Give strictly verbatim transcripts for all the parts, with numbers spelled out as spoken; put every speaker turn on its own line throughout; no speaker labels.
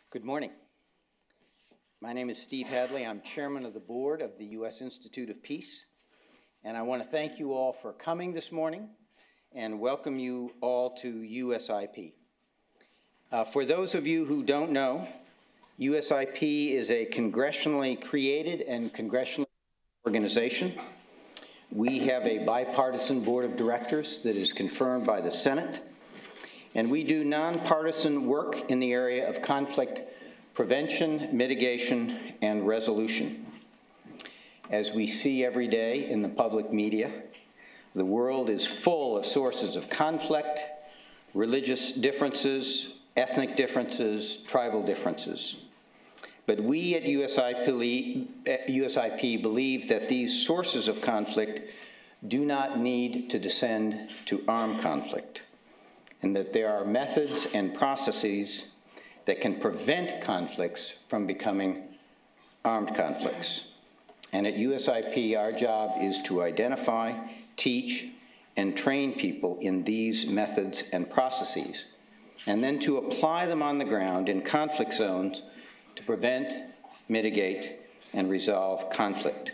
Good morning. My name is Steve Hadley. I'm chairman of the board of the U S Institute of Peace, and I want to thank you all for coming this morning and welcome you all to U S I P. Uh, for those of you who don't know, U S I P is a congressionally created and congressionally organization. We have a bipartisan board of directors that is confirmed by the Senate, and we do nonpartisan work in the area of conflict prevention, mitigation, and resolution. As we see every day in the public media, the world is full of sources of conflict, religious differences, ethnic differences, tribal differences. But we at U S I P, U S I P believe that these sources of conflict do not need to descend to armed conflict, and that there are methods and processes that can prevent conflicts from becoming armed conflicts. And at U S I P, our job is to identify, teach, and train people in these methods and processes, and then to apply them on the ground in conflict zones to prevent, mitigate, and resolve conflict.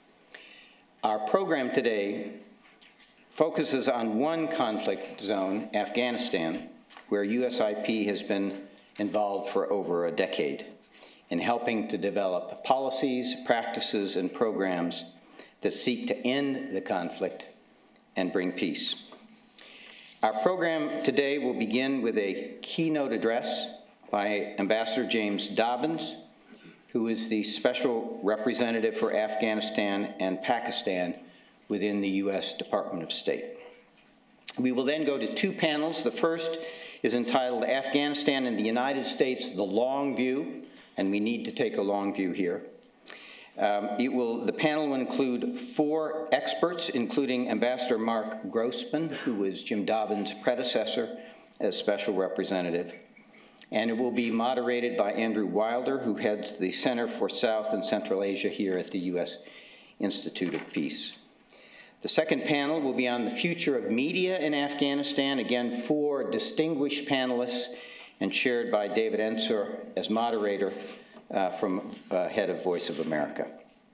Our program today focuses on one conflict zone, Afghanistan, where U S I P has been involved for over a decade in helping to develop policies, practices, and programs that seek to end the conflict and bring peace. Our program today will begin with a keynote address by Ambassador James Dobbins, who is the Special Representative for Afghanistan and Pakistan within the U S Department of State. We will then go to two panels. The first is entitled Afghanistan and the United States, the Long View, and we need to take a long view here. Um, it will, the panel will include four experts, including Ambassador Marc Grossman, who was Jim Dobbins' predecessor as Special Representative, and it will be moderated by Andrew Wilder, who heads the Center for South and Central Asia here at the U S Institute of Peace. The second panel will be on the future of media in Afghanistan, again, four distinguished panelists, and chaired by David Ensor as moderator uh, from uh, head of Voice of America.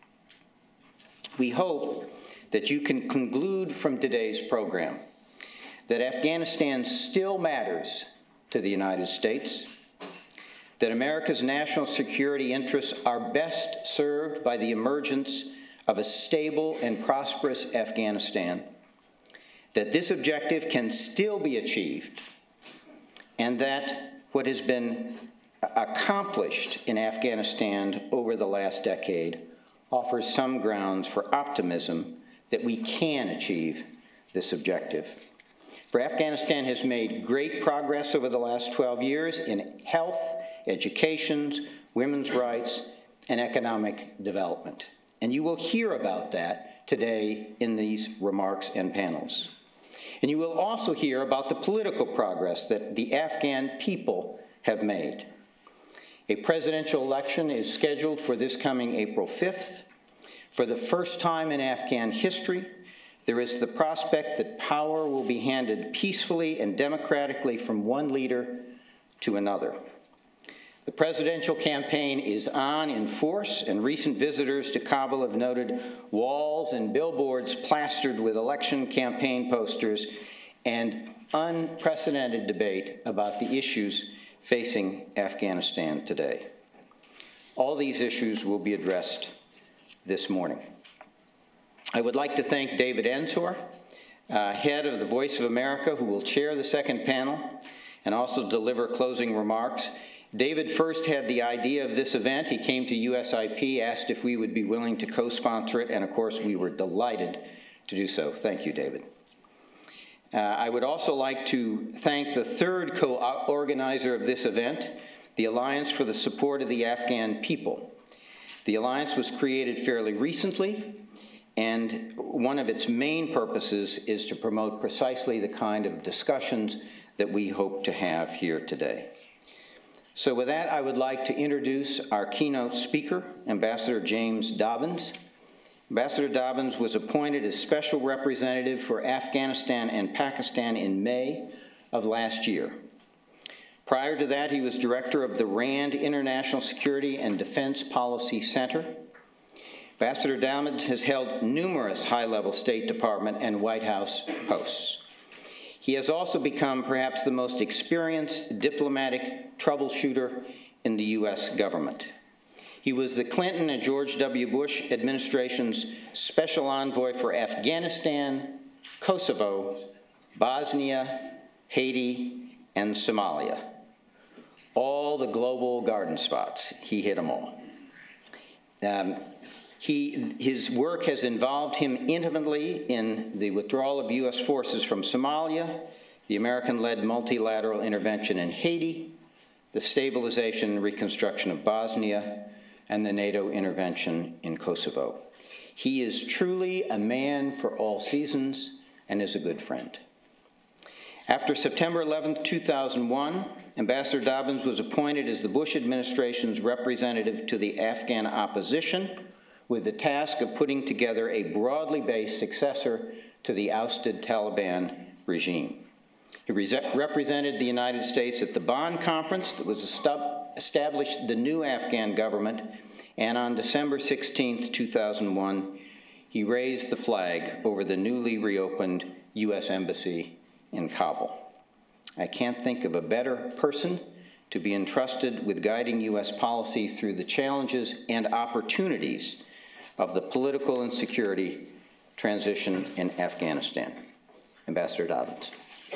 We hope that you can conclude from today's program that Afghanistan still matters to the United States, that America's national security interests are best served by the emergence of a stable and prosperous Afghanistan, that this objective can still be achieved, and that what has been accomplished in Afghanistan over the last decade offers some grounds for optimism that we can achieve this objective. For Afghanistan has made great progress over the last twelve years in health, education, women's rights, and economic development. And you will hear about that today in these remarks and panels. And you will also hear about the political progress that the Afghan people have made. A presidential election is scheduled for this coming April fifth. For the first time in Afghan history, there is the prospect that power will be handed peacefully and democratically from one leader to another. The presidential campaign is on in force, and recent visitors to Kabul have noted walls and billboards plastered with election campaign posters and unprecedented debate about the issues facing Afghanistan today. All these issues will be addressed this morning. I would like to thank David Ensor, uh, head of the Voice of America, who will chair the second panel and also deliver closing remarks. David first had the idea of this event. He came to U S I P, asked if we would be willing to co-sponsor it, and of course we were delighted to do so. Thank you, David. Uh, I would also like to thank the third co-organizer of this event, the Alliance for the Support of the Afghan People. The Alliance was created fairly recently, and one of its main purposes is to promote precisely the kind of discussions that we hope to have here today. So with that, I would like to introduce our keynote speaker, Ambassador James Dobbins. Ambassador Dobbins was appointed as Special Representative for Afghanistan and Pakistan in May of last year. Prior to that, he was director of the RAND International Security and Defense Policy Center. Ambassador Dobbins has held numerous high-level State Department and White House posts. He has also become perhaps the most experienced diplomatic troubleshooter in the U S government. He was the Clinton and George W. Bush administration's special envoy for Afghanistan, Kosovo, Bosnia, Haiti, and Somalia. All the global garden spots, he hit them all. Um, he, his work has involved him intimately in the withdrawal of U S forces from Somalia, the American-led multilateral intervention in Haiti, the stabilization and reconstruction of Bosnia, and the NATO intervention in Kosovo. He is truly a man for all seasons and is a good friend. After September eleventh, two thousand one, Ambassador Dobbins was appointed as the Bush administration's representative to the Afghan opposition with the task of putting together a broadly based successor to the ousted Taliban regime. He represented the United States at the Bonn Conference that was established the new Afghan government, and on December sixteenth, two thousand one, he raised the flag over the newly reopened U S Embassy in Kabul. I can't think of a better person to be entrusted with guiding U S policy through the challenges and opportunities of the political and security transition in Afghanistan. Ambassador Dobbins.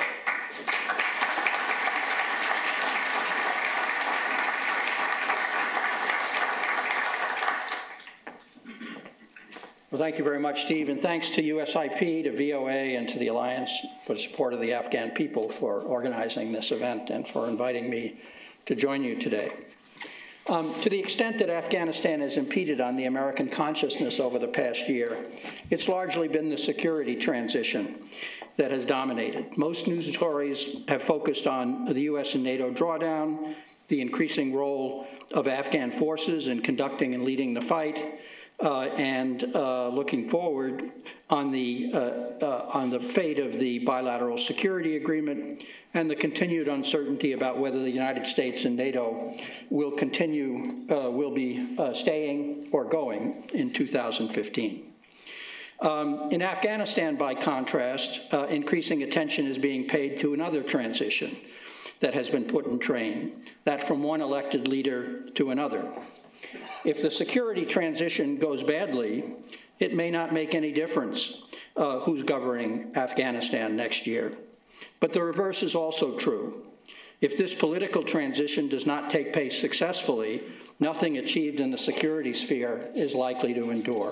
Well, thank you very much, Steve, and thanks to U S I P, to V O A, and to the Alliance for the support of the Afghan people for organizing this event and for inviting me to join you today. Um, to the extent that Afghanistan has impeded on the American consciousness over the past year, it's largely been the security transition that has dominated. Most news stories have focused on the U S and NATO drawdown, the increasing role of Afghan forces in conducting and leading the fight, Uh, and uh, looking forward on the, uh, uh, on the fate of the bilateral security agreement and the continued uncertainty about whether the United States and NATO will continue, uh, will be uh, staying or going in two thousand fifteen. Um, in Afghanistan, by contrast, uh, increasing attention is being paid to another transition that has been put in train, that from one elected leader to another. If the security transition goes badly, it may not make any difference uh, who's governing Afghanistan next year. But the reverse is also true. If this political transition does not take place successfully, nothing achieved in the security sphere is likely to endure.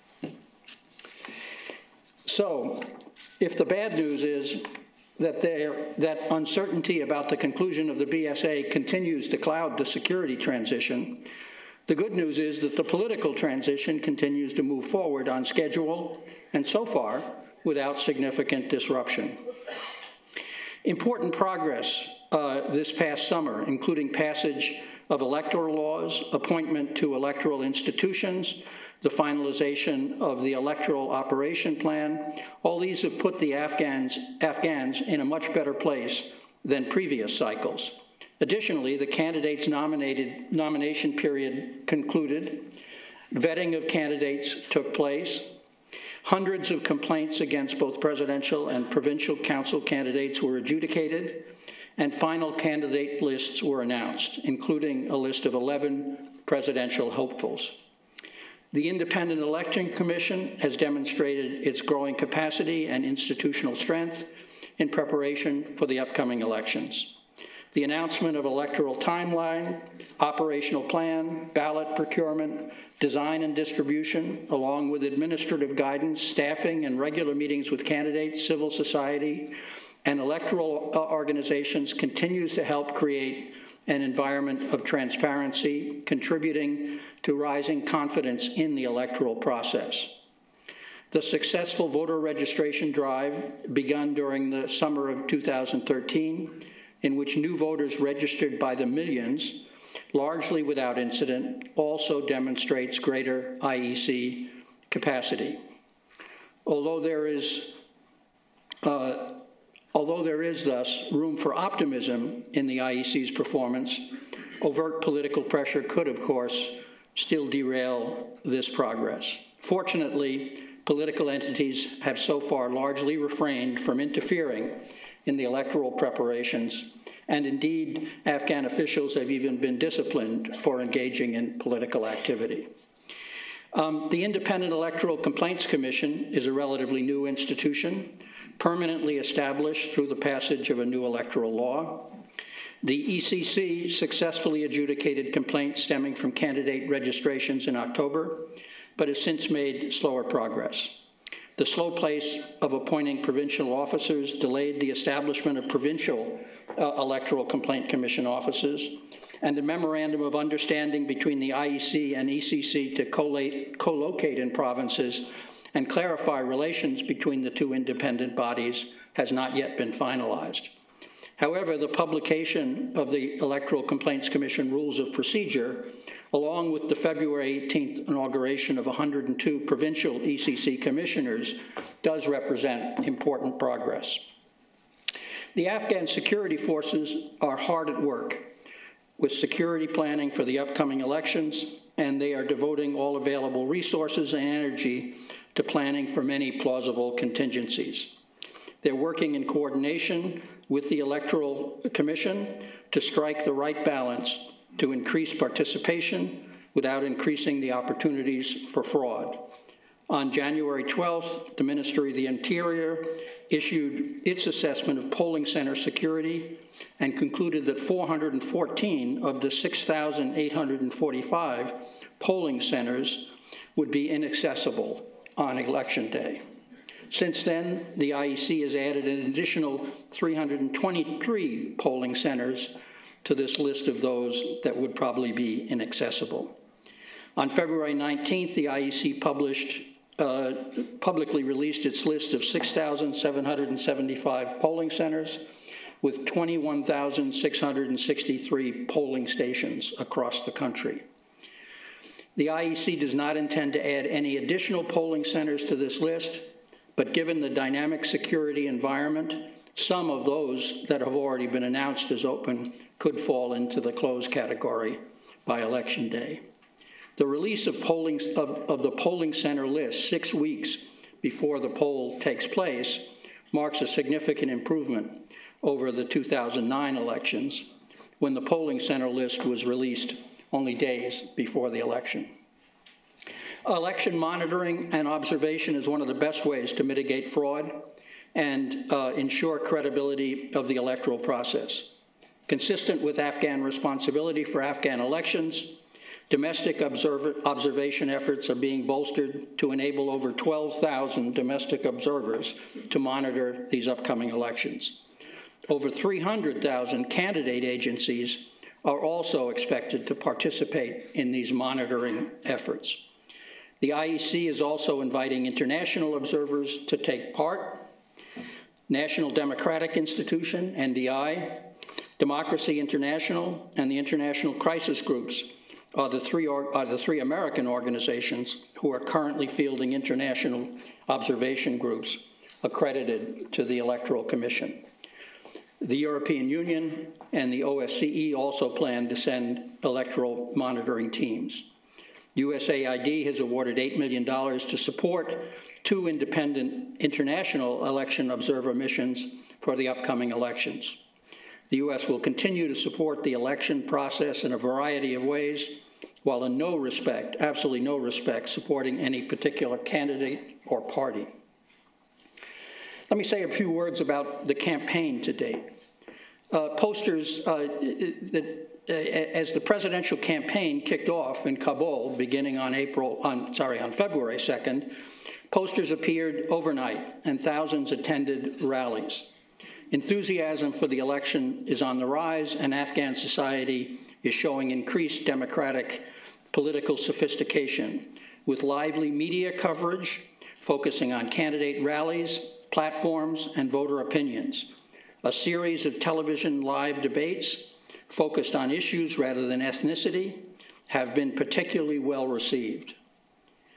So, if the bad news is that, there, that uncertainty about the conclusion of the B S A continues to cloud the security transition, the good news is that the political transition continues to move forward on schedule, and so far, without significant disruption. Important progress uh, this past summer, including passage of electoral laws, appointment to electoral institutions, the finalization of the electoral operation plan, all these have put the Afghans, Afghans in a much better place than previous cycles. Additionally, the candidates' nominated nomination period concluded, vetting of candidates took place, hundreds of complaints against both presidential and provincial council candidates were adjudicated, and final candidate lists were announced, including a list of eleven presidential hopefuls. The Independent Election Commission has demonstrated its growing capacity and institutional strength in preparation for the upcoming elections. The announcement of electoral timeline, operational plan, ballot procurement, design and distribution, along with administrative guidance, staffing, and regular meetings with candidates, civil society, and electoral organizations continues to help create an environment of transparency, contributing to rising confidence in the electoral process. The successful voter registration drive begun during the summer of two thousand thirteen, in which new voters registered by the millions, largely without incident, also demonstrates greater I E C capacity. Although there is uh, Although there is thus room for optimism in the I E C's performance, overt political pressure could, of course, still derail this progress. Fortunately, political entities have so far largely refrained from interfering in the electoral preparations, and indeed, Afghan officials have even been disciplined for engaging in political activity. Um, the Independent Electoral Complaints Commission is a relatively new institution, permanently established through the passage of a new electoral law. The E C C successfully adjudicated complaints stemming from candidate registrations in October, but has since made slower progress. The slow pace of appointing provincial officers delayed the establishment of provincial uh, Electoral Complaint Commission offices, and the memorandum of understanding between the I E C and E C C to co-locate in provinces and clarify relations between the two independent bodies has not yet been finalized. However, the publication of the Electoral Complaints Commission Rules of Procedure, along with the February eighteenth inauguration of one hundred two provincial E C C commissioners, does represent important progress. The Afghan security forces are hard at work with security planning for the upcoming elections, and they are devoting all available resources and energy to planning for many plausible contingencies. They're working in coordination with the Electoral Commission to strike the right balance to increase participation without increasing the opportunities for fraud. On January twelfth, the Ministry of the Interior issued its assessment of polling center security and concluded that four hundred fourteen of the six thousand eight hundred forty-five polling centers would be inaccessible on Election Day. Since then, the I E C has added an additional three hundred twenty-three polling centers to this list of those that would probably be inaccessible. On February nineteenth, the I E C published, uh, publicly released its list of six thousand seven hundred seventy-five polling centers with twenty-one thousand six hundred sixty-three polling stations across the country. The I E C does not intend to add any additional polling centers to this list, but given the dynamic security environment, some of those that have already been announced as open could fall into the closed category by Election Day. The release of, polling, of, of the polling center list six weeks before the poll takes place marks a significant improvement over the two thousand nine elections, when the polling center list was released only days before the election. Election monitoring and observation is one of the best ways to mitigate fraud and uh, ensure credibility of the electoral process. Consistent with Afghan responsibility for Afghan elections, domestic observation efforts are being bolstered to enable over twelve thousand domestic observers to monitor these upcoming elections. Over three hundred thousand candidate agencies are also expected to participate in these monitoring efforts. The I E C is also inviting international observers to take part. National Democratic Institution, N D I, Democracy International, and the International Crisis Groups are the three, or, are the three American organizations who are currently fielding international observation groups accredited to the Electoral Commission. The European Union and the O S C E also plan to send electoral monitoring teams. U S A I D has awarded eight million dollars to support two independent international election observer missions for the upcoming elections. The U S will continue to support the election process in a variety of ways, while in no respect, absolutely no respect, supporting any particular candidate or party. Let me say a few words about the campaign to date. Uh, posters uh, that as the presidential campaign kicked off in Kabul beginning on April, on, sorry, on February second, posters appeared overnight and thousands attended rallies. Enthusiasm for the election is on the rise, and Afghan society is showing increased democratic political sophistication with lively media coverage focusing on candidate rallies, platforms, and voter opinions. A series of television live debates focused on issues rather than ethnicity have been particularly well received.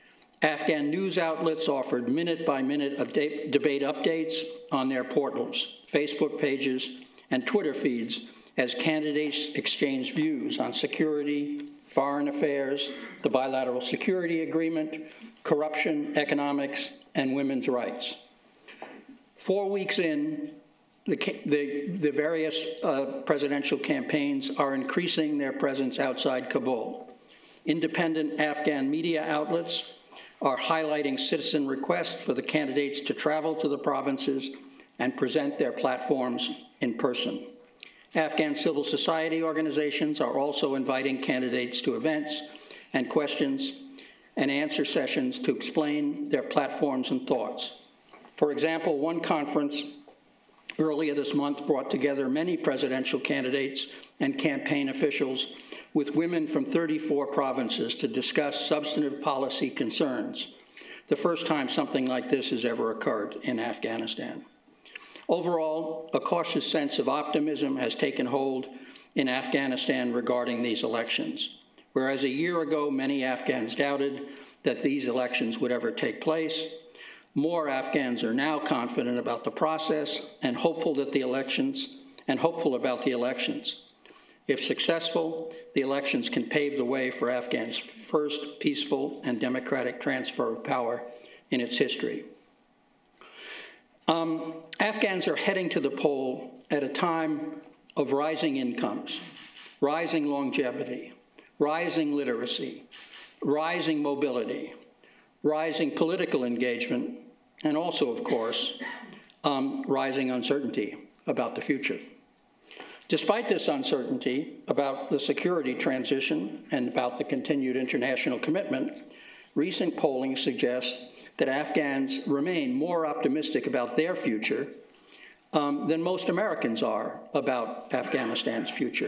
Afghan news outlets offered minute-by-minute update, debate updates on their portals, Facebook pages, and Twitter feeds as candidates exchanged views on security, foreign affairs, the bilateral security agreement, corruption, economics, and women's rights. Four weeks in, the, the, the various uh, presidential campaigns are increasing their presence outside Kabul. Independent Afghan media outlets are highlighting citizen requests for the candidates to travel to the provinces and present their platforms in person. Afghan civil society organizations are also inviting candidates to events and questions and answer sessions to explain their platforms and thoughts. For example, one conference earlier this month brought together many presidential candidates and campaign officials with women from thirty-four provinces to discuss substantive policy concerns, the first time something like this has ever occurred in Afghanistan. Overall, a cautious sense of optimism has taken hold in Afghanistan regarding these elections. Whereas a year ago, many Afghans doubted that these elections would ever take place, more Afghans are now confident about the process and hopeful that the elections, and hopeful about the elections. If successful, the elections can pave the way for Afghans' first peaceful and democratic transfer of power in its history. Um, Afghans are heading to the poll at a time of rising incomes, rising longevity, rising literacy, rising mobility, rising political engagement, and also, of course, um, rising uncertainty about the future. Despite this uncertainty about the security transition and about the continued international commitment, recent polling suggests that Afghans remain more optimistic about their future um, than most Americans are about Afghanistan's future.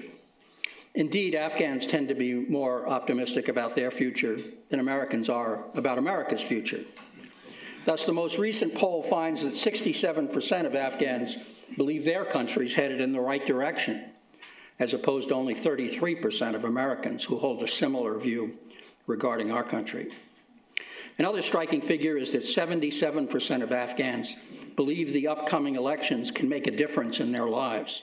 Indeed, Afghans tend to be more optimistic about their future than Americans are about America's future. Thus, the most recent poll finds that sixty-seven percent of Afghans believe their country's headed in the right direction, as opposed to only thirty-three percent of Americans who hold a similar view regarding our country. Another striking figure is that seventy-seven percent of Afghans believe the upcoming elections can make a difference in their lives.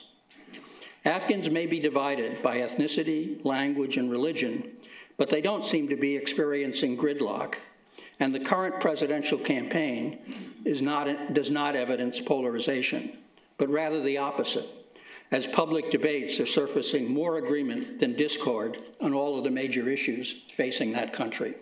Afghans may be divided by ethnicity, language, and religion, but they don't seem to be experiencing gridlock. And the current presidential campaign is not, does not evidence polarization, but rather the opposite, as public debates are surfacing more agreement than discord on all of the major issues facing that country.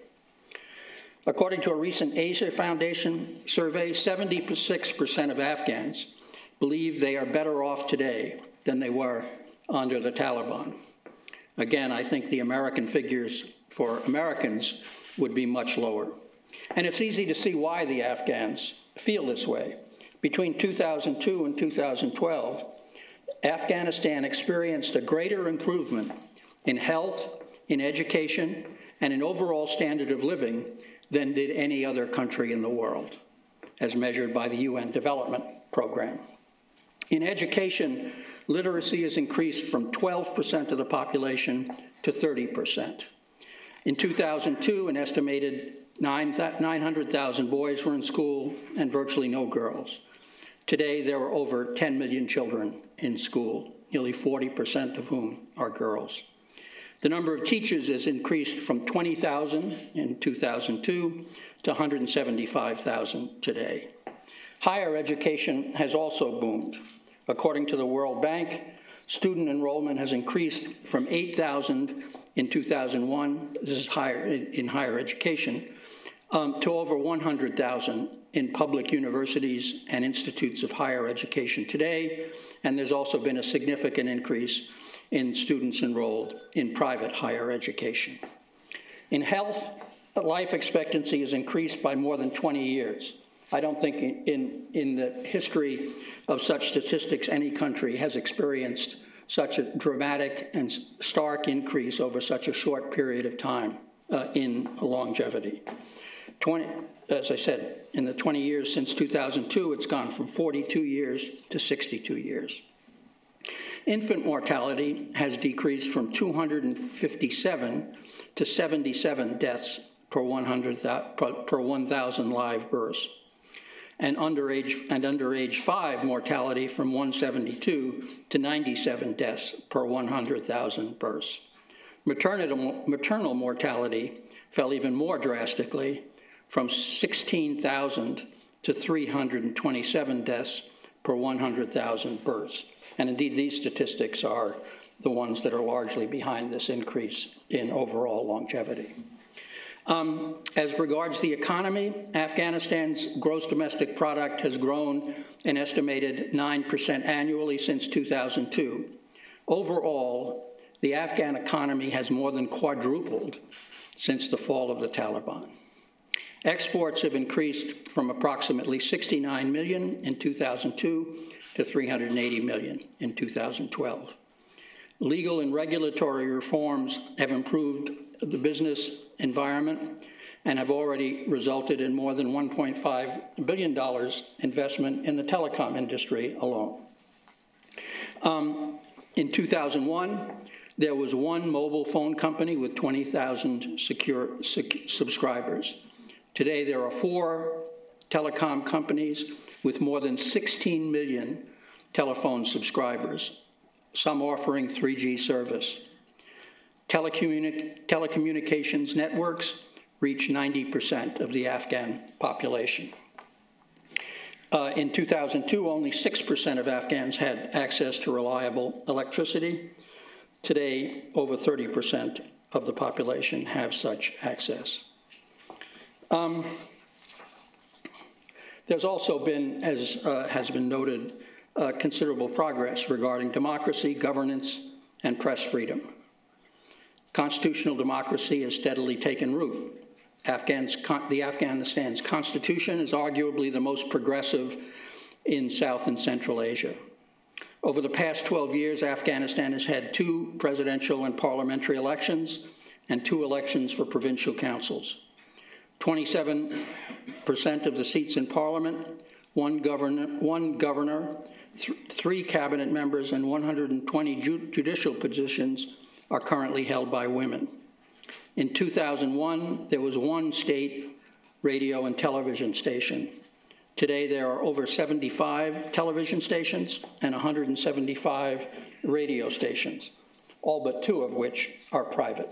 According to a recent Asia Foundation survey, seventy-six percent of Afghans believe they are better off today than they were under the Taliban. Again, I think the American figures for Americans would be much lower. And it's easy to see why the Afghans feel this way. Between two thousand two and two thousand twelve, Afghanistan experienced a greater improvement in health, in education, and in overall standard of living than did any other country in the world, as measured by the U N Development Program. In education, literacy has increased from twelve percent of the population to thirty percent. In two thousand two, an estimated nine hundred thousand boys were in school and virtually no girls. Today, there are over ten million children in school, nearly forty percent of whom are girls. The number of teachers has increased from twenty thousand in two thousand two to one hundred seventy-five thousand today. Higher education has also boomed. According to the World Bank, student enrollment has increased from eight thousand in two thousand one, this is higher in higher education, um, to over one hundred thousand in public universities and institutes of higher education today, and there's also been a significant increase in students enrolled in private higher education. In health, life expectancy has increased by more than twenty years. I don't think in, in the history of such statistics any country has experienced such a dramatic and stark increase over such a short period of time uh, in longevity. twenty, as I said, in the twenty years since two thousand two, it's gone from forty-two years to sixty-two years. Infant mortality has decreased from two hundred fifty-seven to seventy-seven deaths per one hundred, per one thousand live births, and underage, and under age five mortality from one seventy-two to ninety-seven deaths per one hundred thousand births. Maternal, maternal mortality fell even more drastically from sixteen thousand to three hundred twenty-seven deaths per one hundred thousand births. And indeed, these statistics are the ones that are largely behind this increase in overall longevity. Um, as regards the economy, Afghanistan's gross domestic product has grown an estimated nine percent annually since two thousand two. Overall, the Afghan economy has more than quadrupled since the fall of the Taliban. Exports have increased from approximately sixty-nine million in two thousand two to three hundred eighty million in two thousand twelve. Legal and regulatory reforms have improved the business environment and have already resulted in more than one point five billion dollars investment in the telecom industry alone. Um, in two thousand one, there was one mobile phone company with twenty thousand secure sec subscribers. Today, there are four telecom companies with more than sixteen million telephone subscribers, some offering three G service. Telecommuni- telecommunications networks reach ninety percent of the Afghan population. Uh, in two thousand two, only six percent of Afghans had access to reliable electricity. Today, over thirty percent of the population have such access. Um, there's also been, as uh, has been noted, uh, considerable progress regarding democracy, governance, and press freedom. Constitutional democracy has steadily taken root. Afghans, con the Afghanistan's constitution is arguably the most progressive in South and Central Asia. Over the past twelve years, Afghanistan has had two presidential and parliamentary elections and two elections for provincial councils. twenty-seven percent of the seats in parliament, one governor, one governor th three cabinet members, and one hundred twenty ju judicial positions are currently held by women. In two thousand one, there was one state radio and television station. Today, there are over seventy-five television stations and one hundred seventy-five radio stations, all but two of which are private.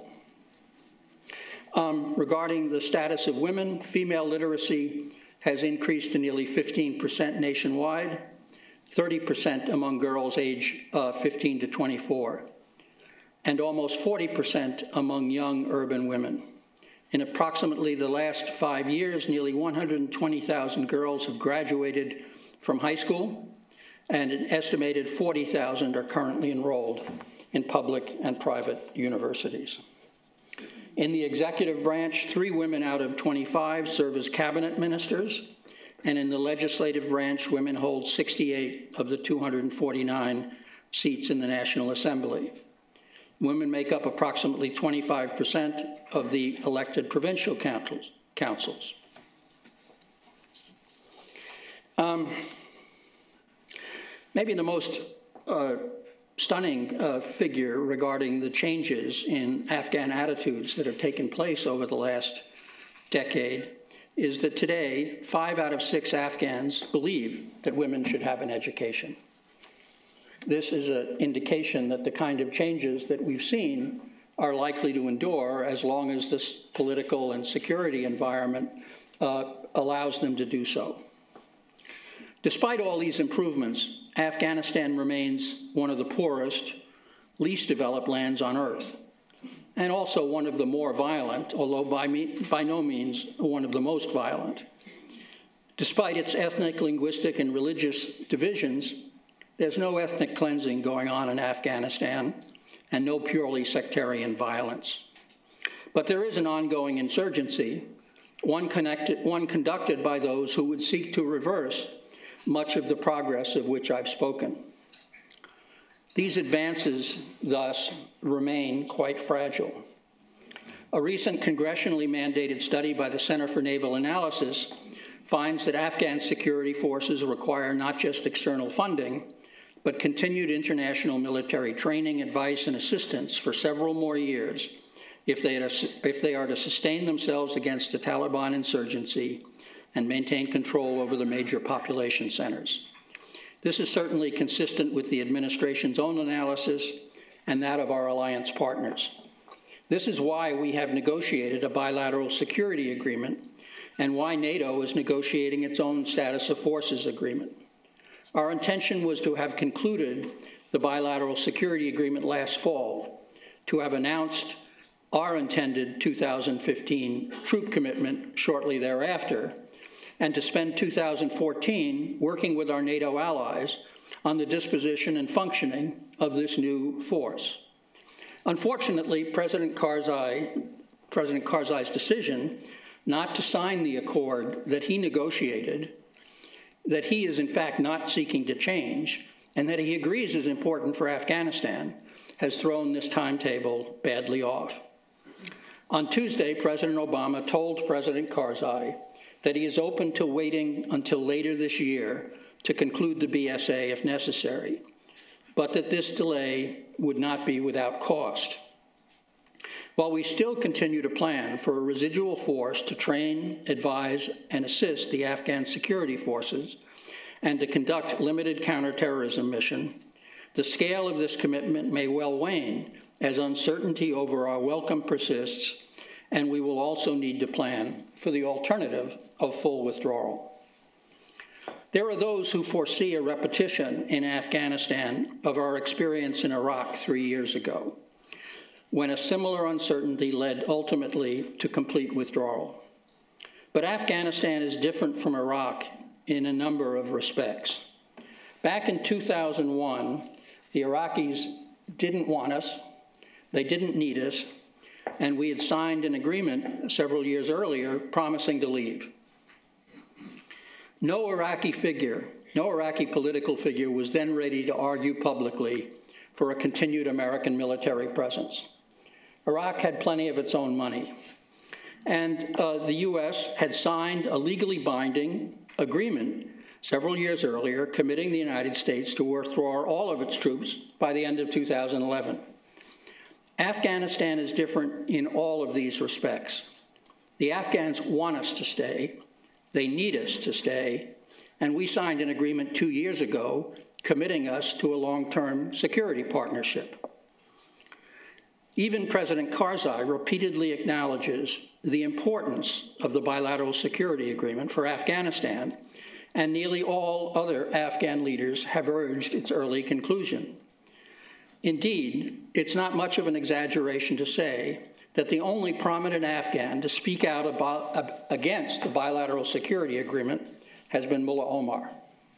Um, regarding the status of women, female literacy has increased to nearly fifteen percent nationwide, thirty percent among girls age uh, fifteen to twenty-four, and almost forty percent among young urban women. In approximately the last five years, nearly one hundred twenty thousand girls have graduated from high school, and an estimated forty thousand are currently enrolled in public and private universities. In the executive branch, three women out of twenty-five serve as cabinet ministers, and in the legislative branch, women hold sixty-eight of the two hundred forty-nine seats in the National Assembly. Women make up approximately twenty-five percent of the elected provincial councils. Um, maybe the most uh, stunning uh, figure regarding the changes in Afghan attitudes that have taken place over the last decade is that today, five out of six Afghans believe that women should have an education. This is an indication that the kind of changes that we've seen are likely to endure as long as this political and security environment uh, allows them to do so. Despite all these improvements, Afghanistan remains one of the poorest, least developed lands on Earth, and also one of the more violent, although by, me, by no means one of the most violent. Despite its ethnic, linguistic, and religious divisions, there's no ethnic cleansing going on in Afghanistan and no purely sectarian violence. But there is an ongoing insurgency, one, connected, one conducted by those who would seek to reverse much of the progress of which I've spoken. These advances, thus, remain quite fragile. A recent congressionally mandated study by the Center for Naval Analysis finds that Afghan security forces require not just external funding, but continued international military training, advice, and assistance for several more years if they, are, if they are to sustain themselves against the Taliban insurgency and maintain control over the major population centers. This is certainly consistent with the administration's own analysis and that of our alliance partners. This is why we have negotiated a bilateral security agreement and why NATO is negotiating its own status of forces agreement. Our intention was to have concluded the bilateral security agreement last fall, to have announced our intended two thousand fifteen troop commitment shortly thereafter, and to spend two thousand fourteen working with our NATO allies on the disposition and functioning of this new force. Unfortunately, President Karzai, President Karzai's decision not to sign the accord that he negotiated, that he is in fact not seeking to change, and that he agrees is important for Afghanistan, has thrown this timetable badly off. On Tuesday, President Obama told President Karzai that he is open to waiting until later this year to conclude the B S A if necessary, but that this delay would not be without cost. While we still continue to plan for a residual force to train, advise, and assist the Afghan security forces and to conduct limited counterterrorism mission, the scale of this commitment may well wane as uncertainty over our welcome persists, and we will also need to plan for the alternative of full withdrawal. There are those who foresee a repetition in Afghanistan of our experience in Iraq three years ago, when a similar uncertainty led ultimately to complete withdrawal. But Afghanistan is different from Iraq in a number of respects. Back in two thousand one, the Iraqis didn't want us, they didn't need us, and we had signed an agreement several years earlier promising to leave. No Iraqi figure, no Iraqi political figure was then ready to argue publicly for a continued American military presence. Iraq had plenty of its own money, and uh, the U S had signed a legally binding agreement several years earlier committing the United States to withdraw all of its troops by the end of two thousand eleven. Afghanistan is different in all of these respects. The Afghans want us to stay, they need us to stay, and we signed an agreement two years ago committing us to a long-term security partnership. Even President Karzai repeatedly acknowledges the importance of the bilateral security agreement for Afghanistan, and nearly all other Afghan leaders have urged its early conclusion. Indeed, it's not much of an exaggeration to say that the only prominent Afghan to speak out about, against the bilateral security agreement has been Mullah Omar.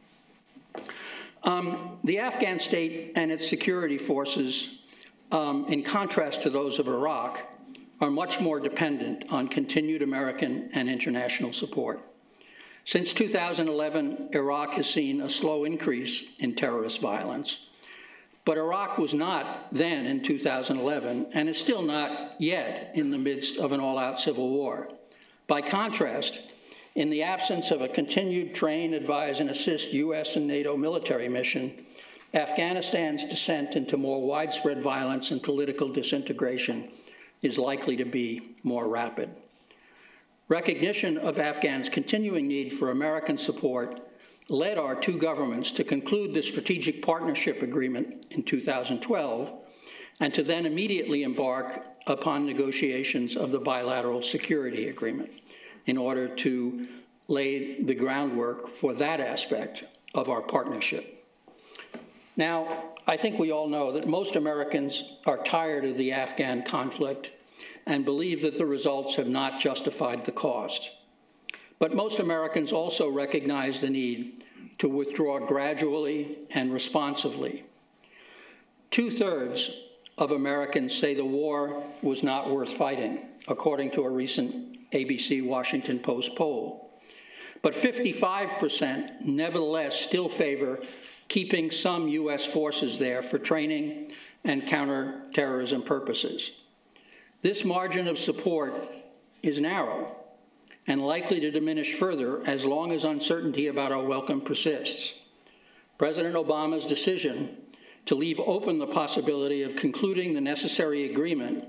Um, the Afghan state and its security forces, um, in contrast to those of Iraq, are much more dependent on continued American and international support. Since two thousand eleven, Iraq has seen a slow increase in terrorist violence. But Iraq was not then in two thousand eleven, and is still not yet in the midst of an all-out civil war. By contrast, in the absence of a continued train, advise, and assist U S and NATO military mission, Afghanistan's descent into more widespread violence and political disintegration is likely to be more rapid. Recognition of Afghans' continuing need for American support led our two governments to conclude the Strategic Partnership Agreement in two thousand twelve and to then immediately embark upon negotiations of the bilateral security agreement in order to lay the groundwork for that aspect of our partnership. Now, I think we all know that most Americans are tired of the Afghan conflict and believe that the results have not justified the cost. But most Americans also recognize the need to withdraw gradually and responsively. Two-thirds of Americans say the war was not worth fighting, according to a recent A B C Washington Post poll. But fifty-five percent nevertheless still favor keeping some U S forces there for training and counterterrorism purposes. This margin of support is narrow and likely to diminish further as long as uncertainty about our welcome persists. President Obama's decision to leave open the possibility of concluding the necessary agreement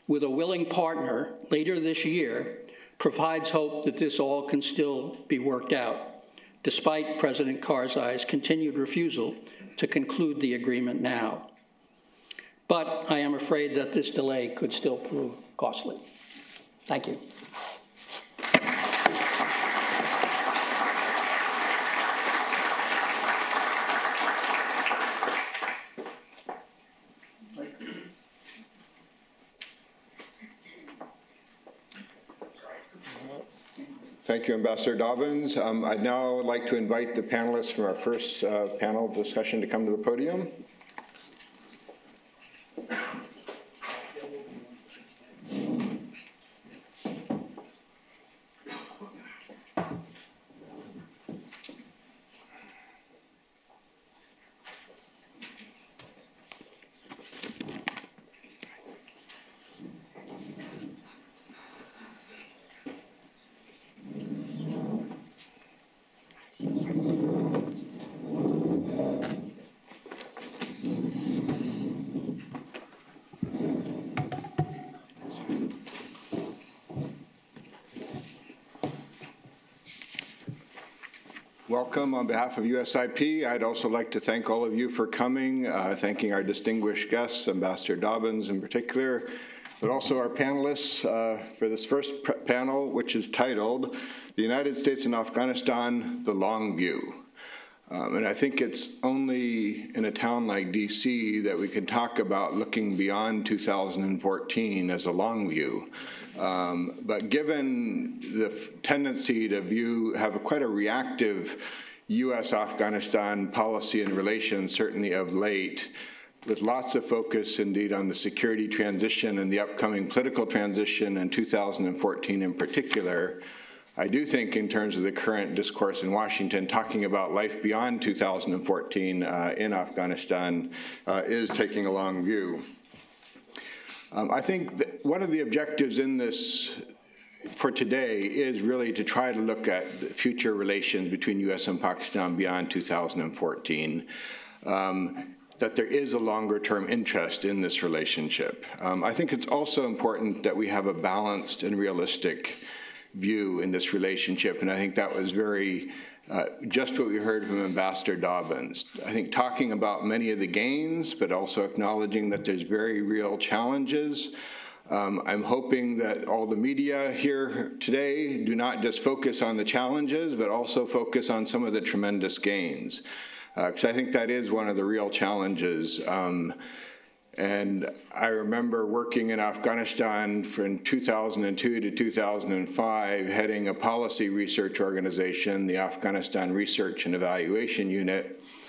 with a willing partner later this year provides hope that this all can still be worked out, despite President Karzai's continued refusal to conclude the agreement now. But I am afraid that this delay could still prove costly. Thank you.
Thank you, Ambassador Dobbins. Um, I'd now like to invite the panelists from our first uh, panel discussion to come to the podium. Welcome on behalf of U S I P. I'd also like to thank all of you for coming, uh, thanking our distinguished guests, Ambassador Dobbins in particular, but also our panelists uh, for this first panel, which is titled, The United States and Afghanistan, The Long View. Um, and I think it's only in a town like D C that we can talk about looking beyond two thousand fourteen as a long view. Um, but given the tendency to view, have a quite a reactive U S Afghanistan policy and relations, certainly of late, with lots of focus indeed on the security transition and the upcoming political transition in two thousand fourteen in particular, I do think in terms of the current discourse in Washington, talking about life beyond two thousand fourteen uh, in Afghanistan uh, is taking a long view. Um, I think that one of the objectives in this for today is really to try to look at the future relations between U S and Pakistan beyond two thousand fourteen, um, that there is a longer-term interest in this relationship. Um, I think it's also important that we have a balanced and realistic view in this relationship, and I think that was very Uh, just what we heard from Ambassador Dobbins. I think talking about many of the gains, but also acknowledging that there's very real challenges. Um, I'm hoping that all the media here today do not just focus on the challenges, but also focus on some of the tremendous gains, because uh, I think that is one of the real challenges. Um, And I remember working in Afghanistan from two thousand two to two thousand five, heading a policy research organization, the Afghanistan Research and Evaluation Unit.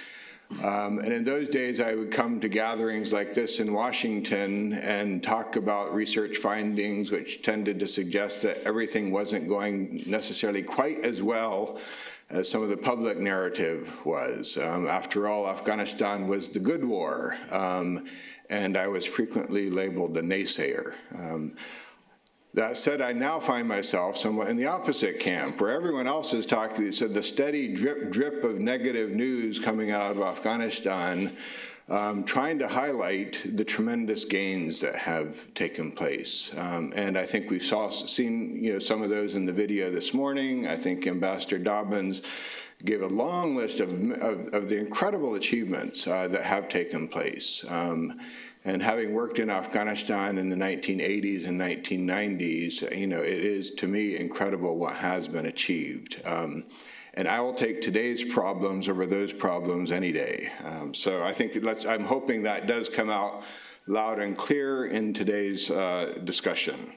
Um, and in those days, I would come to gatherings like this in Washington and talk about research findings, which tended to suggest that everything wasn't going necessarily quite as well as some of the public narrative was. Um, after all, Afghanistan was the good war. Um, and I was frequently labeled a naysayer. Um, that said, I now find myself somewhat in the opposite camp, where everyone else is talking, said the steady drip, drip of negative news coming out of Afghanistan, um, trying to highlight the tremendous gains that have taken place. Um, and I think we've saw, seen you know, some of those in the video this morning. I think Ambassador Dobbins gave a long list of, of, of the incredible achievements uh, that have taken place. Um, and having worked in Afghanistan in the nineteen eighties and nineteen nineties, you know, it is, to me, incredible what has been achieved. Um, and I will take today's problems over those problems any day. Um, so I think let's, I'm hoping that does come out loud and clear in today's uh, discussion.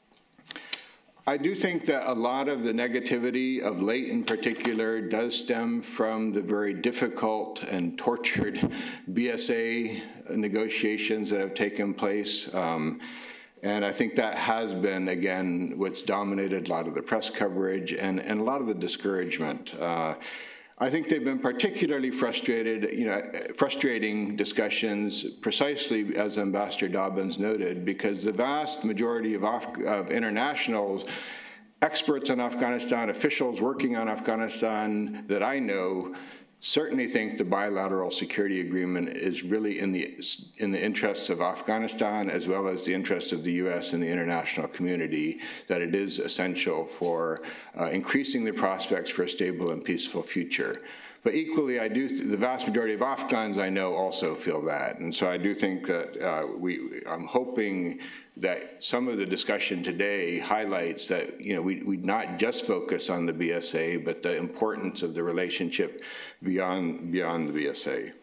I do think that a lot of the negativity of late in particular does stem from the very difficult and tortured B S A negotiations that have taken place. Um, and I think that has been, again, what's dominated a lot of the press coverage and, and a lot of the discouragement. Uh, I think they've been particularly frustrated, you know, frustrating discussions, precisely as Ambassador Dobbins noted, because the vast majority of, Af of internationals, experts on Afghanistan, officials working on Afghanistan that I know, certainly think the bilateral security agreement is really in the, in the interests of Afghanistan as well as the interests of the U S and the international community, that it is essential for uh, increasing the prospects for a stable and peaceful future. But equally, I do, th the vast majority of Afghans I know also feel that. And so I do think that uh, we, I'm hoping that some of the discussion today highlights that, you know, we, we not just focus on the B S A, but the importance of the relationship beyond, beyond the B S A.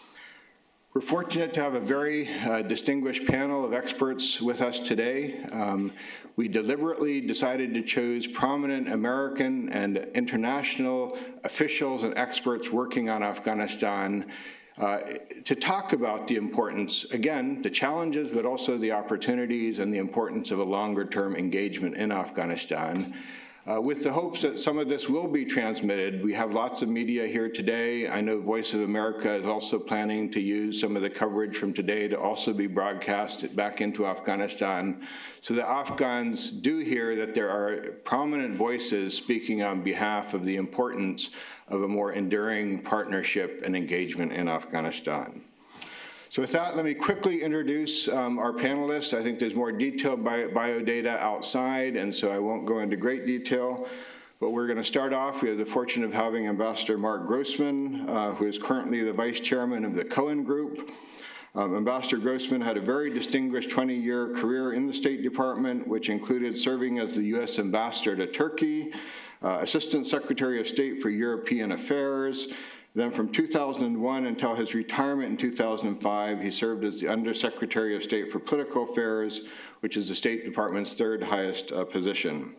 We're fortunate to have a very uh, distinguished panel of experts with us today. Um, we deliberately decided to choose prominent American and international officials and experts working on Afghanistan uh, to talk about the importance, again, the challenges, but also the opportunities and the importance of a longer-term engagement in Afghanistan. Uh, with the hopes that some of this will be transmitted. We have lots of media here today. I know Voice of America is also planning to use some of the coverage from today to also be broadcast back into Afghanistan, so that Afghans do hear that there are prominent voices speaking on behalf of the importance of a more enduring partnership and engagement in Afghanistan. So with that, let me quickly introduce um, our panelists. I think there's more detailed bio, bio data outside, and so I won't go into great detail. But we're going to start off. We have the fortune of having Ambassador Marc Grossman, uh, who is currently the Vice Chairman of the Cohen Group. Um, Ambassador Grossman had a very distinguished twenty-year career in the State Department, which included serving as the U S Ambassador to Turkey, uh, Assistant Secretary of State for European Affairs. Then from two thousand one until his retirement in two thousand five, he served as the Undersecretary of State for Political Affairs, which is the State Department's third highest uh, position.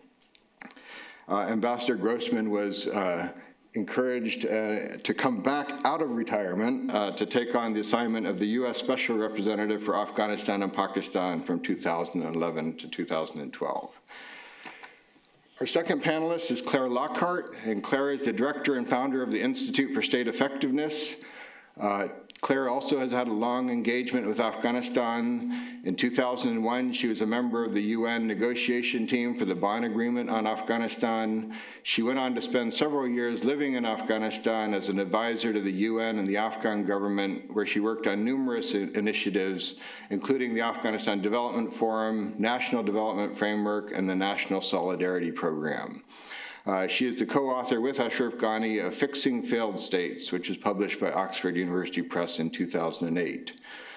Uh, Ambassador Grossman was uh, encouraged uh, to come back out of retirement uh, to take on the assignment of the U S Special Representative for Afghanistan and Pakistan from two thousand eleven to two thousand twelve. Our second panelist is Clare Lockhart, and Clare is the director and founder of the Institute for State Effectiveness. Uh, Clare also has had a long engagement with Afghanistan. In two thousand one, she was a member of the U N negotiation team for the Bonn Agreement on Afghanistan. She went on to spend several years living in Afghanistan as an advisor to the U N and the Afghan government, where she worked on numerous initiatives, including the Afghanistan Development Forum, National Development Framework, and the National Solidarity Program. Uh, she is the co-author with Ashraf Ghani of Fixing Failed States, which was published by Oxford University Press in two thousand eight.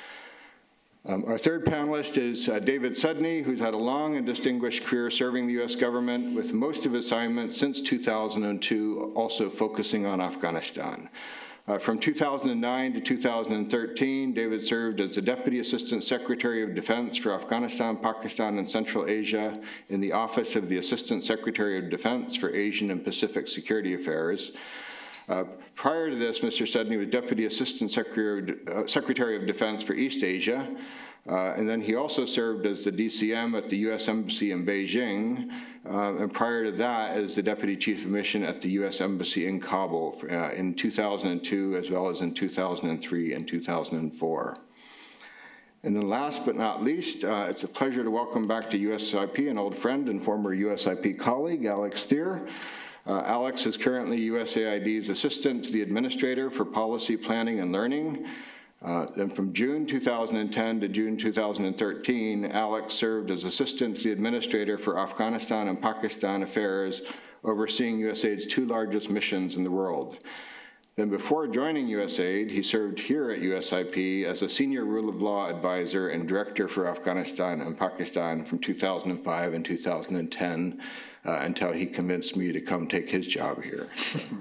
Um, our third panelist is uh, David Sedney, who's had a long and distinguished career serving the U S government, with most of his assignments since two thousand two also focusing on Afghanistan. Uh, from two thousand nine to two thousand thirteen, David served as the Deputy Assistant Secretary of Defense for Afghanistan, Pakistan, and Central Asia in the Office of the Assistant Secretary of Defense for Asian and Pacific Security Affairs. Uh, prior to this, Mister Sedney was Deputy Assistant Secretary of, uh, Secretary of Defense for East Asia, uh, and then he also served as the D C M at the U S Embassy in Beijing, uh, and prior to that as the Deputy Chief of Mission at the U S Embassy in Kabul uh, in two thousand two, as well as in two thousand three and two thousand four. And then last but not least, uh, it's a pleasure to welcome back to U S I P an old friend and former U S I P colleague, Alex Thier. Uh, Alex is currently U S A I D's Assistant to the Administrator for Policy Planning and Learning. Uh, then from June two thousand ten to June two thousand thirteen, Alex served as Assistant to the Administrator for Afghanistan and Pakistan Affairs, overseeing U S A I D's two largest missions in the world. Then before joining U S A I D, he served here at U S I P as a Senior Rule of Law Advisor and Director for Afghanistan and Pakistan from two thousand five and two thousand ten uh, until he convinced me to come take his job here.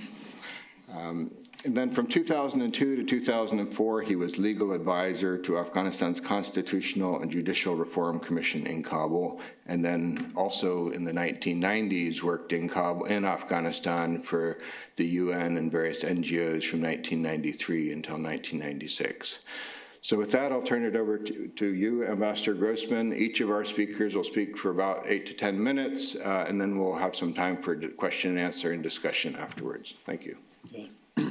um, And then from two thousand two to two thousand four, he was legal advisor to Afghanistan's Constitutional and Judicial Reform Commission in Kabul, and then also in the nineteen nineties worked in Kabul, in Afghanistan for the U N and various N G Os from nineteen ninety-three until nineteen ninety-six. So with that, I'll turn it over to, to you, Ambassador Grossman. Each of our speakers will speak for about eight to ten minutes, uh, and then we'll have some time for question and answer and discussion afterwards. Thank you.
Okay.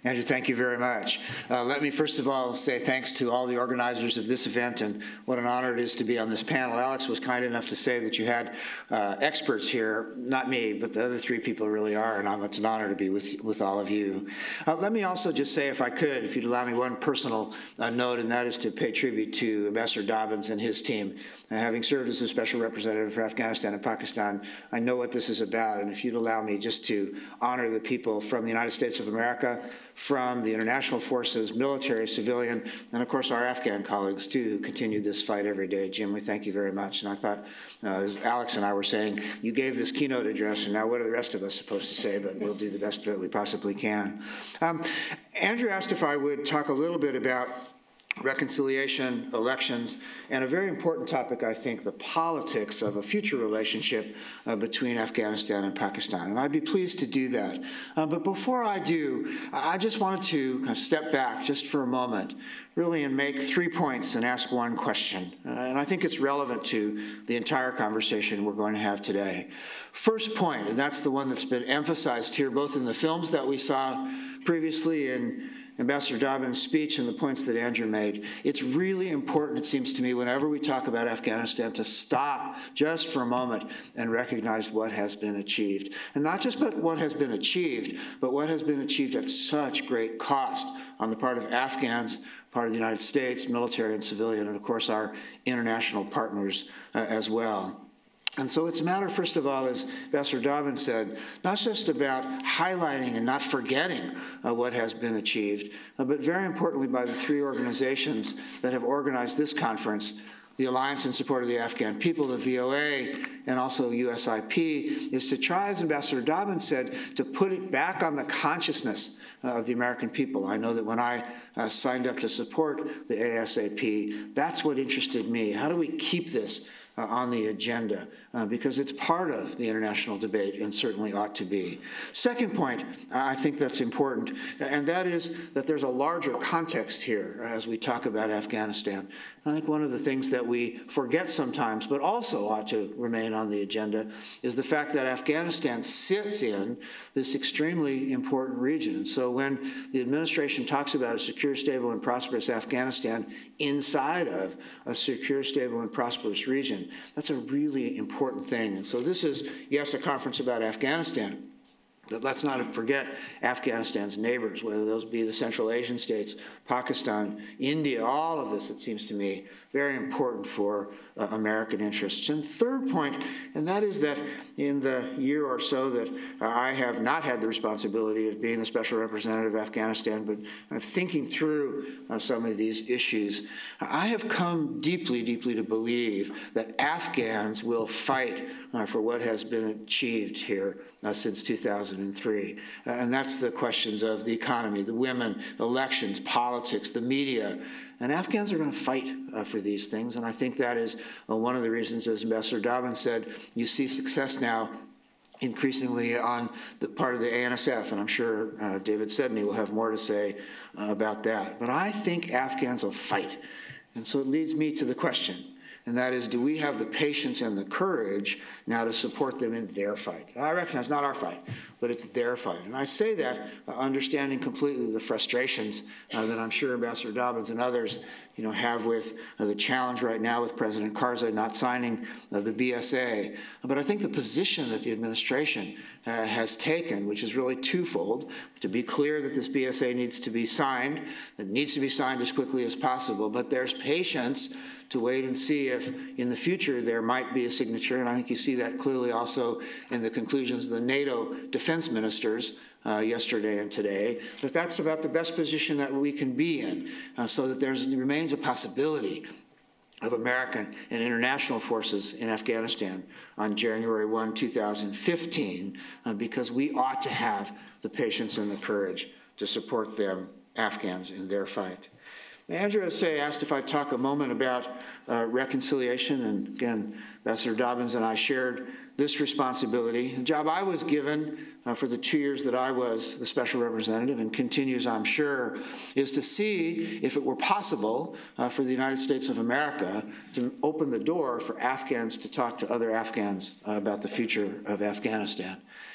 Andrew, thank you very much. Uh, let me first of all say thanks to all the organizers of this event, and what an honor it is to be on this panel. Alex was kind enough to say that you had uh, experts here, not me, but the other three people really are, and I'm, it's an honor to be with, with all of you. Uh, let me also just say, if I could, if you'd allow me one personal uh, note, and that is to pay tribute to Ambassador Dobbins and his team. Uh, having served as a special representative for Afghanistan and Pakistan, I know what this is about, and if you'd allow me just to honor the people from the United States of America, from the international forces, military, civilian, and of course our Afghan colleagues too, who continue this fight every day. Jim, we thank you very much. And I thought, uh, as Alex and I were saying, you gave this keynote address, and now what are the rest of us supposed to say? But we'll do the best that we possibly can. Um, Andrew asked if I would talk a little bit about reconciliation, elections, and a very important topic, I think, the politics of a future relationship uh, between Afghanistan and Pakistan. And I'd be pleased to do that. Uh, but before I do, I just wanted to kind of step back just for a moment, really, and make three points and ask one question. Uh, and I think it's relevant to the entire conversation we're going to have today. First point, and that's the one that's been emphasized here, both in the films that we saw previously in Ambassador Dobbins' speech and the points that Andrew made. It's really important, it seems to me, whenever we talk about Afghanistan, to stop just for a moment and recognize what has been achieved. And not just about what has been achieved, but what has been achieved at such great cost on the part of Afghans, part of the United States, military and civilian, and of course our international partners uh, as well. And so it's a matter, first of all, as Ambassador Dobbins said, not just about highlighting and not forgetting uh, what has been achieved, uh, but very importantly by the three organizations that have organized this conference, the Alliance in Support of the Afghan People, the V O A, and also U S I P, is to try, as Ambassador Dobbins said, to put it back on the consciousness uh, of the American people. I know that when I uh, signed up to support the A S A P, that's what interested me. How do we keep this Uh, on the agenda, uh, because it's part of the international debate and certainly ought to be. Second point, uh, I think that's important, and that is that there's a larger context here as we talk about Afghanistan. I think one of the things that we forget sometimes, but also ought to remain on the agenda, is the fact that Afghanistan sits in this extremely important region. And so when the administration talks about a secure, stable, and prosperous Afghanistan inside of a secure, stable, and prosperous region, that's a really important thing. And so this is, yes, a conference about Afghanistan, but let's not forget Afghanistan's neighbors, whether those be the Central Asian states, Pakistan, India, all of this, it seems to me, very important for uh, American interests. And third point, and that is that in the year or so that uh, I have not had the responsibility of being the special representative of Afghanistan, but uh, thinking through uh, some of these issues, I have come deeply, deeply to believe that Afghans will fight uh, for what has been achieved here uh, since two thousand three. Uh, and that's the questions of the economy, the women, elections, politics, the media. And Afghans are going to fight uh, for these things, and I think that is uh, one of the reasons, as Ambassador Dobbins said, you see success now increasingly on the part of the A N S F, and I'm sure uh, David Sedney will have more to say uh, about that. But I think Afghans will fight, and so it leads me to the question, and that is, do we have the patience and the courage now to support them in their fight? I recognize it's not our fight, but it's their fight. And I say that uh, understanding completely the frustrations uh, that I'm sure Ambassador Dobbins and others you know, have with uh, the challenge right now with President Karzai not signing uh, the B S A. But I think the position that the administration uh, has taken, which is really twofold, to be clear that this B S A needs to be signed, it needs to be signed as quickly as possible, but there's patience to wait and see if in the future there might be a signature, and I think you see that clearly also in the conclusions of the NATO defense ministers uh, yesterday and today, that that's about the best position that we can be in, uh, so that there's, there remains a possibility of American and international forces in Afghanistan on January first, two thousand fifteen, uh, because we ought to have the patience and the courage to support them, Afghans, in their fight. Andrew Say asked if I'd talk a moment about uh, reconciliation, and again, Ambassador Dobbins and I shared this responsibility. The job I was given uh, for the two years that I was the special representative, and continues, I'm sure, is to see if it were possible uh, for the United States of America to open the door for Afghans to talk to other Afghans uh, about the future of Afghanistan.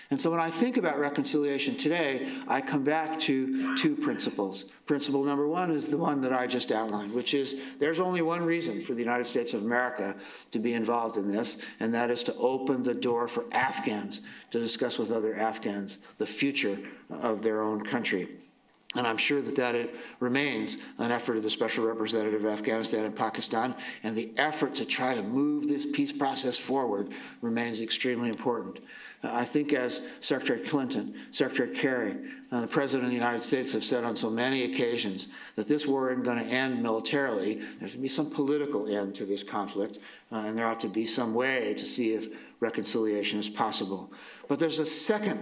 And so when I think about reconciliation today, I come back to two principles. Principle number one is the one that I just outlined, which is there's only one reason for the United States of America to be involved in this, and that is to open the door for Afghans to discuss with other Afghans the future of their own country. And I'm sure that that it remains an effort of the Special Representative of Afghanistan and Pakistan, and the effort to try to move this peace process forward remains extremely important. Uh, I think as Secretary Clinton, Secretary Kerry, and the President of the United States have said on so many occasions that this war isn't going to end militarily. There's going to be some political end to this conflict, uh, and there ought to be some way to see if reconciliation is possible. But there's a second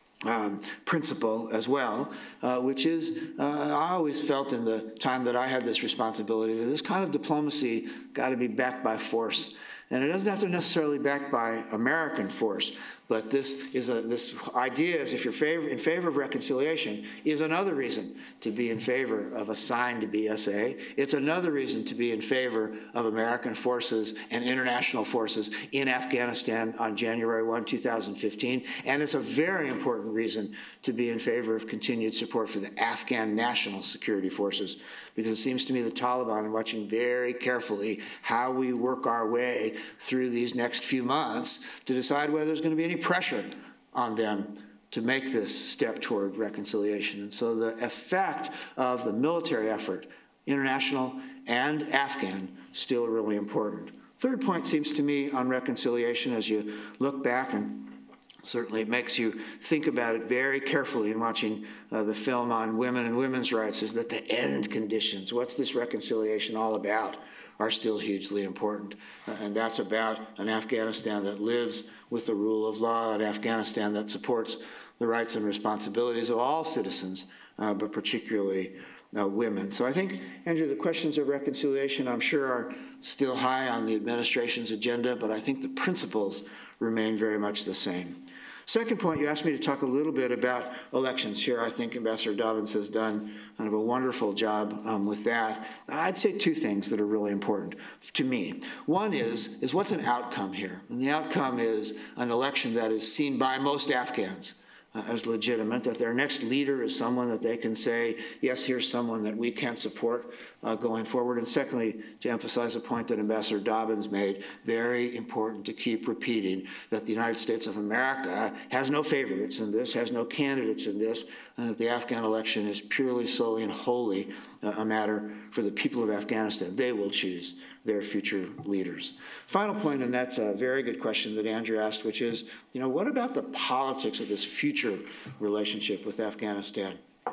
Um, principle as well, uh, which is uh, I always felt in the time that I had this responsibility that this kind of diplomacy got to be backed by force. And it doesn't have to necessarily be backed by American force, but this is a, this idea is if you're favor, in favor of reconciliation is another reason to be in favor of a signed B S A. It's another reason to be in favor of American forces and international forces in Afghanistan on January first, two thousand fifteen. And it's a very important reason to be in favor of continued support for the Afghan national security forces, because it seems to me the Taliban are watching very carefully how we work our way through these next few months to decide whether there's going to be any pressure on them to make this step toward reconciliation. And so the effect of the military effort, international and Afghan, still really important. Third point seems to me on reconciliation, as you look back, and certainly it makes you think about it very carefully in watching uh, the film on women and women's rights, is that the end conditions, what's this reconciliation all about, are still hugely important. Uh, and that's about an Afghanistan that lives with the rule of law, an Afghanistan that supports the rights and responsibilities of all citizens, uh, but particularly uh, women. So I think, Andrew, the questions of reconciliation, I'm sure, are still high on the administration's agenda, but I think the principles remain very much the same. Second point, you asked me to talk a little bit about elections. Here, I think Ambassador Dobbins has done kind of a wonderful job um, with that. I'd say two things that are really important to me. One is, is what's an outcome here? And the outcome is an election that is seen by most Afghans uh, as legitimate, that their next leader is someone that they can say, yes, here's someone that we can support uh, going forward. And secondly, to emphasize a point that Ambassador Dobbins made, very important to keep repeating, that the United States of America has no favorites in this, has no candidates in this, and that the Afghan election is purely, solely, and wholly uh, a matter for the people of Afghanistan. They will choose their future leaders. Final point, and that's a very good question that Andrew asked, which is, you know, what about the politics of this future relationship with Afghanistan?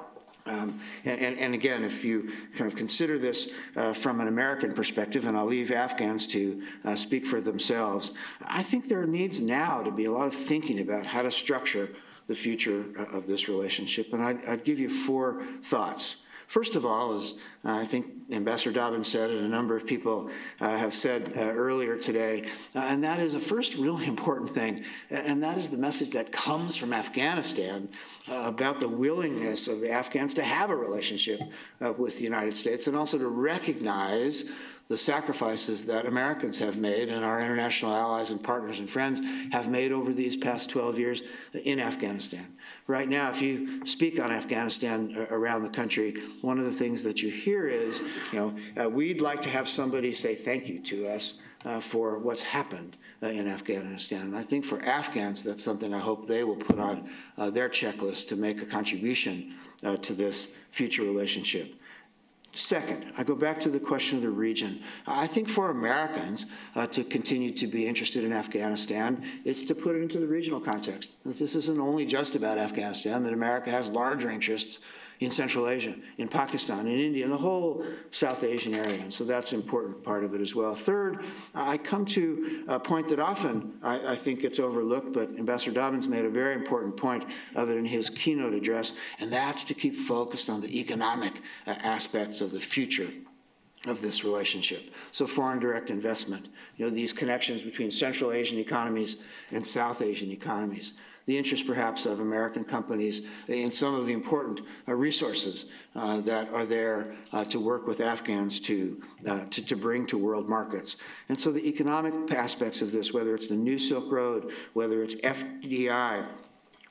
Um, and, and, and again, if you kind of consider this uh, from an American perspective, and I'll leave Afghans to uh, speak for themselves, I think there needs now to be a lot of thinking about how to structure the future of this relationship. And I'd, I'd give you four thoughts. First of all, as uh, I think Ambassador Dobbins said, and a number of people uh, have said uh, earlier today, uh, and that is a first really important thing, and that is the message that comes from Afghanistan uh, about the willingness of the Afghans to have a relationship uh, with the United States, and also to recognize the sacrifices that Americans have made and our international allies and partners and friends have made over these past twelve years in Afghanistan. Right now, if you speak on Afghanistan around the country, one of the things that you hear is, you know, uh, we'd like to have somebody say thank you to us uh, for what's happened uh, in Afghanistan. And I think for Afghans, that's something I hope they will put on uh, their checklist to make a contribution uh, to this future relationship. Second, I go back to the question of the region. I think for Americans uh, to continue to be interested in Afghanistan, it's to put it into the regional context. This isn't only just about Afghanistan, that America has larger interests in Central Asia, in Pakistan, in India, in the whole South Asian area. And so that's an important part of it as well. Third, I come to a point that often I, I think gets overlooked, but Ambassador Dobbins made a very important point of it in his keynote address, and that's to keep focused on the economic uh, aspects of the future of this relationship. So foreign direct investment, you know, these connections between Central Asian economies and South Asian economies, the interest perhaps of American companies in some of the important uh, resources uh, that are there uh, to work with Afghans to, uh, to, to bring to world markets. And so the economic aspects of this, whether it's the New Silk Road, whether it's F D I,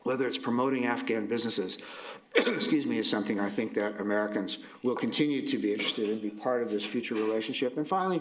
whether it's promoting Afghan businesses, excuse me, is something I think that Americans will continue to be interested in, be part of this future relationship. And finally,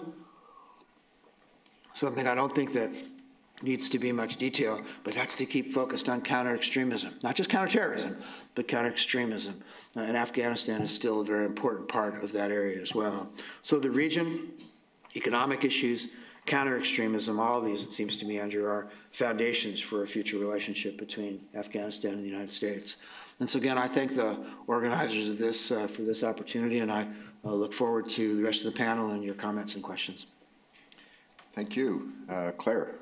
something I don't think that needs to be much detail, but that's to keep focused on counter-extremism, not just counterterrorism, but counter-extremism. Uh, and Afghanistan is still a very important part of that area as well. So the region, economic issues, counter-extremism, all of these, it seems to me, Andrew, are foundations for a future relationship between Afghanistan and the United States. And so again, I thank the organizers of this uh, for this opportunity, and I uh, look forward to the rest of the panel and your comments and questions.
Thank you. Uh, Clare.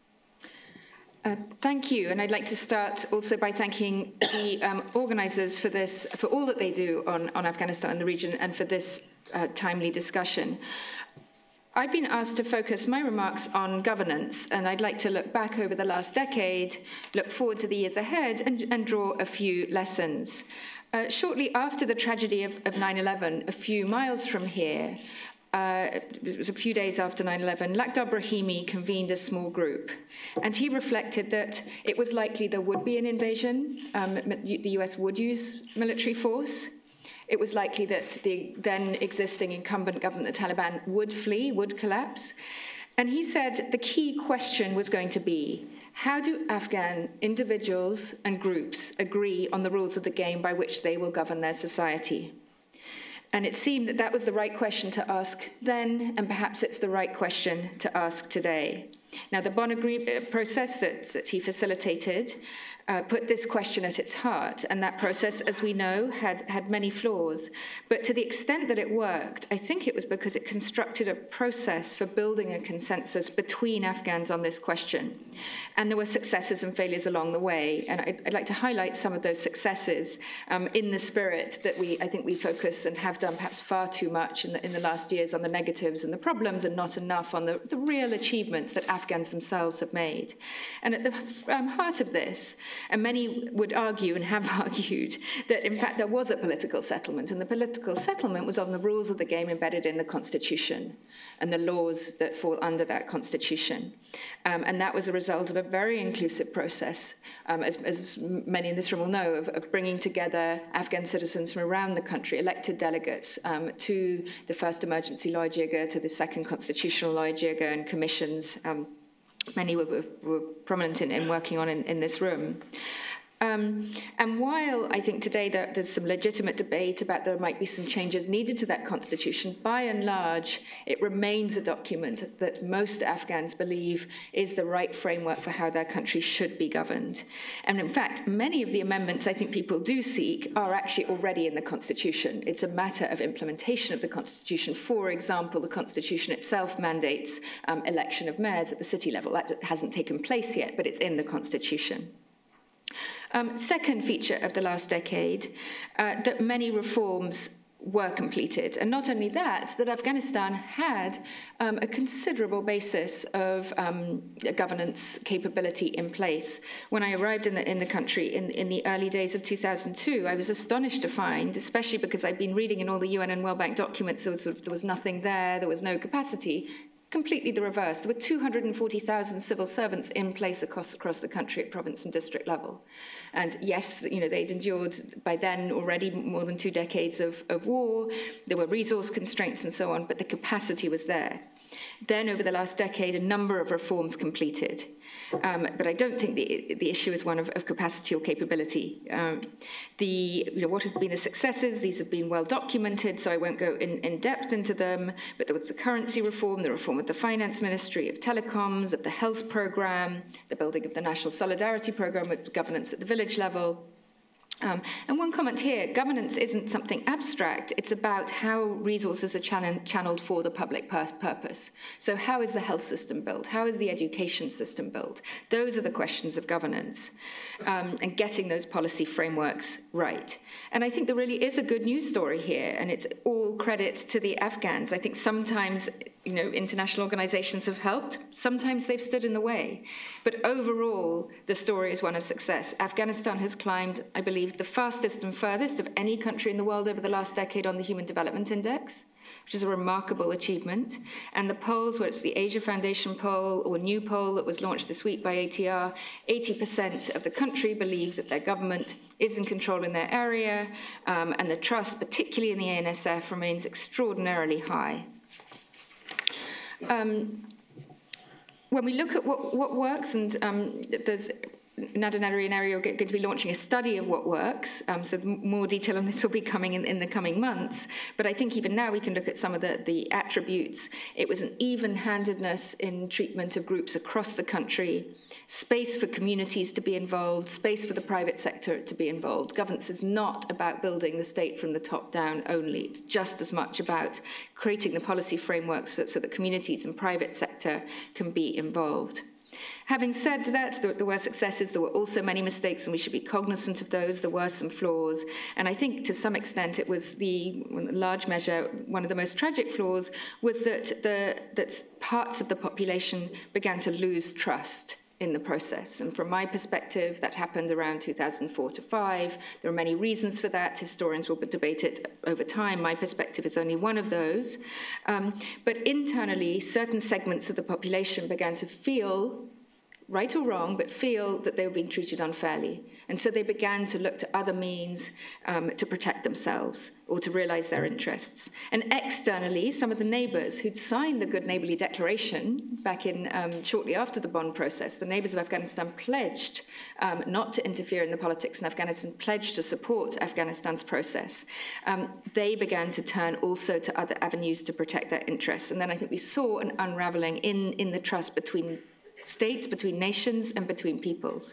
Uh, thank you, and I'd like to start also by thanking the um, organizers for this, for all that they do on, on Afghanistan and the region, and for this uh, timely discussion. I've been asked to focus my remarks on governance, and I'd like to look back over the last decade, look forward to the years ahead, and, and draw a few lessons. Uh, shortly after the tragedy of, of nine eleven, a few miles from here, Uh, it was a few days after nine eleven, Lakhdar Brahimi convened a small group, and he reflected that it was likely there would be an invasion, um, the U S would use military force. It was likely that the then existing incumbent government, the Taliban, would flee, would collapse. And he said the key question was going to be, how do Afghan individuals and groups agree on the rules of the game by which they will govern their society? And it seemed that that was the right question to ask then, and perhaps it's the right question to ask today. Now, the Bonn Agreement process that, that he facilitated uh, put this question at its heart, and that process, as we know, had, had many flaws. But to the extent that it worked, I think it was because it constructed a process for building a consensus between Afghans on this question. And there were successes and failures along the way, and I'd, I'd like to highlight some of those successes um, in the spirit that we, I think we focus and have done perhaps far too much in the, in the last years on the negatives and the problems, and not enough on the, the real achievements that Afghans themselves have made. And at the um, heart of this, and many would argue and have argued that in fact there was a political settlement, and the political settlement was on the rules of the game embedded in the Constitution and the laws that fall under that Constitution. Um, and that was a result of a very inclusive process, um, as, as many in this room will know, of, of bringing together Afghan citizens from around the country, elected delegates um, to the first emergency law jirga, to the second constitutional law jirga, and commissions. Um, many were, were prominent in, in working on in, in this room. Um, and while I think today there, there's some legitimate debate about there might be some changes needed to that constitution, by and large, it remains a document that most Afghans believe is the right framework for how their country should be governed. And in fact, many of the amendments I think people do seek are actually already in the constitution. It's a matter of implementation of the constitution. For example, the constitution itself mandates um, election of mayors at the city level. That hasn't taken place yet, but it's in the constitution. Um, second feature of the last decade, uh, that many reforms were completed. And not only that, that Afghanistan had um, a considerable basis of um, governance capability in place. When I arrived in the, in the country in, in the early days of two thousand two, I was astonished to find, especially because I'd been reading in all the U N and World Bank documents, there was, sort of, there was nothing there, there was no capacity. Completely the reverse. There were two hundred forty thousand civil servants in place across, across the country at province and district level. And yes, you know, they'd endured by then already more than two decades of, of war. There were resource constraints and so on, but the capacity was there. Then, over the last decade, a number of reforms completed. Um, but I don't think the, the issue is one of, of capacity or capability. Um, the, you know, what have been the successes? These have been well documented, so I won't go in, in depth into them. But there was the currency reform, the reform of the finance ministry, of telecoms, of the health program, the building of the national solidarity program with governance at the village level. Um, and one comment here, governance isn't something abstract, it's about how resources are chan channeled for the public pur purpose. So how is the health system built? How is the education system built? Those are the questions of governance, um, and getting those policy frameworks right. And I think there really is a good news story here, and it's all credit to the Afghans. I think sometimes, you know, international organizations have helped, sometimes they've stood in the way. But overall, the story is one of success. Afghanistan has climbed, I believe, believe, the fastest and furthest of any country in the world over the last decade on the Human Development Index, which is a remarkable achievement. And the polls, whether it's the Asia Foundation poll or new poll that was launched this week by A T R, eighty percent of the country believe that their government is in control in their area, um, and the trust, particularly in the A N S F, remains extraordinarily high. Um, when we look at what, what works, and um, there's Nadanari and Ari are going to be launching a study of what works, um, so more detail on this will be coming in, in the coming months. But I think even now we can look at some of the, the attributes. It was an even-handedness in treatment of groups across the country, space for communities to be involved, space for the private sector to be involved. Governance is not about building the state from the top down only. It's just as much about creating the policy frameworks for, so that communities and private sector can be involved. Having said that, there, there were successes, there were also many mistakes, and we should be cognizant of those. There were some flaws. And I think to some extent it was the, in large measure, one of the most tragic flaws was that, the, that parts of the population began to lose trust in the process. And from my perspective, that happened around two thousand four to five. There are many reasons for that. Historians will debate it over time. My perspective is only one of those. Um, but internally, certain segments of the population began to feel, right or wrong, but feel that they were being treated unfairly. And so they began to look to other means um, to protect themselves or to realize their interests. And externally, some of the neighbors who'd signed the Good Neighborly Declaration back in um, shortly after the Bonn process, the neighbors of Afghanistan pledged um, not to interfere in the politics in Afghanistan, pledged to support Afghanistan's process. Um, they began to turn also to other avenues to protect their interests. And then I think we saw an unraveling in, in the trust between states, between nations, and between peoples.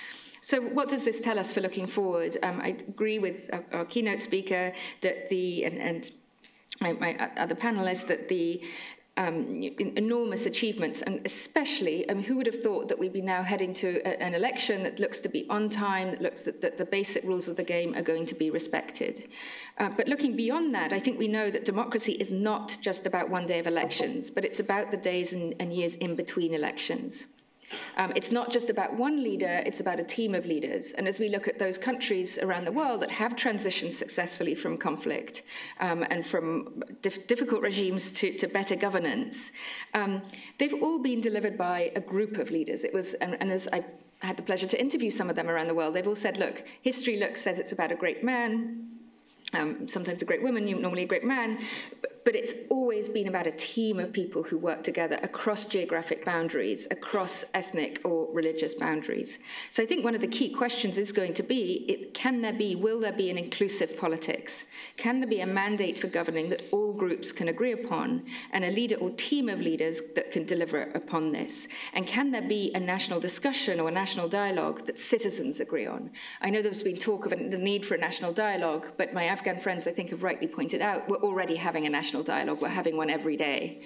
So what does this tell us for looking forward? Um, I agree with our, our keynote speaker that the, and, and my, my other panelists, that the um, enormous achievements, and especially, I mean, who would have thought that we'd be now heading to a, an election that looks to be on time, that looks that, that the basic rules of the game are going to be respected. Uh, but looking beyond that, I think we know that democracy is not just about one day of elections, but it's about the days and, and years in between elections. Um, it's not just about one leader, it's about a team of leaders. And as we look at those countries around the world that have transitioned successfully from conflict um, and from dif difficult regimes to, to better governance, um, they've all been delivered by a group of leaders. It was, and, and as I had the pleasure to interview some of them around the world, they've all said, look, history looks, says it's about a great man, um, sometimes a great woman, normally a great man, but it's always been about a team of people who work together across geographic boundaries, across ethnic or religious boundaries. So I think one of the key questions is going to be, it, can there be, will there be an inclusive politics? Can there be a mandate for governing that all groups can agree upon, and a leader or team of leaders that can deliver upon this? And can there be a national discussion or a national dialogue that citizens agree on? I know there's been talk of the need for a national dialogue, but my Afghan friends, I think, have rightly pointed out, we're already having a national dialogue. We're having one every day.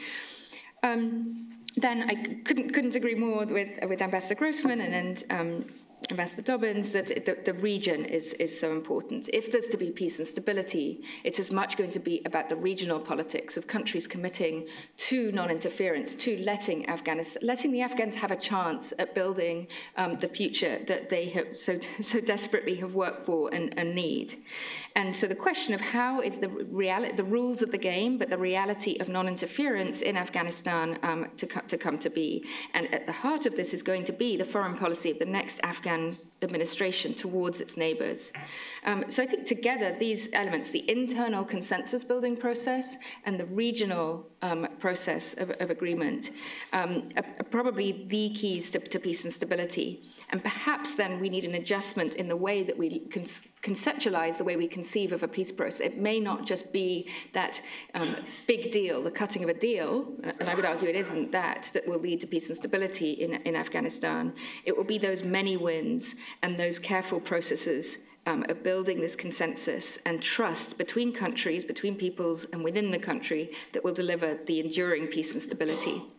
Um, then I couldn't couldn't agree more with with Ambassador Grossman and, and um, Ambassador Dobbins that the, the region is, is so important. If there's to be peace and stability, it's as much going to be about the regional politics of countries committing to non-interference, to letting Afghanistan, letting the Afghans have a chance at building um, the future that they have so so desperately have worked for and, and need. And so the question of how is the reality, the rules of the game, but the reality of non-interference in Afghanistan um, to, co to come to be. And at the heart of this is going to be the foreign policy of the next Afghan administration towards its neighbours. Um, so I think together these elements, the internal consensus building process and the regional um, process of, of agreement, um, are, are probably the keys to, to peace and stability. And perhaps then we need an adjustment in the way that we con conceptualize the way we conceive of a peace process. It may not just be that um, big deal, the cutting of a deal, and I would argue it isn't that, that will lead to peace and stability in, in Afghanistan. It will be those many wins and those careful processes um, of building this consensus and trust between countries, between peoples, and within the country that will deliver the enduring peace and stability.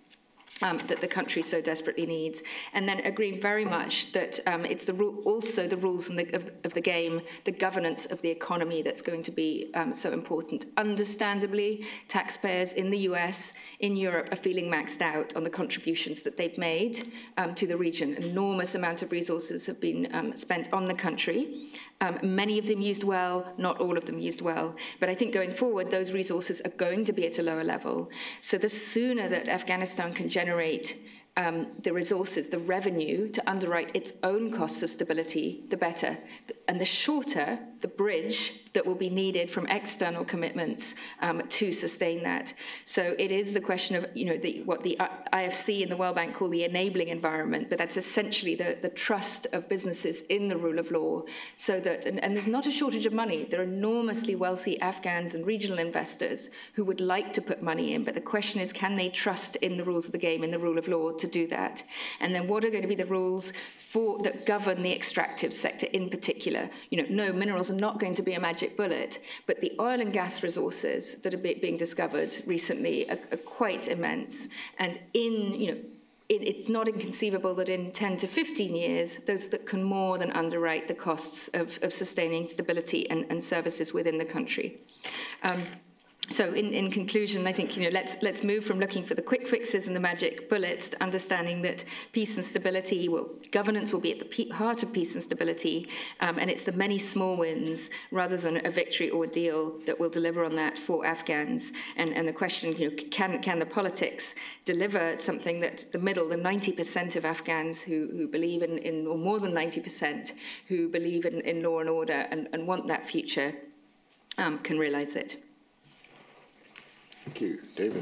Um, that the country so desperately needs, and then agreeing very much that um, it's the ru- also the rules in the, of, of the game, the governance of the economy that's going to be um, so important. Understandably, taxpayers in the U S, in Europe, are feeling maxed out on the contributions that they've made um, to the region. An enormous amount of resources have been um, spent on the country. Um, many of them used well, not all of them used well. But I think going forward, those resources are going to be at a lower level. So the sooner that Afghanistan can generate um, the resources, the revenue to underwrite its own costs of stability, the better. And the shorter the bridge that will be needed from external commitments um, to sustain that. So it is the question of, you know, the, what the I F C and the World Bank call the enabling environment, but that's essentially the, the trust of businesses in the rule of law. So that, and, and there's not a shortage of money. There are enormously wealthy Afghans and regional investors who would like to put money in, but the question is, can they trust in the rules of the game, in the rule of law to do that? And then what are going to be the rules for that govern the extractive sector in particular? You know, no, minerals are not going to be a magic bullet, but the oil and gas resources that are be, being discovered recently are, are quite immense. And in, you know, it, it's not inconceivable that in ten to fifteen years, those that can more than underwrite the costs of, of sustaining stability and, and services within the country. Um, So in, in conclusion, I think, you know, let's let's move from looking for the quick fixes and the magic bullets to understanding that peace and stability, will, governance will be at the pe- heart of peace and stability, um, and it's the many small wins rather than a victory or a deal that will deliver on that for Afghans. And, and the question, you know, can can the politics deliver something that the middle, the ninety percent of Afghans who, who believe in, in, or more than ninety percent who believe in, in law and order and, and want that future, um, can realize it.
Thank you. David.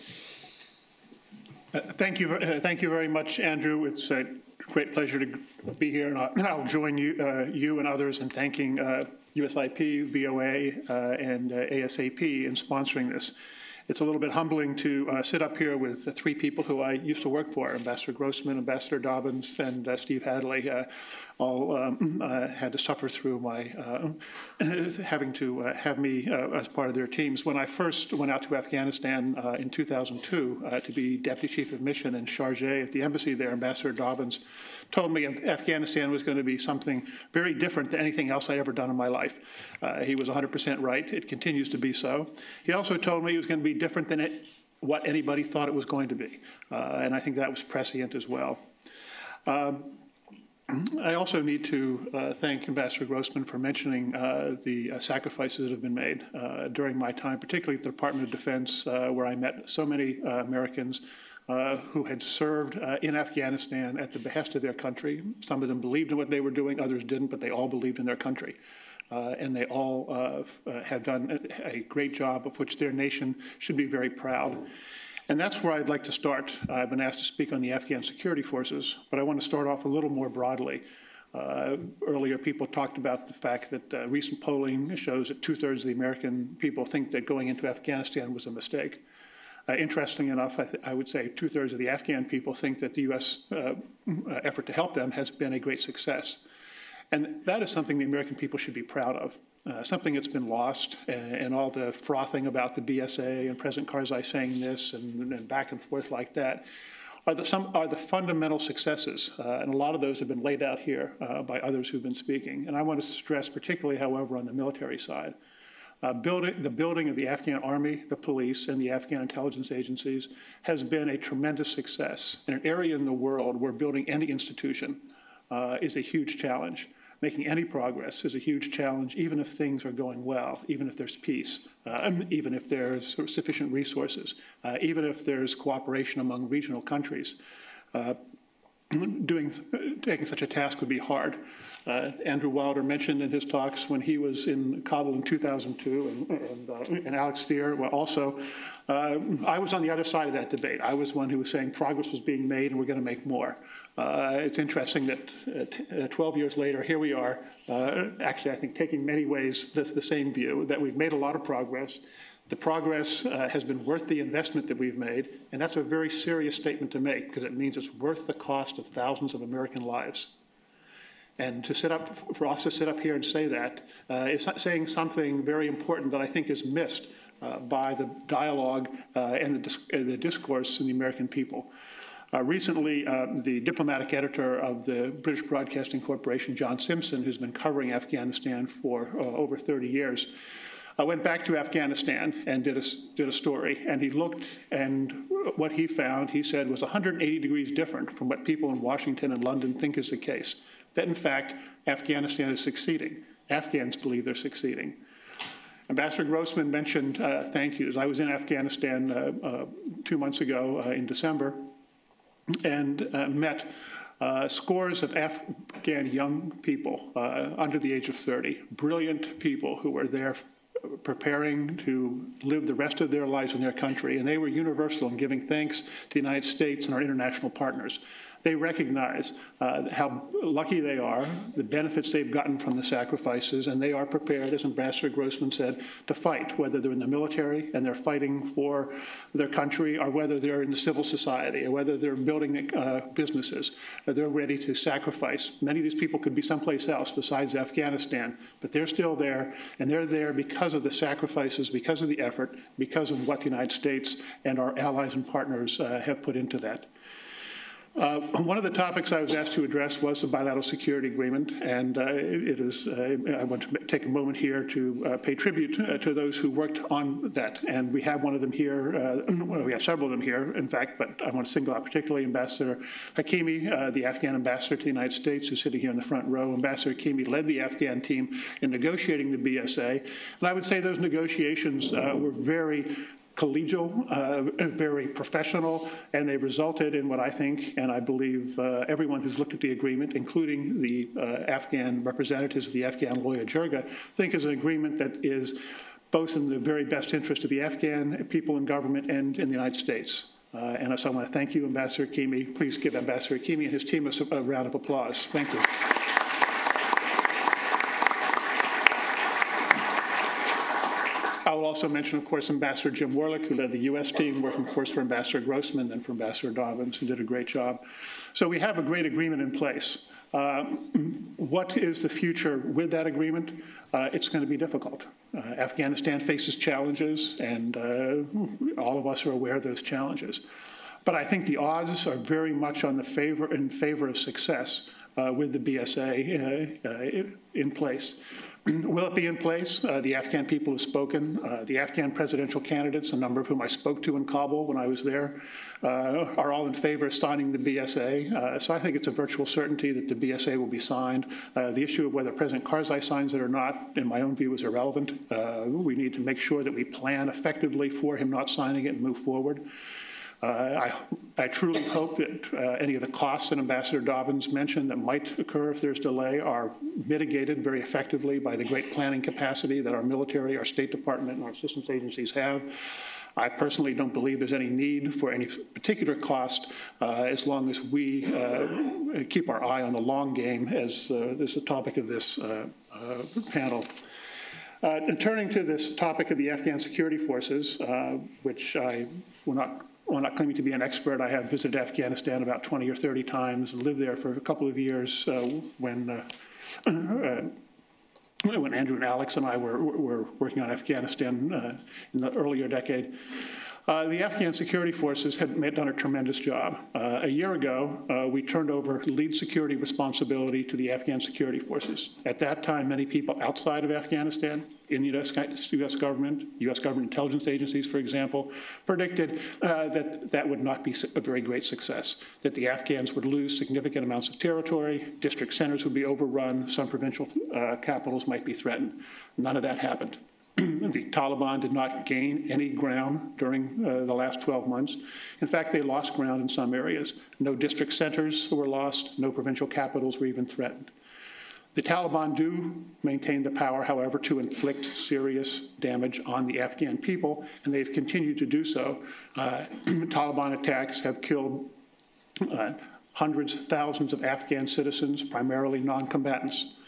Uh, thank you. Uh, thank you very much, Andrew. It's a great pleasure to be here, and I'll, I'll join you, uh, you and others in thanking uh, U S I P, V O A, uh, and uh, A S A P in sponsoring this. It's a little bit humbling to uh, sit up here with the three people who I used to work for, Ambassador Grossman, Ambassador Dobbins, and uh, Steve Hadley, uh, all um, uh, had to suffer through my uh, having to uh, have me uh, as part of their teams. When I first went out to Afghanistan uh, in two thousand two uh, to be Deputy Chief of Mission in Sharjah at the embassy there, Ambassador Dobbins told me Afghanistan was going to be something very different than anything else I'd ever done in my life. Uh, he was one hundred percent right. It continues to be so. He also told me it was going to be different than it, what anybody thought it was going to be. Uh, and I think that was prescient as well. Um, I also need to uh, thank Ambassador Grossman for mentioning uh, the uh, sacrifices that have been made uh, during my time, particularly at the Department of Defense, uh, where I met so many uh, Americans uh, who had served uh, in Afghanistan at the behest of their country. Some of them believed in what they were doing, others didn't, but they all believed in their country. Uh, and they all uh, uh, have done a, a great job of which their nation should be very proud. And that's where I'd like to start. Uh, I've been asked to speak on the Afghan security forces, but I want to start off a little more broadly. Uh, earlier, people talked about the fact that uh, recent polling shows that two-thirds of the American people think that going into Afghanistan was a mistake. Uh, interesting enough, I, th I would say two-thirds of the Afghan people think that the U S uh, effort to help them has been a great success. And that is something the American people should be proud of. Uh, something that's been lost, and, and all the frothing about the B S A and President Karzai saying this and, and back and forth like that are the, some, are the fundamental successes. Uh, and a lot of those have been laid out here uh, by others who've been speaking. And I want to stress particularly, however, on the military side. Uh, building, the building of the Afghan army, the police, and the Afghan intelligence agencies has been a tremendous success. In an area in the world where building any institution uh, is a huge challenge. Making any progress is a huge challenge, even if things are going well, even if there's peace, uh, even if there's sufficient resources, uh, even if there's cooperation among regional countries. Uh, doing, taking such a task would be hard. Uh, Andrew Wilder mentioned in his talks when he was in Kabul in two thousand two, and, and, uh, and Alex Thier well, also, uh, I was on the other side of that debate. I was one who was saying progress was being made and we're going to make more. Uh, it's interesting that uh, twelve years later, here we are, uh, actually I think taking many ways the, the same view, that we've made a lot of progress. The progress uh, has been worth the investment that we've made, and that's a very serious statement to make because it means it's worth the cost of thousands of American lives. And to sit up, for us to sit up here and say that uh, is saying something very important that I think is missed uh, by the dialogue uh, and the, dis uh, the discourse in the American people. Uh, recently, uh, the diplomatic editor of the British Broadcasting Corporation, John Simpson, who's been covering Afghanistan for uh, over thirty years, I went back to Afghanistan and did a, did a story, and he looked, and what he found, he said, was one hundred eighty degrees different from what people in Washington and London think is the case. That, in fact, Afghanistan is succeeding. Afghans believe they're succeeding. Ambassador Grossman mentioned uh, thank yous. I was in Afghanistan uh, uh, two months ago uh, in December and uh, met Uh, scores of Afghan young people uh, under the age of thirty, brilliant people who were there preparing to live the rest of their lives in their country, and they were universal in giving thanks to the United States and our international partners. They recognize uh, how lucky they are, the benefits they've gotten from the sacrifices, and they are prepared, as Ambassador Grossman said, to fight, whether they're in the military and they're fighting for their country, or whether they're in the civil society, or whether they're building uh, businesses. Uh, they're ready to sacrifice. Many of these people could be someplace else besides Afghanistan, but they're still there, and they're there because of the sacrifices, because of the effort, because of what the United States and our allies and partners uh, have put into that. Uh, one of the topics I was asked to address was the bilateral security agreement, and uh, it, it is, uh, I want to take a moment here to uh, pay tribute to, uh, to those who worked on that, and we have one of them here, uh, well, we have several of them here, in fact, but I want to single out particularly Ambassador Hakimi, uh, the Afghan ambassador to the United States, who's sitting here in the front row. Ambassador Hakimi led the Afghan team in negotiating the B S A, and I would say those negotiations uh, were very collegial, uh, very professional, and they resulted in what I think, and I believe uh, everyone who's looked at the agreement, including the uh, Afghan representatives of the Afghan lawyer Jirga, think is an agreement that is both in the very best interest of the Afghan people and government and in the United States. Uh, and so I want to thank you, Ambassador Hakimi. Please give Ambassador Hakimi and his team a, a round of applause. Thank you. I will also mention, of course, Ambassador Jim Warlick, who led the U S team, working, of course, for Ambassador Grossman and for Ambassador Dobbins, who did a great job. So we have a great agreement in place. Uh, what is the future with that agreement? Uh, it's going to be difficult. Uh, Afghanistan faces challenges, and uh, all of us are aware of those challenges. But I think the odds are very much on the favor, in favor of success uh, with the B S A uh, uh, in place. Will it be in place? Uh, the Afghan people have spoken. Uh, the Afghan presidential candidates, a number of whom I spoke to in Kabul when I was there, uh, are all in favor of signing the B S A. Uh, so I think it's a virtual certainty that the B S A will be signed. Uh, the issue of whether President Karzai signs it or not, in my own view, is irrelevant. Uh, we need to make sure that we plan effectively for him not signing it and move forward. Uh, I, I truly hope that uh, any of the costs that Ambassador Dobbins mentioned that might occur if there's delay are mitigated very effectively by the great planning capacity that our military, our State Department, and our assistance agencies have. I personally don't believe there's any need for any particular cost uh, as long as we uh, keep our eye on the long game, as uh, is the topic of this uh, uh, panel. Uh, and turning to this topic of the Afghan security forces, uh, which I will not Well, not claiming to be an expert, I have visited Afghanistan about twenty or thirty times and lived there for a couple of years uh, when, uh, uh, when Andrew and Alex and I were, were working on Afghanistan uh, in the earlier decade. Uh, the Afghan security forces had made, done a tremendous job. Uh, a year ago, uh, we turned over lead security responsibility to the Afghan security forces. At that time, many people outside of Afghanistan, in the U S government, U S government intelligence agencies, for example, predicted uh, that that would not be a very great success, that the Afghans would lose significant amounts of territory, district centers would be overrun, some provincial uh, capitals might be threatened. None of that happened. The Taliban did not gain any ground during uh, the last twelve months. In fact, they lost ground in some areas. No district centers were lost, no provincial capitals were even threatened. The Taliban do maintain the power, however, to inflict serious damage on the Afghan people, and they've continued to do so. Uh, Taliban attacks have killed uh, hundreds, thousands of Afghan citizens, primarily non-combatants.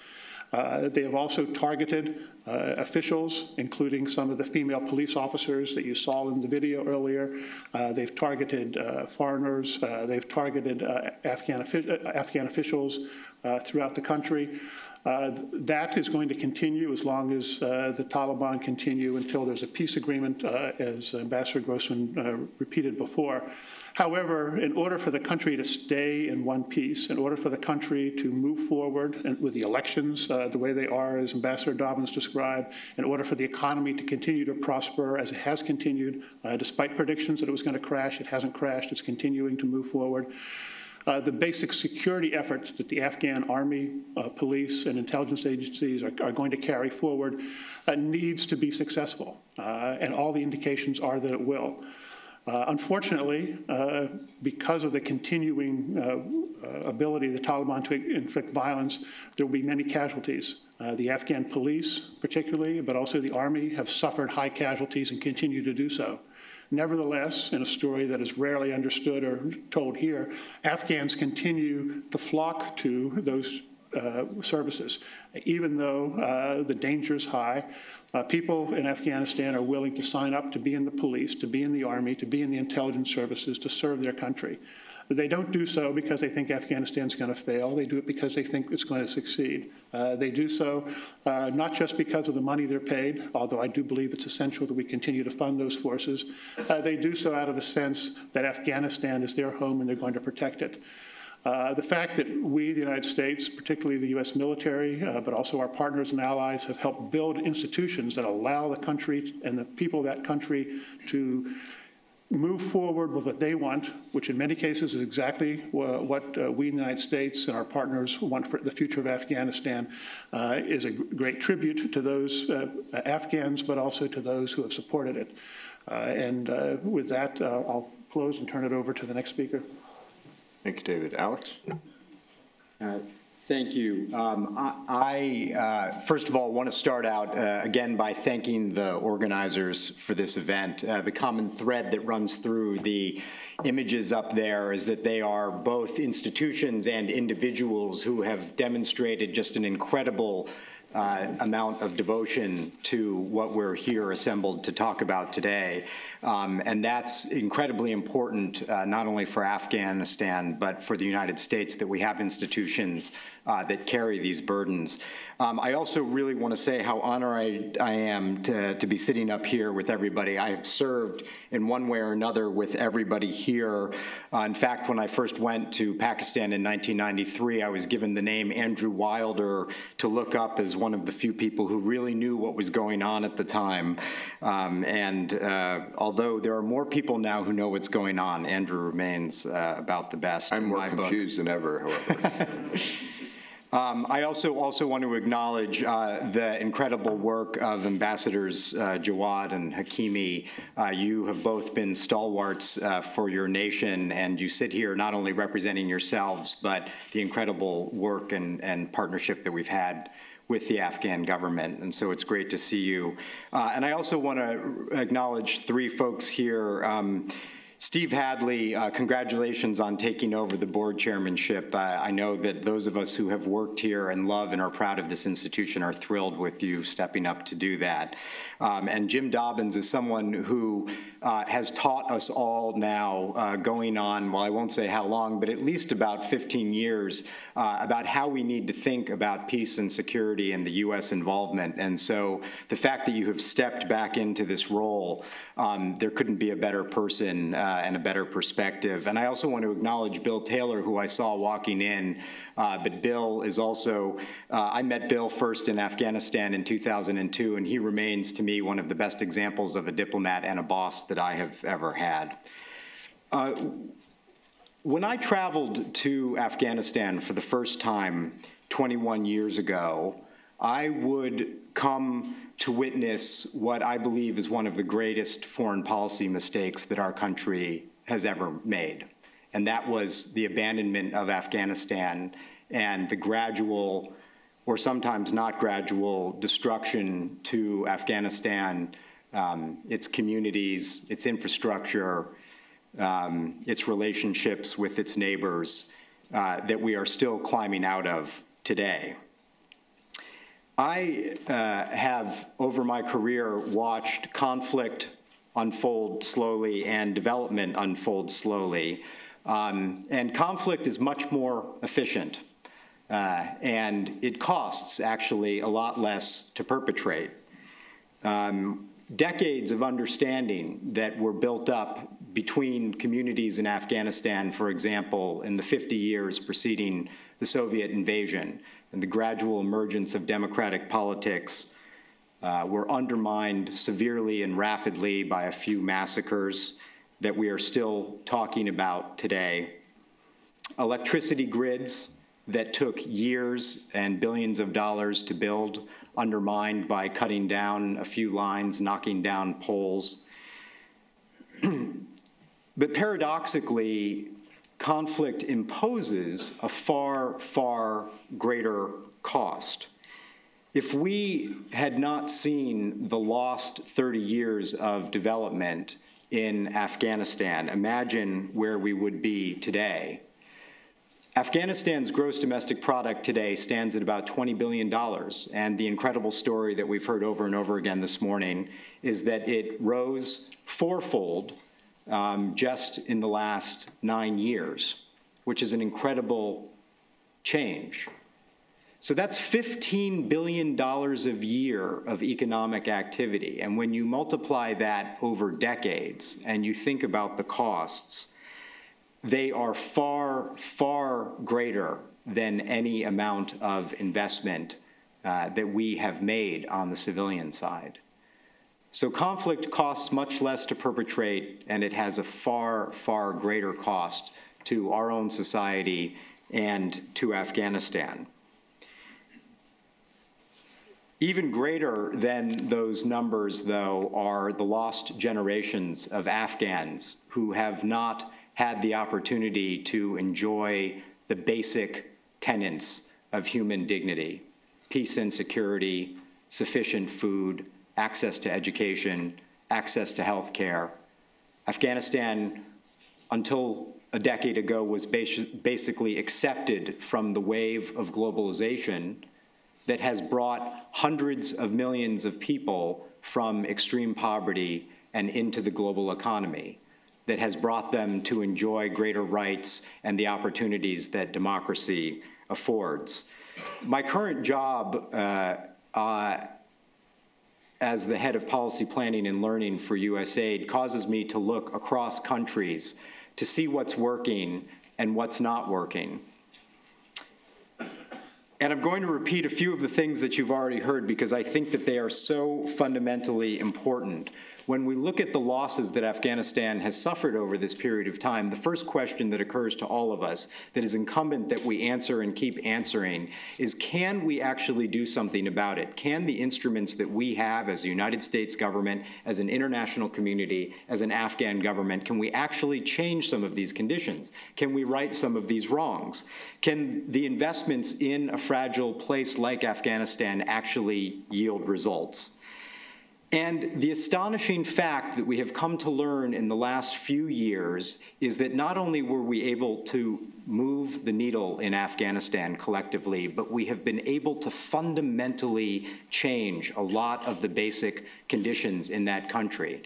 Uh, they have also targeted uh, officials, including some of the female police officers that you saw in the video earlier. Uh, they've targeted uh, foreigners. Uh, they've targeted uh, Afghan, uh, Afghan officials uh, throughout the country. Uh, that is going to continue as long as uh, the Taliban continue until there's a peace agreement, uh, as Ambassador Grossman uh, repeated before. However, in order for the country to stay in one piece, in order for the country to move forward and with the elections uh, the way they are, as Ambassador Dobbins described, in order for the economy to continue to prosper as it has continued, uh, despite predictions that it was going to crash, it hasn't crashed, it's continuing to move forward. Uh, the basic security efforts that the Afghan army, uh, police, and intelligence agencies are, are going to carry forward uh, needs to be successful, uh, and all the indications are that it will. Uh, unfortunately, uh, because of the continuing uh, uh, ability of the Taliban to inflict violence, there will be many casualties. Uh, the Afghan police, particularly, but also the army, have suffered high casualties and continue to do so. Nevertheless, in a story that is rarely understood or told here, Afghans continue to flock to those uh, services. Even though uh, the danger is high, uh, people in Afghanistan are willing to sign up to be in the police, to be in the army, to be in the intelligence services, to serve their country. They don't do so because they think Afghanistan is going to fail. They do it because they think it's going to succeed. Uh, they do so uh, not just because of the money they're paid, although I do believe it's essential that we continue to fund those forces. Uh, they do so out of a sense that Afghanistan is their home and they're going to protect it. Uh, the fact that we, the United States, particularly the U S military, uh, but also our partners and allies, have helped build institutions that allow the country and the people of that country to move forward with what they want, which in many cases is exactly uh, what uh, we in the United States and our partners want for the future of Afghanistan, uh, is a great tribute to those uh, Afghans, but also to those who have supported it. Uh, and uh, with that, uh, I'll close and turn it over to the next speaker.
Thank you, David. Alex?
Uh, Thank you. Um, I, I uh, first of all, want to start out uh, again by thanking the organizers for this event. Uh, the common thread that runs through the images up there is that they are both institutions and individuals who have demonstrated just an incredible uh, amount of devotion to what we're here assembled to talk about today. Um, and that's incredibly important, uh, not only for Afghanistan, but for the United States, that we have institutions uh, that carry these burdens. Um, I also really want to say how honored I, I am to, to be sitting up here with everybody. I have served in one way or another with everybody here. Uh, in fact, when I first went to Pakistan in nineteen ninety-three, I was given the name Andrew Wilder to look up as one of the few people who really knew what was going on at the time. Um, and uh, although there are more people now who know what's going on, Andrew remains uh, about the best.
I'm more confused than ever, however.
Um, I also also want to acknowledge uh, the incredible work of Ambassadors uh, Jawad and Hakimi. Uh, you have both been stalwarts uh, for your nation, and you sit here not only representing yourselves, but the incredible work and, and partnership that we've had with the Afghan government, and so it's great to see you. Uh, and I also want to acknowledge three folks here. Um, Steve Hadley, uh, congratulations on taking over the board chairmanship. Uh, I know that those of us who have worked here and love and are proud of this institution are thrilled with you stepping up to do that. Um, and Jim Dobbins is someone who uh, has taught us all now, uh, going on, well, I won't say how long, but at least about fifteen years, uh, about how we need to think about peace and security and the U S involvement. And so the fact that you have stepped back into this role, um, there couldn't be a better person uh, and a better perspective. And I also want to acknowledge Bill Taylor, who I saw walking in, uh, but Bill is also, uh, I met Bill first in Afghanistan in two thousand two, and he remains to me one of the best examples of a diplomat and a boss that I have ever had. Uh, when I traveled to Afghanistan for the first time twenty-one years ago, I would come to witness what I believe is one of the greatest foreign policy mistakes that our country has ever made. And that was the abandonment of Afghanistan and the gradual, or sometimes not gradual, destruction to Afghanistan, um, its communities, its infrastructure, um, its relationships with its neighbors, uh, that we are still climbing out of today. I uh, have, over my career, watched conflict unfold slowly and development unfold slowly. Um, and conflict is much more efficient. Uh, and it costs, actually, a lot less to perpetrate. Um, decades of understanding that were built up between communities in Afghanistan, for example, in the fifty years preceding the Soviet invasion, and the gradual emergence of democratic politics uh, were undermined severely and rapidly by a few massacres that we are still talking about today. Electricity grids that took years and billions of dollars to build, undermined by cutting down a few lines, knocking down poles. But paradoxically, conflict imposes a far, far greater cost. If we had not seen the lost thirty years of development in Afghanistan, imagine where we would be today. Afghanistan's gross domestic product today stands at about twenty billion dollars, and the incredible story that we've heard over and over again this morning is that it rose fourfold um, just in the last nine years, which is an incredible change. So that's fifteen billion dollars a year of economic activity, and when you multiply that over decades and you think about the costs, they are far, far greater than any amount of investment uh, that we have made on the civilian side. So conflict costs much less to perpetrate, and it has a far, far greater cost to our own society and to Afghanistan. Even greater than those numbers, though, are the lost generations of Afghans who have not had the opportunity to enjoy the basic tenets of human dignity: peace and security, sufficient food, access to education, access to health care. Afghanistan, until a decade ago, was basically accepted from the wave of globalization that has brought hundreds of millions of people from extreme poverty and into the global economy, that has brought them to enjoy greater rights and the opportunities that democracy affords. My current job uh, uh, as the head of policy planning and learning for U S A I D causes me to look across countries to see what's working and what's not working. And I'm going to repeat a few of the things that you've already heard because I think that they are so fundamentally important. When we look at the losses that Afghanistan has suffered over this period of time, the first question that occurs to all of us that is incumbent that we answer and keep answering is, can we actually do something about it? Can the instruments that we have as a United States government, as an international community, as an Afghan government, can we actually change some of these conditions? Can we right some of these wrongs? Can the investments in a fragile place like Afghanistan actually yield results? And the astonishing fact that we have come to learn in the last few years is that not only were we able to move the needle in Afghanistan collectively, but we have been able to fundamentally change a lot of the basic conditions in that country.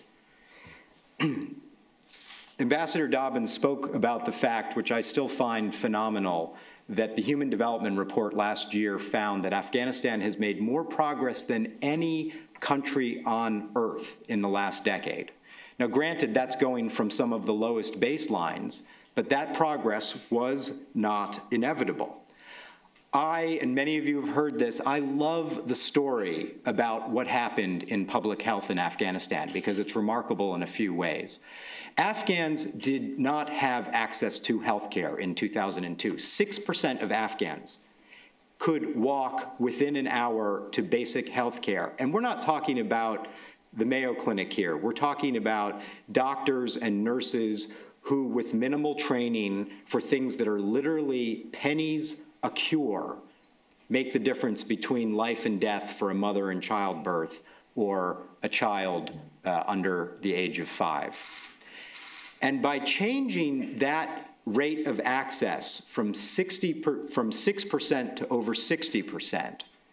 Ambassador Dobbins spoke about the fact, which I still find phenomenal, that the Human Development Report last year found that Afghanistan has made more progress than any country on earth in the last decade. Now, granted, that's going from some of the lowest baselines, but that progress was not inevitable. I, and many of you have heard this, I love the story about what happened in public health in Afghanistan because it's remarkable in a few ways. Afghans did not have access to health care in two thousand two. Six percent of Afghans could walk within an hour to basic health care. And we're not talking about the Mayo Clinic here. We're talking about doctors and nurses who, with minimal training for things that are literally pennies a cure, make the difference between life and death for a mother in childbirth or a child uh, under the age of five. And by changing that rate of access from sixty per, from six percent to over sixty percent,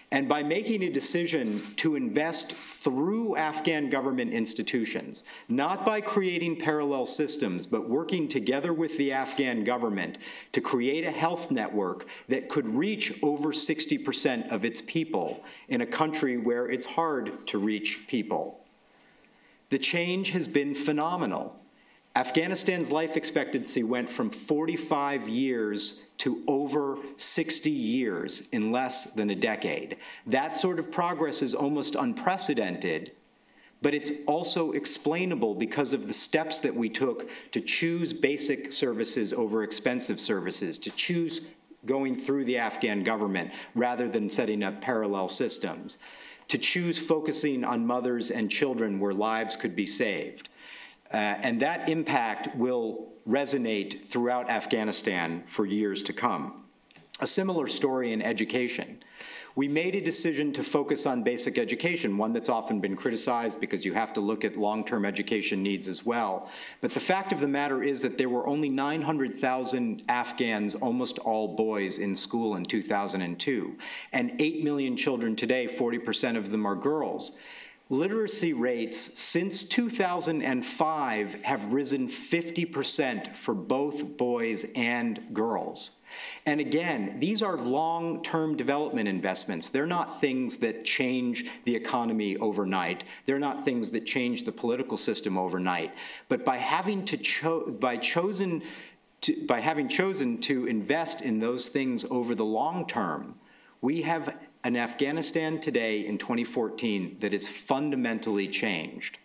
And by making a decision to invest through Afghan government institutions, not by creating parallel systems, but working together with the Afghan government to create a health network that could reach over sixty percent of its people in a country where it's hard to reach people. The change has been phenomenal. Afghanistan's life expectancy went from forty-five years to over sixty years in less than a decade. That sort of progress is almost unprecedented, but it's also explainable because of the steps that we took to choose basic services over expensive services, to choose going through the Afghan government rather than setting up parallel systems, to choose focusing on mothers and children where lives could be saved. Uh, and that impact will resonate throughout Afghanistan for years to come. A similar story in education. We made a decision to focus on basic education, one that's often been criticized because you have to look at long-term education needs as well. But the fact of the matter is that there were only nine hundred thousand Afghans, almost all boys, in school in two thousand two. And eight million children today, forty percent of them are girls. Literacy rates since two thousand five have risen fifty percent for both boys and girls. And again, these are long-term development investments. They're not things that change the economy overnight. They're not things that change the political system overnight. But by having to cho- by chosen to, by having chosen to invest in those things over the long term, we have an Afghanistan today in twenty fourteen that is fundamentally changed.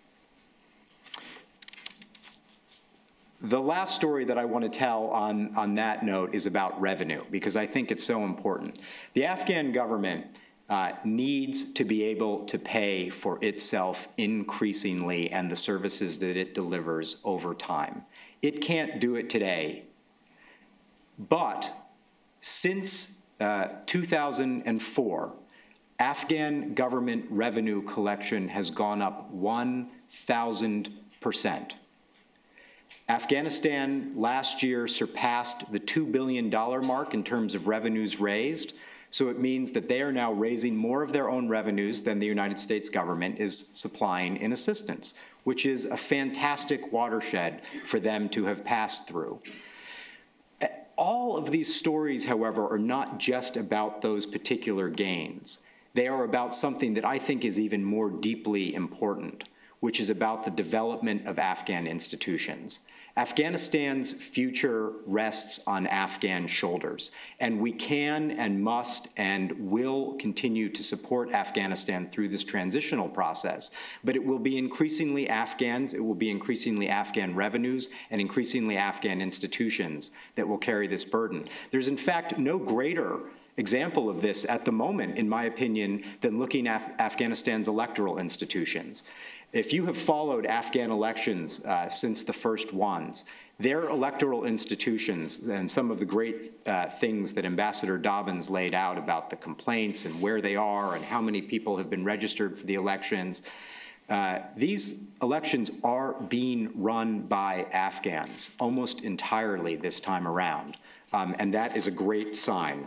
The last story that I want to tell on, on that note is about revenue, because I think it's so important. The Afghan government uh, needs to be able to pay for itself increasingly and the services that it delivers over time. It can't do it today, but since uh, two thousand four, Afghan government revenue collection has gone up one thousand percent. Afghanistan last year surpassed the two billion dollar mark in terms of revenues raised, so it means that they are now raising more of their own revenues than the United States government is supplying in assistance, which is a fantastic watershed for them to have passed through. All of these stories, however, are not just about those particular gains. They are about something that I think is even more deeply important, which is about the development of Afghan institutions. Afghanistan's future rests on Afghan shoulders, and we can and must and will continue to support Afghanistan through this transitional process, but it will be increasingly Afghans, it will be increasingly Afghan revenues, and increasingly Afghan institutions that will carry this burden. There's in fact no greater example of this at the moment, in my opinion, than looking at Afghanistan's electoral institutions. If you have followed Afghan elections uh, since the first ones, their electoral institutions and some of the great uh, things that Ambassador Dobbins laid out about the complaints and where they are and how many people have been registered for the elections, uh, these elections are being run by Afghans almost entirely this time around, um, and that is a great sign.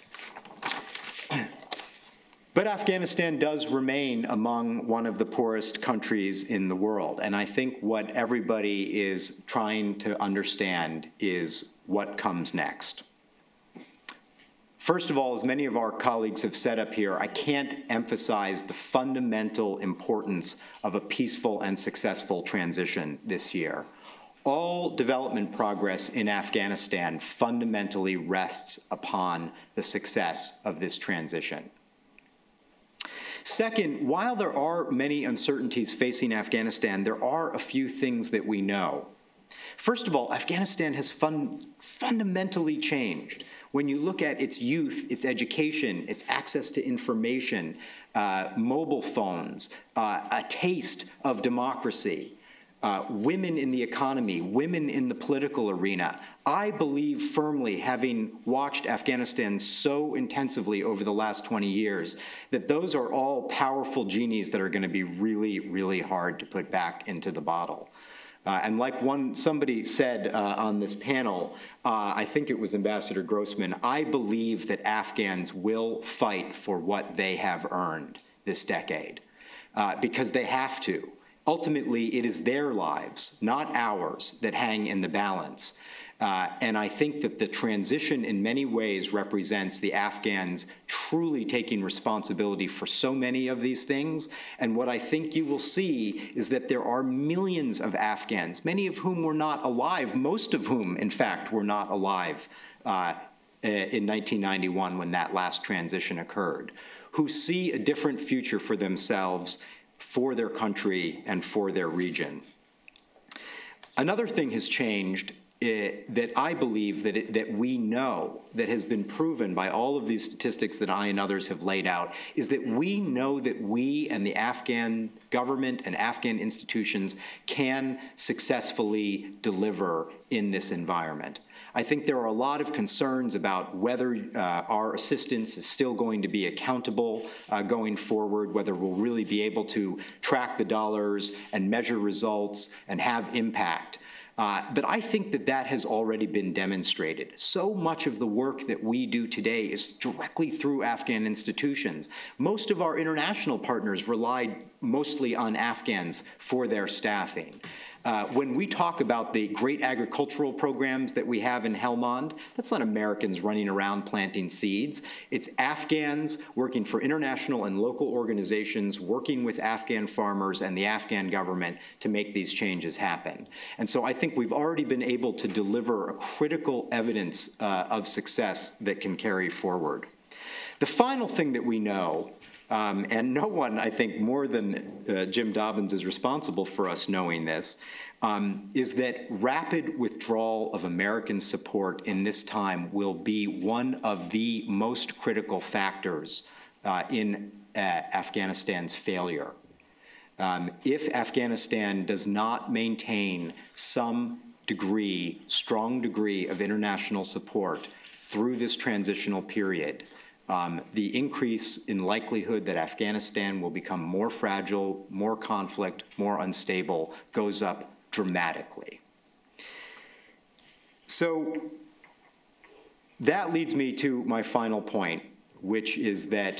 But Afghanistan does remain among one of the poorest countries in the world, and I think what everybody is trying to understand is what comes next. First of all, as many of our colleagues have said up here, I can't emphasize the fundamental importance of a peaceful and successful transition this year. All development progress in Afghanistan fundamentally rests upon the success of this transition. Second, while there are many uncertainties facing Afghanistan, there are a few things that we know. First of all, Afghanistan has fun fundamentally changed. When you look at its youth, its education, its access to information, uh, mobile phones, uh, a taste of democracy, uh, women in the economy, women in the political arena, I believe firmly, having watched Afghanistan so intensively over the last twenty years, that those are all powerful genies that are going to be really, really hard to put back into the bottle. Uh, and like one somebody said uh, on this panel, uh, I think it was Ambassador Grossman, I believe that Afghans will fight for what they have earned this decade, uh, because they have to. Ultimately, it is their lives, not ours, that hang in the balance. Uh, and I think that the transition in many ways represents the Afghans truly taking responsibility for so many of these things. And what I think you will see is that there are millions of Afghans, many of whom were not alive, most of whom, in fact, were not alive uh, in nineteen ninety-one when that last transition occurred, who see a different future for themselves, for their country, and for their region. Another thing has changed It, that I believe that, it, that we know, that has been proven by all of these statistics that I and others have laid out, is that we know that we and the Afghan government and Afghan institutions can successfully deliver in this environment. I think there are a lot of concerns about whether uh, our assistance is still going to be accountable uh, going forward, whether we'll really be able to track the dollars and measure results and have impact. Uh, but I think that that has already been demonstrated. So much of the work that we do today is directly through Afghan institutions. Most of our international partners relied mostly on Afghans for their staffing. Uh, when we talk about the great agricultural programs that we have in Helmand, that's not Americans running around planting seeds. It's Afghans working for international and local organizations, working with Afghan farmers and the Afghan government to make these changes happen. And so I think we've already been able to deliver a critical evidence uh, of success that can carry forward. The final thing that we know, Um, and no one, I think, more than uh, Jim Dobbins is responsible for us knowing this, um, is that rapid withdrawal of American support in this time will be one of the most critical factors uh, in uh, Afghanistan's failure. Um, if Afghanistan does not maintain some degree, strong degree of international support through this transitional period, Um, the increase in likelihood that Afghanistan will become more fragile, more conflict, more unstable goes up dramatically. So that leads me to my final point, which is that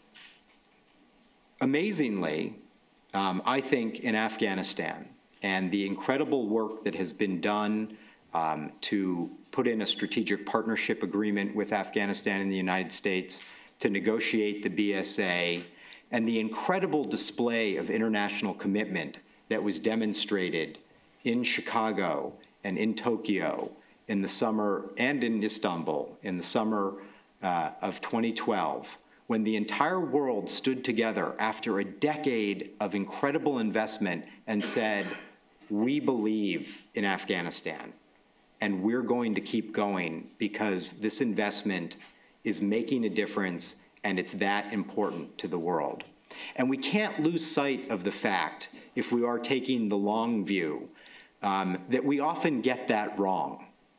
amazingly, um, I think in Afghanistan and the incredible work that has been done um, to put in a strategic partnership agreement with Afghanistan and the United States, to negotiate the B S A, and the incredible display of international commitment that was demonstrated in Chicago and in Tokyo in the summer, and in Istanbul in the summer uh, of twenty twelve, when the entire world stood together after a decade of incredible investment and said, we believe in Afghanistan. And we're going to keep going because this investment is making a difference, and it's that important to the world. And we can't lose sight of the fact, if we are taking the long view, um, that we often get that wrong.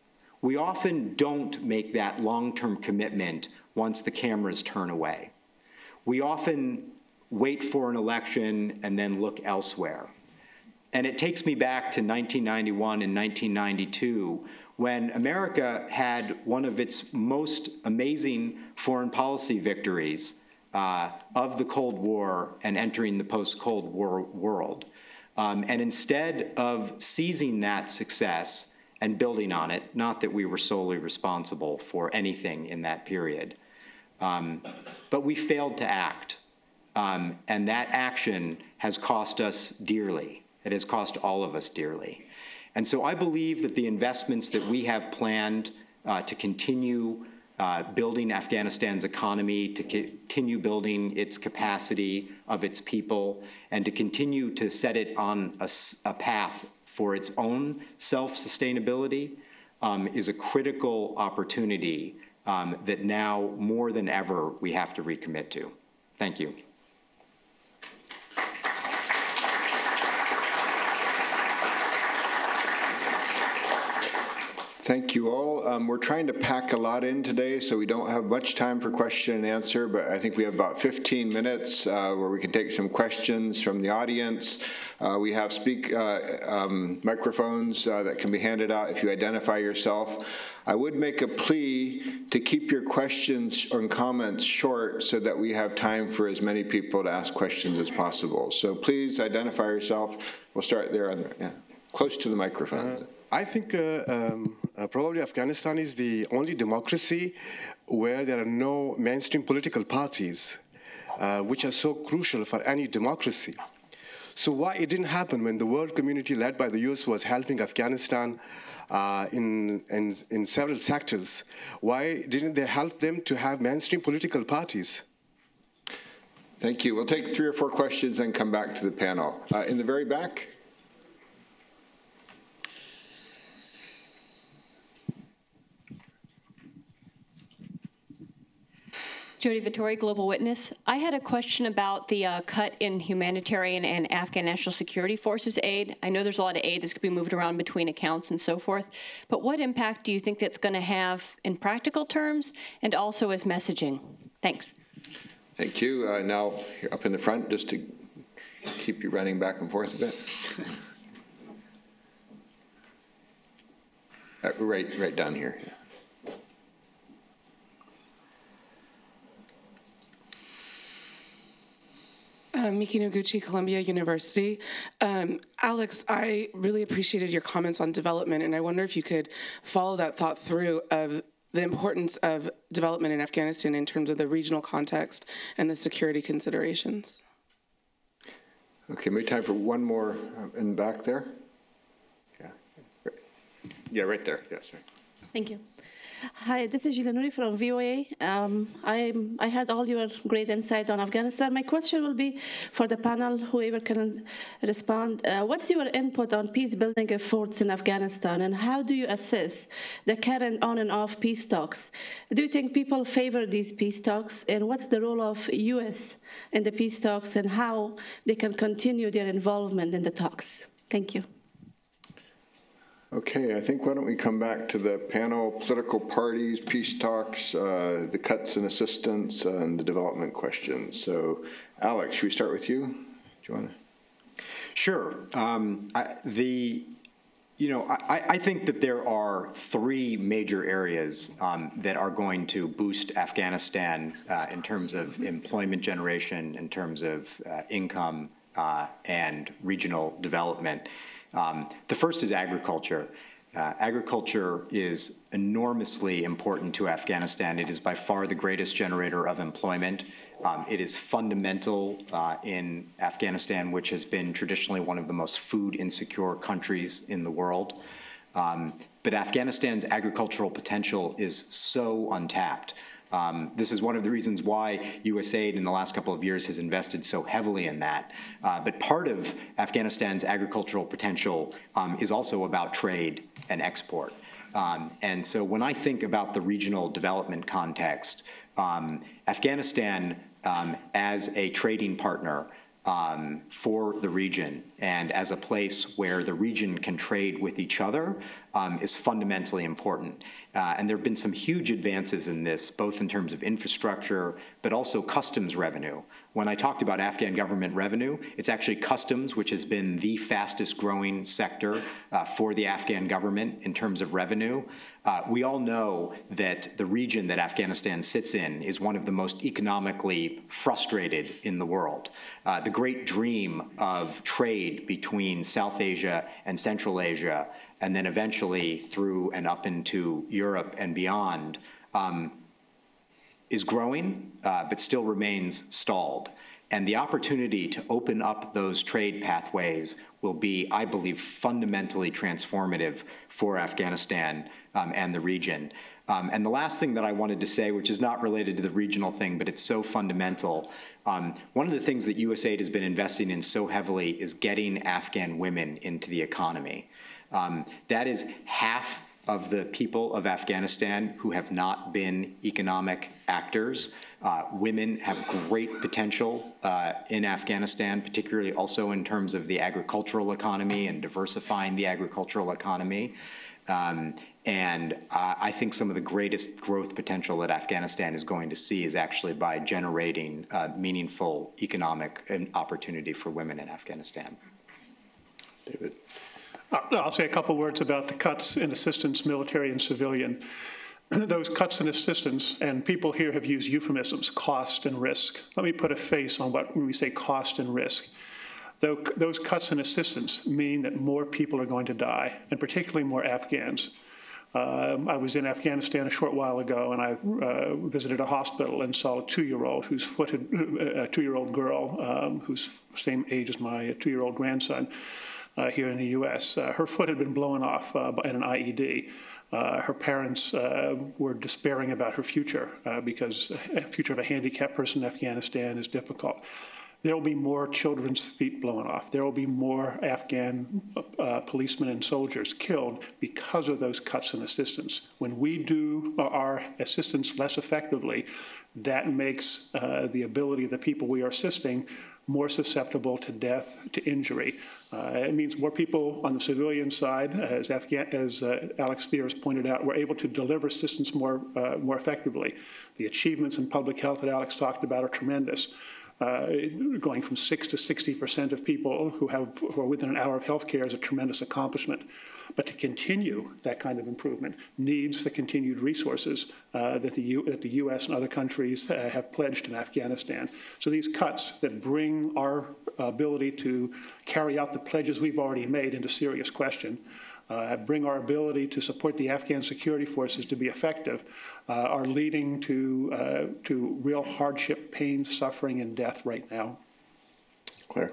We often don't make that long-term commitment once the cameras turn away. We often wait for an election and then look elsewhere. And it takes me back to nineteen ninety-one and nineteen ninety-two, when America had one of its most amazing foreign policy victories uh, of the Cold War and entering the post-Cold War world. Um, and instead of seizing that success and building on it, not that we were solely responsible for anything in that period, um, but we failed to act. Um, and that action has cost us dearly. It has cost all of us dearly. And so I believe that the investments that we have planned uh, to continue uh, building Afghanistan's economy, to continue building its capacity of its people, and to continue to set it on a, a path for its own self-sustainability um, is a critical opportunity um, that now more than ever we have to recommit to. Thank you.
Thank you all. Um, we're trying to pack a lot in today, so we don't have much time for question and answer, but I think we have about fifteen minutes uh, where we can take some questions from the audience. Uh, we have speak uh, um, microphones uh, that can be handed out if you identify yourself. I would make a plea to keep your questions or comments short so that we have time for as many people to ask questions as possible. So please identify yourself. We'll start there, on the, yeah, close to the microphone.
Uh, I think uh, um, uh, probably Afghanistan is the only democracy where there are no mainstream political parties, uh, which are so crucial for any democracy. So why it didn't happen when the world community led by the U S was helping Afghanistan uh, in, in, in several sectors? Why didn't they help them to have mainstream political parties?
Thank you. We'll take three or four questions and come back to the panel. Uh, in the very back.
Jody Vittori, Global Witness. I had a question about the uh, cut in humanitarian and Afghan National Security Forces aid. I know there's a lot of aid that's going to be moved around between accounts and so forth, but what impact do you think that's going to have in practical terms and also as messaging? Thanks.
Thank you. Uh, now, here up in the front, just to keep you running back and forth a bit. uh, right, right down here.
Uh, Miki Noguchi, Columbia University. Um, Alex, I really appreciated your comments on development, and I wonder if you could follow that thought through of the importance of development in Afghanistan in terms of the regional context and the security considerations.
Okay, maybe time for one more uh, in the back there. Yeah, right. Yeah, right there. Yeah, sorry.
Thank you. Hi, this is Gila Nouri from V O A. Um, I, I heard all your great insight on Afghanistan. My question will be for the panel, whoever can respond. Uh, what's your input on peace-building efforts in Afghanistan, and how do you assess the current on and off peace talks? Do you think people favor these peace talks, and what's the role of U S in the peace talks, and how they can continue their involvement in the talks? Thank you.
Okay, I think why don't we come back to the panel, political parties, peace talks, uh, the cuts in assistance, uh, and the development questions. So, Alex, should we start with you? Do you want to?
Sure. Um, I, the, you know, I, I think that there are three major areas um, that are going to boost Afghanistan uh, in terms of employment generation, in terms of uh, income, uh, and regional development. Um, the first is agriculture. Uh, agriculture is enormously important to Afghanistan. It is by far the greatest generator of employment. Um, it is fundamental uh, in Afghanistan, which has been traditionally one of the most food insecure countries in the world. Um, but Afghanistan's agricultural potential is so untapped. Um, this is one of the reasons why U S aid in the last couple of years has invested so heavily in that. Uh, but part of Afghanistan's agricultural potential um, is also about trade and export. Um, and so when I think about the regional development context, um, Afghanistan um, as a trading partner um, for the region and as a place where the region can trade with each other um, is fundamentally important. Uh, and there have been some huge advances in this, both in terms of infrastructure, but also customs revenue. When I talked about Afghan government revenue, it's actually customs, which has been the fastest growing sector uh, for the Afghan government in terms of revenue. Uh, we all know that the region that Afghanistan sits in is one of the most economically frustrated in the world. Uh, the great dream of trade between South Asia and Central Asia, and then eventually through and up into Europe and beyond, um, is growing, uh, but still remains stalled. And the opportunity to open up those trade pathways will be, I believe, fundamentally transformative for Afghanistan um, and the region. Um, and the last thing that I wanted to say, which is not related to the regional thing, but it's so fundamental, um, one of the things that U S aid has been investing in so heavily is getting Afghan women into the economy. Um, that is half of the people of Afghanistan who have not been economic actors. Uh, women have great potential uh, in Afghanistan, particularly also in terms of the agricultural economy and diversifying the agricultural economy. Um, and uh, I think some of the greatest growth potential that Afghanistan is going to see is actually by generating uh, meaningful economic and opportunity for women in Afghanistan.
David.
Uh, I'll say a couple words about the cuts in assistance, military and civilian. Those cuts in assistance, and people here have used euphemisms, cost and risk. Let me put a face on what when we say cost and risk. Though those cuts in assistance mean that more people are going to die, and particularly more Afghans. Um, I was in Afghanistan a short while ago, and I uh, visited a hospital and saw a two-year-old whose foot had, a two-year-old girl um, who's same age as my two-year-old grandson uh, here in the U S Uh, her foot had been blown off uh, in an I E D. Uh, her parents uh, were despairing about her future uh, because the future of a handicapped person in Afghanistan is difficult. There will be more children's feet blown off. There will be more Afghan uh, policemen and soldiers killed because of those cuts in assistance. When we do our assistance less effectively, that makes uh, the ability of the people we are assisting more susceptible to death, to injury. Uh, it means more people on the civilian side, as, Afghan as uh, Alex Thier has pointed out, we're able to deliver assistance more, uh, more effectively. The achievements in public health that Alex talked about are tremendous. Uh, going from six to sixty percent of people who, have, who are within an hour of health care is a tremendous accomplishment. But to continue that kind of improvement needs the continued resources uh, that, the U, that the U S and other countries uh, have pledged in Afghanistan. So these cuts that bring our ability to carry out the pledges we've already made into serious question, Uh, bring our ability to support the Afghan security forces to be effective, uh, are leading to, uh, to real hardship, pain, suffering, and death right now.
Claire.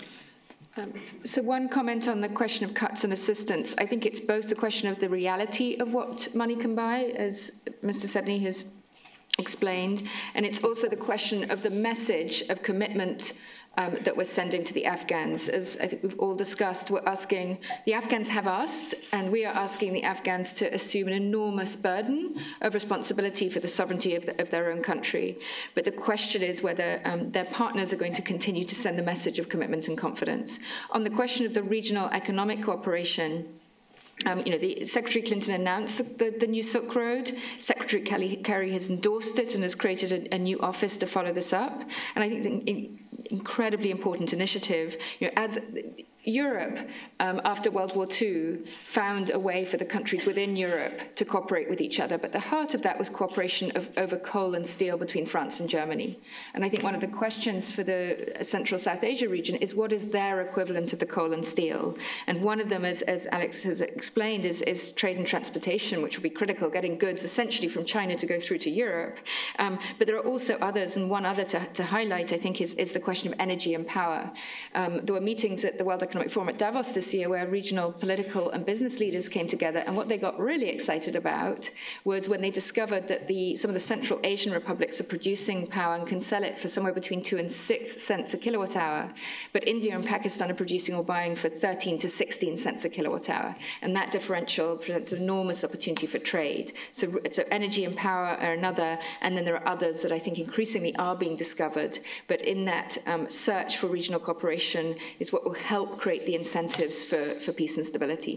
Um, so one comment on the question of cuts and assistance. I think it's both the question of the reality of what money can buy, as Mister Sedney has explained, and it's also the question of the message of commitment Um, that we're sending to the Afghans. As I think we've all discussed, we're asking, the Afghans have asked, and we are asking the Afghans to assume an enormous burden of responsibility for the sovereignty of, the, of their own country. But the question is whether um, their partners are going to continue to send the message of commitment and confidence. On the question of the regional economic cooperation, Um, you know, the Secretary Clinton announced the, the, the new Silk Road. Secretary Kelly, Kerry has endorsed it and has created a, a new office to follow this up. And I think it's an in, incredibly important initiative. You know, as Europe, um, after World War Two, found a way for the countries within Europe to cooperate with each other. But the heart of that was cooperation of, over coal and steel between France and Germany. And I think one of the questions for the Central South Asia region is what is their equivalent of the coal and steel? And one of them, as, as Alex has explained, is, is trade and transportation, which will be critical, getting goods essentially from China to go through to Europe. Um, but there are also others, and one other to, to highlight, I think, is, is the question of energy and power. Um, there were meetings at the World Economic Forum at Davos this year where regional political and business leaders came together, and what they got really excited about was when they discovered that the, some of the Central Asian republics are producing power and can sell it for somewhere between two and six cents a kilowatt hour, but India and Pakistan are producing or buying for thirteen to sixteen cents a kilowatt hour, and that differential presents an enormous opportunity for trade. So, so energy and power are another, and then there are others that I think increasingly are being discovered, but in that um, search for regional cooperation is what will help create the incentives for, for peace and stability.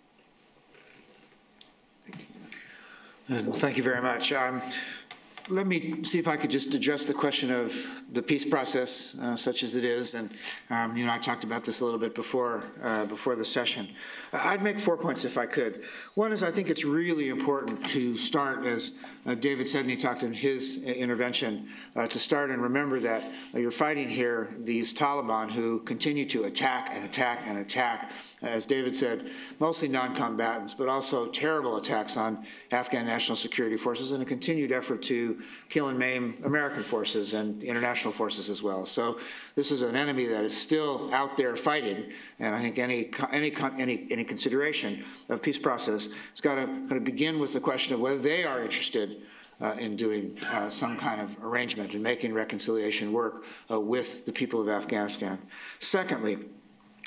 Well, thank you very much. Um, let me see if I could just address the question of the peace process, uh, such as it is, and um, you and I talked about this a little bit before uh, before the session. I'd make four points if I could. One is I think it's really important to start, as uh, David Sedney talked in his intervention, uh, to start and remember that uh, you're fighting here these Taliban who continue to attack and attack and attack, as David said, mostly non-combatants, but also terrible attacks on Afghan national security forces and a continued effort to kill and maim American forces and international forces as well. So this is an enemy that is still out there fighting, and I think any any any any consideration of peace process has got to kind of begin with the question of whether they are interested uh, in doing uh, some kind of arrangement and making reconciliation work uh, with the people of Afghanistan. Secondly,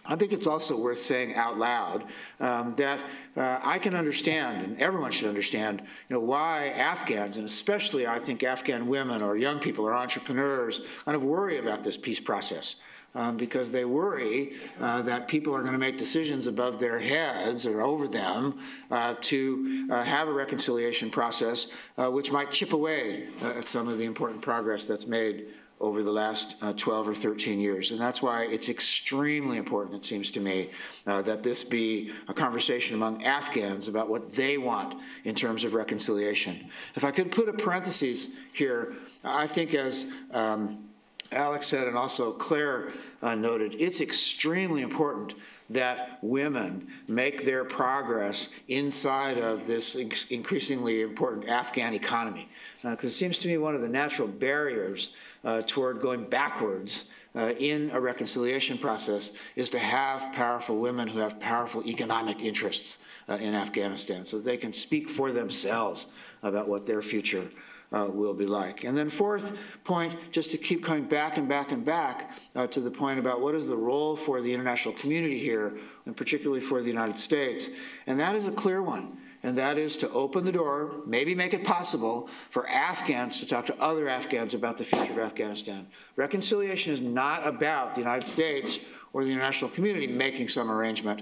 I think it's also worth saying out loud um, that uh, I can understand, and everyone should understand, you know, why Afghans, and especially I think Afghan women or young people or entrepreneurs, kind of worry about this peace process. Um, because they worry uh, that people are going to make decisions above their heads or over them uh, to uh, have a reconciliation process uh, which might chip away uh, at some of the important progress that's made over the last uh, twelve or thirteen years. And that's why it's extremely important, it seems to me, uh, that this be a conversation among Afghans about what they want in terms of reconciliation. If I could put a parenthesis here, I think as um, Alex said, and also Claire uh, noted, it's extremely important that women make their progress inside of this increasingly important Afghan economy. Because uh, it seems to me one of the natural barriers uh, toward going backwards uh, in a reconciliation process is to have powerful women who have powerful economic interests uh, in Afghanistan so that they can speak for themselves about what their future Uh, will be like. And then fourth point, just to keep coming back and back and back uh, to the point about what is the role for the international community here, and particularly for the United States, and that is a clear one, and that is to open the door, maybe make it possible for Afghans to talk to other Afghans about the future of Afghanistan. Reconciliation is not about the United States or the international community making some arrangement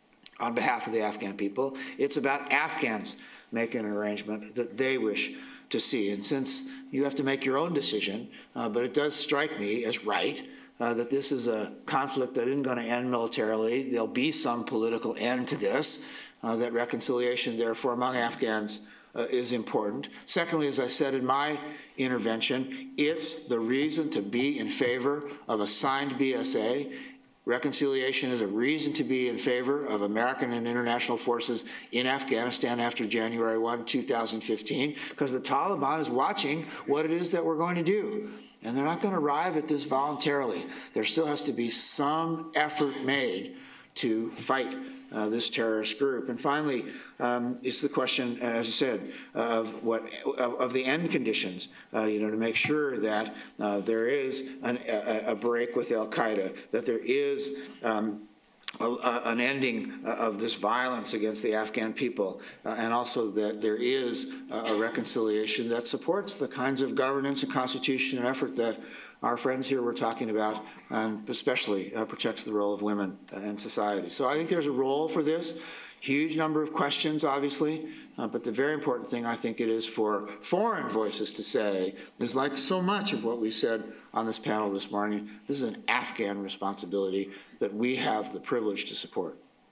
on behalf of the Afghan people. It's about Afghans making an arrangement that they wish to see. And since you have to make your own decision, uh, but it does strike me as right uh, that this is a conflict that isn't going to end militarily. There'll be some political end to this, uh, that reconciliation, therefore, among Afghans uh, is important. Secondly, as I said in my intervention, it's the reason to be in favor of a signed B S A. Reconciliation is a reason to be in favor of American and international forces in Afghanistan after January first, two thousand fifteen, because the Taliban is watching what it is that we're going to do. And they're not going to arrive at this voluntarily. There still has to be some effort made to fight uh, this terrorist group. And finally, um, it's the question, as I said, of what of, of the end conditions, uh, you know, to make sure that uh, there is an, a, a break with al-Qaeda, that there is um, a, a, an ending of this violence against the Afghan people, uh, and also that there is a, a reconciliation that supports the kinds of governance and constitution and effort that our friends here were talking about, and especially uh, protects the role of women in society. So I think there's a role for this. Huge number of questions, obviously, uh, but the very important thing I think it is for foreign voices to say is, like so much of what we said on this panel this morning, this is an Afghan responsibility that we have the privilege to support.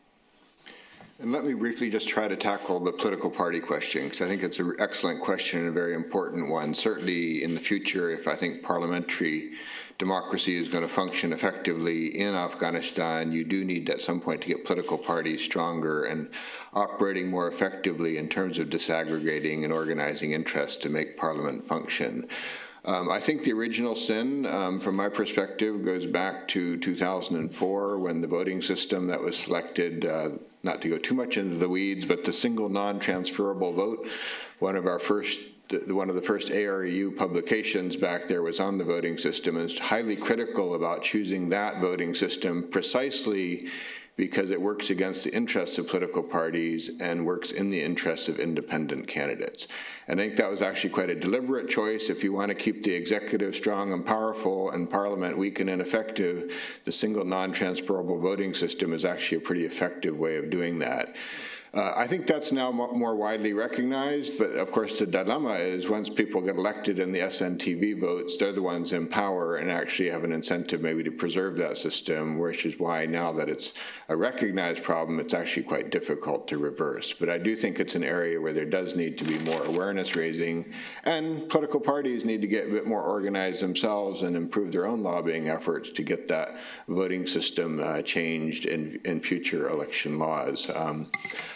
And let me briefly just try to tackle the political party question, because I think it's an excellent question and a very important one. Certainly in the future, if I think parliamentary democracy is going to function effectively in Afghanistan, you do need at some point to get political parties stronger and operating more effectively in terms of disaggregating and organizing interest to make parliament function. Um, I think the original sin, um, from my perspective, goes back to two thousand four when the voting system that was selected, uh, not to go too much into the weeds, but the single non-transferable vote, one of our first one of the first A R E U publications back there was on the voting system, and is highly critical about choosing that voting system precisely because it works against the interests of political parties and works in the interests of independent candidates. And I think that was actually quite a deliberate choice. If you want to keep the executive strong and powerful and Parliament weak and ineffective, the single non-transferable voting system is actually a pretty effective way of doing that. Uh, I think that's now more widely recognized, but of course the dilemma is once people get elected in the S N T V votes, they're the ones in power and actually have an incentive maybe to preserve that system, which is why now that it's a recognized problem, it's actually quite difficult to reverse. But I do think it's an area where there does need to be more awareness raising, and political parties need to get a bit more organized themselves and improve their own lobbying efforts to get that voting system uh, changed in, in future election laws. Um,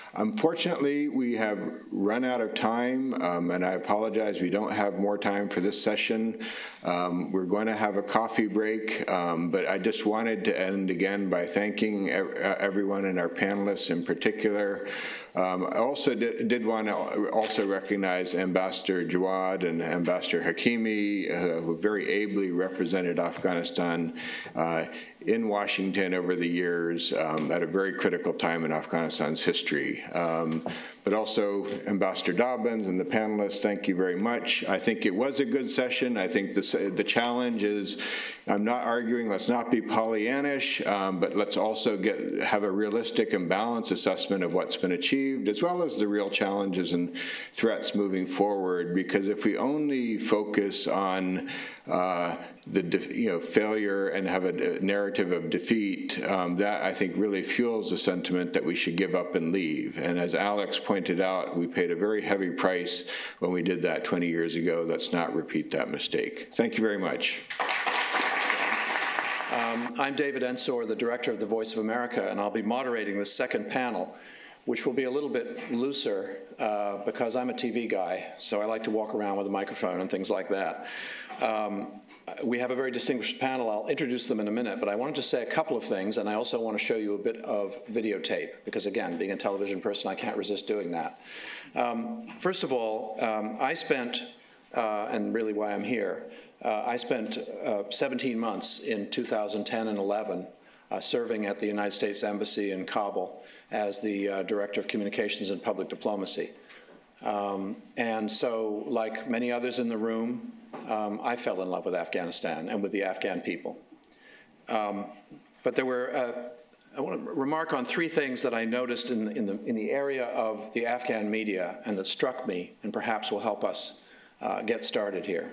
Unfortunately, we have run out of time, um, and I apologize, we don't have more time for this session. Um, we're going to have a coffee break, um, but I just wanted to end again by thanking ev everyone and our panelists in particular. Um, I also did, did want to also recognize Ambassador Jawad and Ambassador Hakimi, uh, who very ably represented Afghanistan uh, in Washington over the years um, at a very critical time in Afghanistan's history. Um, but also Ambassador Dobbins and the panelists, thank you very much. I think it was a good session. I think this, the challenge is, I'm not arguing, let's not be Pollyannish, um, but let's also get, have a realistic and balanced assessment of what's been achieved, as well as the real challenges and threats moving forward. Because if we only focus on uh, the you know, failure and have a narrative of defeat, um, that I think really fuels the sentiment that we should give up and leave. And as Alex pointed out, we paid a very heavy price when we did that twenty years ago. Let's not repeat that mistake. Thank you very much.
Um, I'm David Ensor, the director of the Voice of America, and I'll be moderating the second panel, which will be a little bit looser uh, because I'm a T V guy, so I like to walk around with a microphone and things like that. Um, we have a very distinguished panel. I'll introduce them in a minute, but I wanted to say a couple of things, and I also want to show you a bit of videotape, because again, being a television person, I can't resist doing that. Um, first of all, um, I spent, uh, and really why I'm here, uh, I spent uh, seventeen months in two thousand ten and eleven uh, serving at the United States Embassy in Kabul as the uh, Director of Communications and Public Diplomacy. Um, and so, like many others in the room, um, I fell in love with Afghanistan and with the Afghan people. Um, but there were, uh, I want to remark on three things that I noticed in, in, the, in the area of the Afghan media and that struck me and perhaps will help us uh, get started here.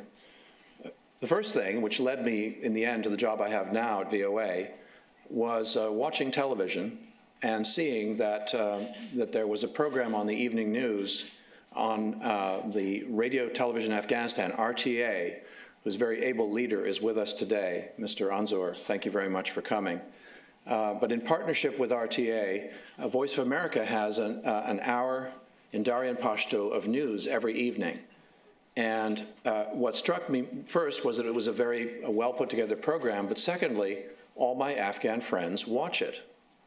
The first thing, which led me in the end to the job I have now at V O A, was uh, watching television and seeing that, uh, that there was a program on the evening news on uh, the Radio Television Afghanistan, R T A, whose very able leader is with us today, Mister Anzor. Thank you very much for coming. Uh, but in partnership with R T A, uh, Voice of America has an, uh, an hour in Daryan Pashto of news every evening. And uh, what struck me first was that it was a very a well put together program, but secondly, all my Afghan friends watch it.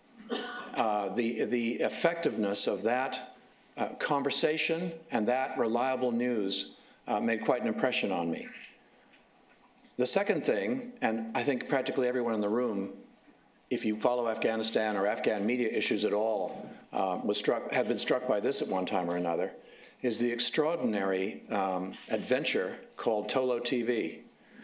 Uh, the, the effectiveness of that uh, conversation and that reliable news uh, made quite an impression on me. The second thing, and I think practically everyone in the room, if you follow Afghanistan or Afghan media issues at all, uh, was struck, had been struck by this at one time or another, is the extraordinary um, adventure called Tolo T V.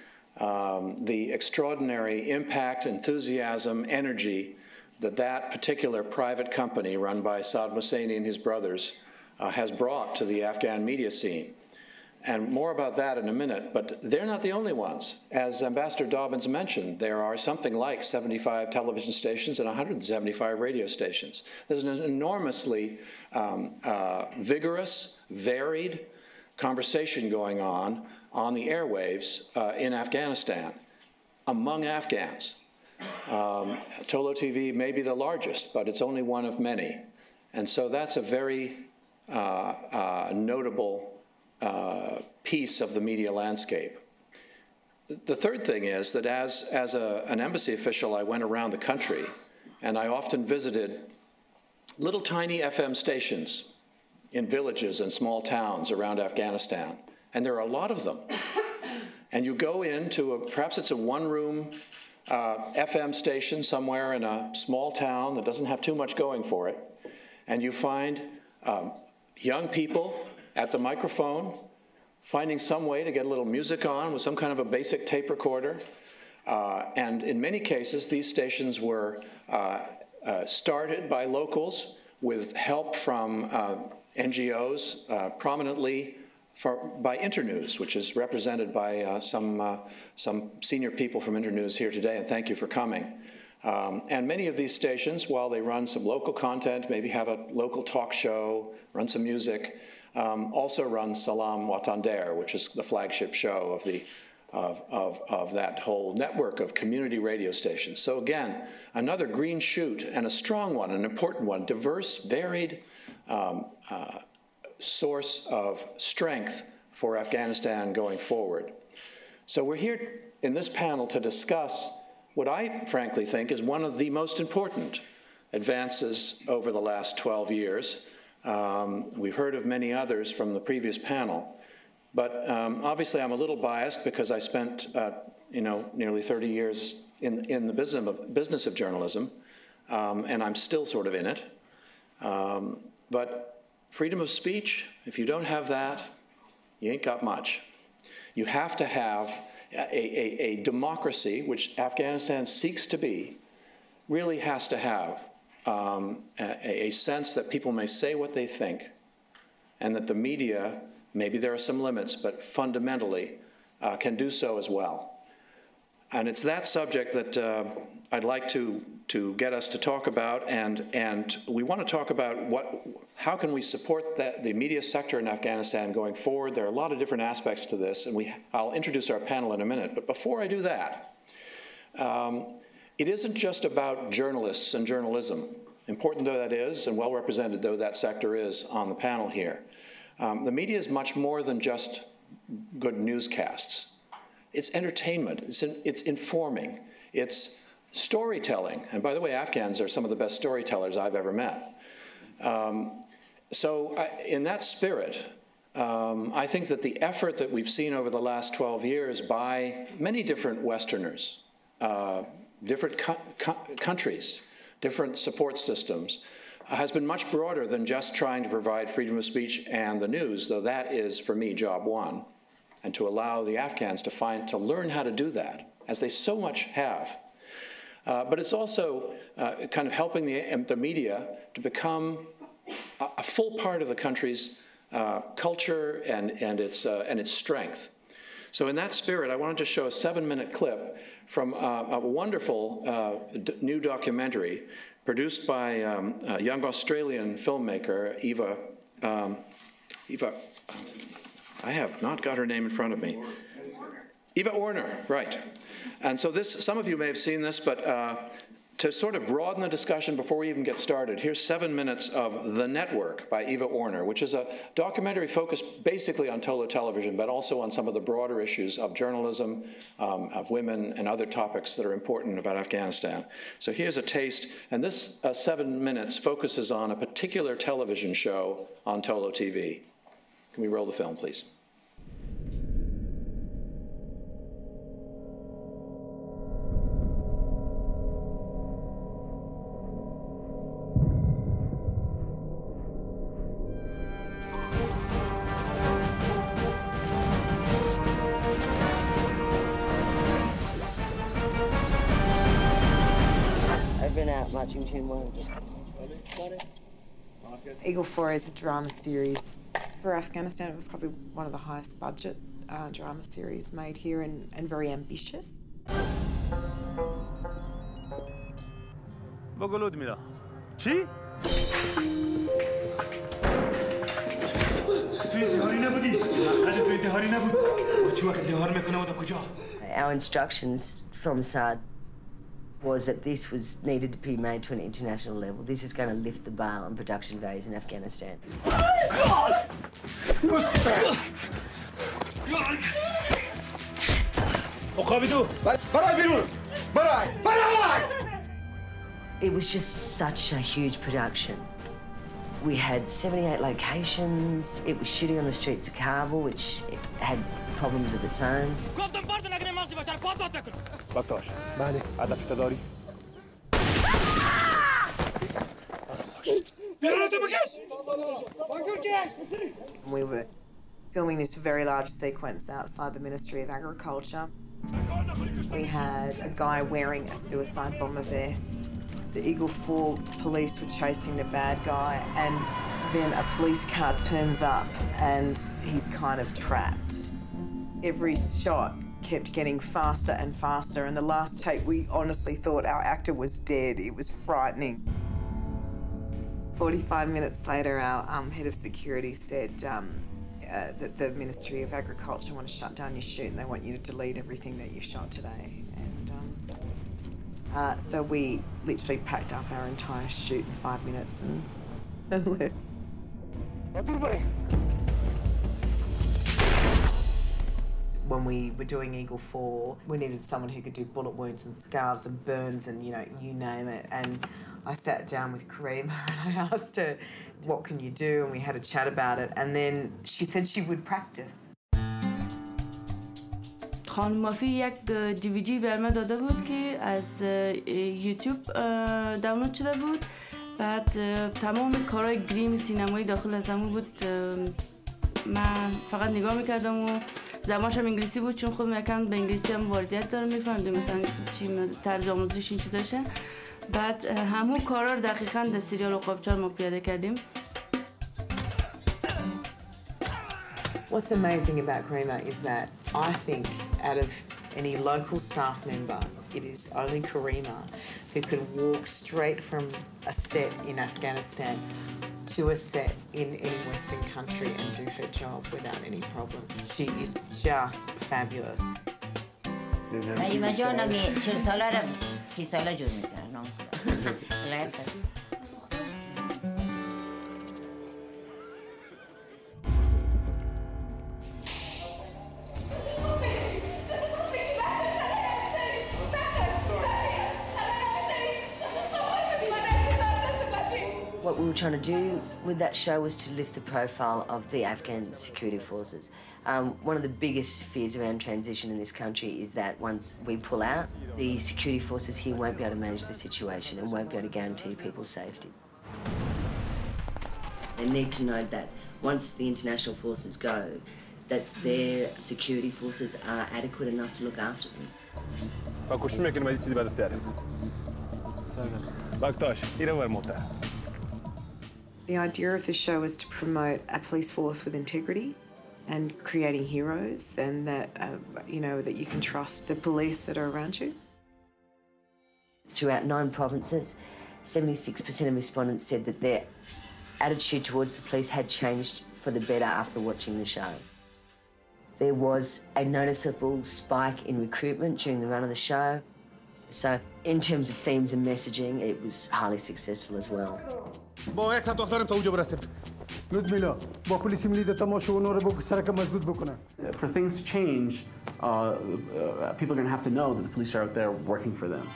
Um, the extraordinary impact, enthusiasm, energy that that particular private company run by Saddam Hussein and his brothers uh, has brought to the Afghan media scene. And more about that in a minute, but they're not the only ones. As Ambassador Dobbins mentioned, there are something like seventy-five television stations and one hundred seventy-five radio stations. There's an enormously um, uh, vigorous, varied conversation going on on the airwaves uh, in Afghanistan among Afghans. Um, Tolo T V may be the largest, but it's only one of many. And so that's a very uh, uh, notable uh, piece of the media landscape. The third thing is that as, as a, an embassy official, I went around the country, and I often visited little tiny F M stations in villages and small towns around Afghanistan. And there are a lot of them. And you go into, a, perhaps it's a one-room uh, F M station somewhere in a small town that doesn't have too much going for it, and you find um, young people at the microphone finding some way to get a little music on with some kind of a basic tape recorder. Uh, and in many cases, these stations were uh, uh, started by locals with help from uh, N G Os, uh, prominently for, by Internews, which is represented by uh, some, uh, some senior people from Internews here today, and thank you for coming. Um, and many of these stations, while they run some local content, maybe have a local talk show, run some music, um, also run Salam Watander, which is the flagship show of, the, of, of, of that whole network of community radio stations. So again, another green shoot, and a strong one, an important one, diverse, varied, um, uh, source of strength for Afghanistan going forward. So we're here in this panel to discuss what I frankly think is one of the most important advances over the last twelve years. Um, we've heard of many others from the previous panel, but um, obviously I'm a little biased because I spent uh, you know, nearly thirty years in, in the business of, business of journalism, um, and I'm still sort of in it. Um, but freedom of speech, if you don't have that, you ain't got much. You have to have a, a, a democracy, which Afghanistan seeks to be, really has to have um, a, a sense that people may say what they think, and that the media, maybe there are some limits, but fundamentally uh, can do so as well. And it's that subject that uh, I'd like to, to get us to talk about, and, and we want to talk about what, how can we support the, the media sector in Afghanistan going forward. There are a lot of different aspects to this, and we, I'll introduce our panel in a minute. But before I do that, um, it isn't just about journalists and journalism, important though that is, and well represented though that sector is on the panel here. Um, the media is much more than just good newscasts. It's entertainment, it's, in, it's informing, it's storytelling. And by the way, Afghans are some of the best storytellers I've ever met. Um, so I, in that spirit, um, I think that the effort that we've seen over the last twelve years by many different Westerners, uh, different co co countries, different support systems, uh, has been much broader than just trying to provide freedom of speech and the news, though that is, for me, job one. And to allow the Afghans to find, to learn how to do that, as they so much have. Uh, but it's also uh, kind of helping the, the media to become a, a full part of the country's uh, culture and, and, its, uh, and its strength. So in that spirit, I wanted to show a seven-minute clip from uh, a wonderful uh, d new documentary produced by um, a young Australian filmmaker, Eva, um, Eva, I have not got her name in front of me. Eva Orner, right. And so this, some of you may have seen this, but uh, to sort of broaden the discussion before we even get started, here's seven minutes of The Network by Eva Orner, which is a documentary focused basically on Tolo television, but also on some of the broader issues of journalism, um, of women, and other topics that are important about Afghanistan. So here's a taste, and this uh, seven minutes focuses on a particular television show on Tolo T V. Can we roll the film, please?
I've been out watching too long.
Eagle four is a drama series. For Afghanistan, it was probably one of the highest budget uh, drama series made here, and, and very ambitious.
Boголудмила. Чи?
Our instructions from S A D was that this was needed to be made to an international level. This is going to lift the bar on production values in Afghanistan. It was just such a huge production. We had seventy-eight locations. It was shooting on the streets of Kabul, which had problems of its own.
بطاش بله هدف داری
We were filming this very large sequence outside the Ministry of Agriculture. We had a guy wearing a suicide bomber vest. The Eagle four police were chasing the bad guy, and then a police car turns up and he's kind of trapped. Every shot kept getting faster and faster, and the last take we honestly thought our actor was dead. It was frightening. forty-five minutes later, our um, head of security said um, uh, that the Ministry of Agriculture want to shut down your shoot and they want you to delete everything that you shot today. And um, uh, so we literally packed up our entire shoot in five minutes and, and left. When we were doing Eagle four, we needed someone who could do bullet wounds and scars and burns and, you know, you name it. And I sat down with Karima and I asked her, what can you do? And we had a chat about it. And then she said she would practice.
خانم مافی یک دیویدی بر من داده بود که از یوتیوب دانلود شده بود. بعد تمام کارهای گریم سینمایی داخل از همون بود. من فقط نگاه میکردم و زبانش هم انگلیسی بود چون خودم یکم به انگلیسی هم واردیت دارم میفهمم مثلا چی طرز آموزش این چیزاشه. بعد همون کارا رو دقیقاً در سریال عقاب‌چار ما پیاده کردیم.
What's amazing about Karima is that I think out of any local staff member, it is only Karima who can walk straight from a set in Afghanistan to a set in any Western country and do her job without any problems. She is just fabulous.
نایما جان امی چه ساله را سی ساله جور میکنم.
What we were trying to do with that show was to lift the profile of the Afghan security forces. Um, one of the biggest fears around transition in this country is that once we pull out, the security forces here won't be able to manage the situation and won't be able to guarantee people's safety. They need to know that once the international forces go, that their security forces are adequate enough to look after them.
The idea of the show is to promote a police force with integrity and creating heroes, and that, uh, you know, that you can trust the police that are around you.
Throughout nine provinces, seventy-six percent of respondents said that their attitude towards the police had changed for the better after watching the show. There was a noticeable spike in recruitment during the run of the show. So in terms of themes and messaging, it was highly successful as well.
For things to change, uh, uh, people are going to have to know that the police are out there working for them.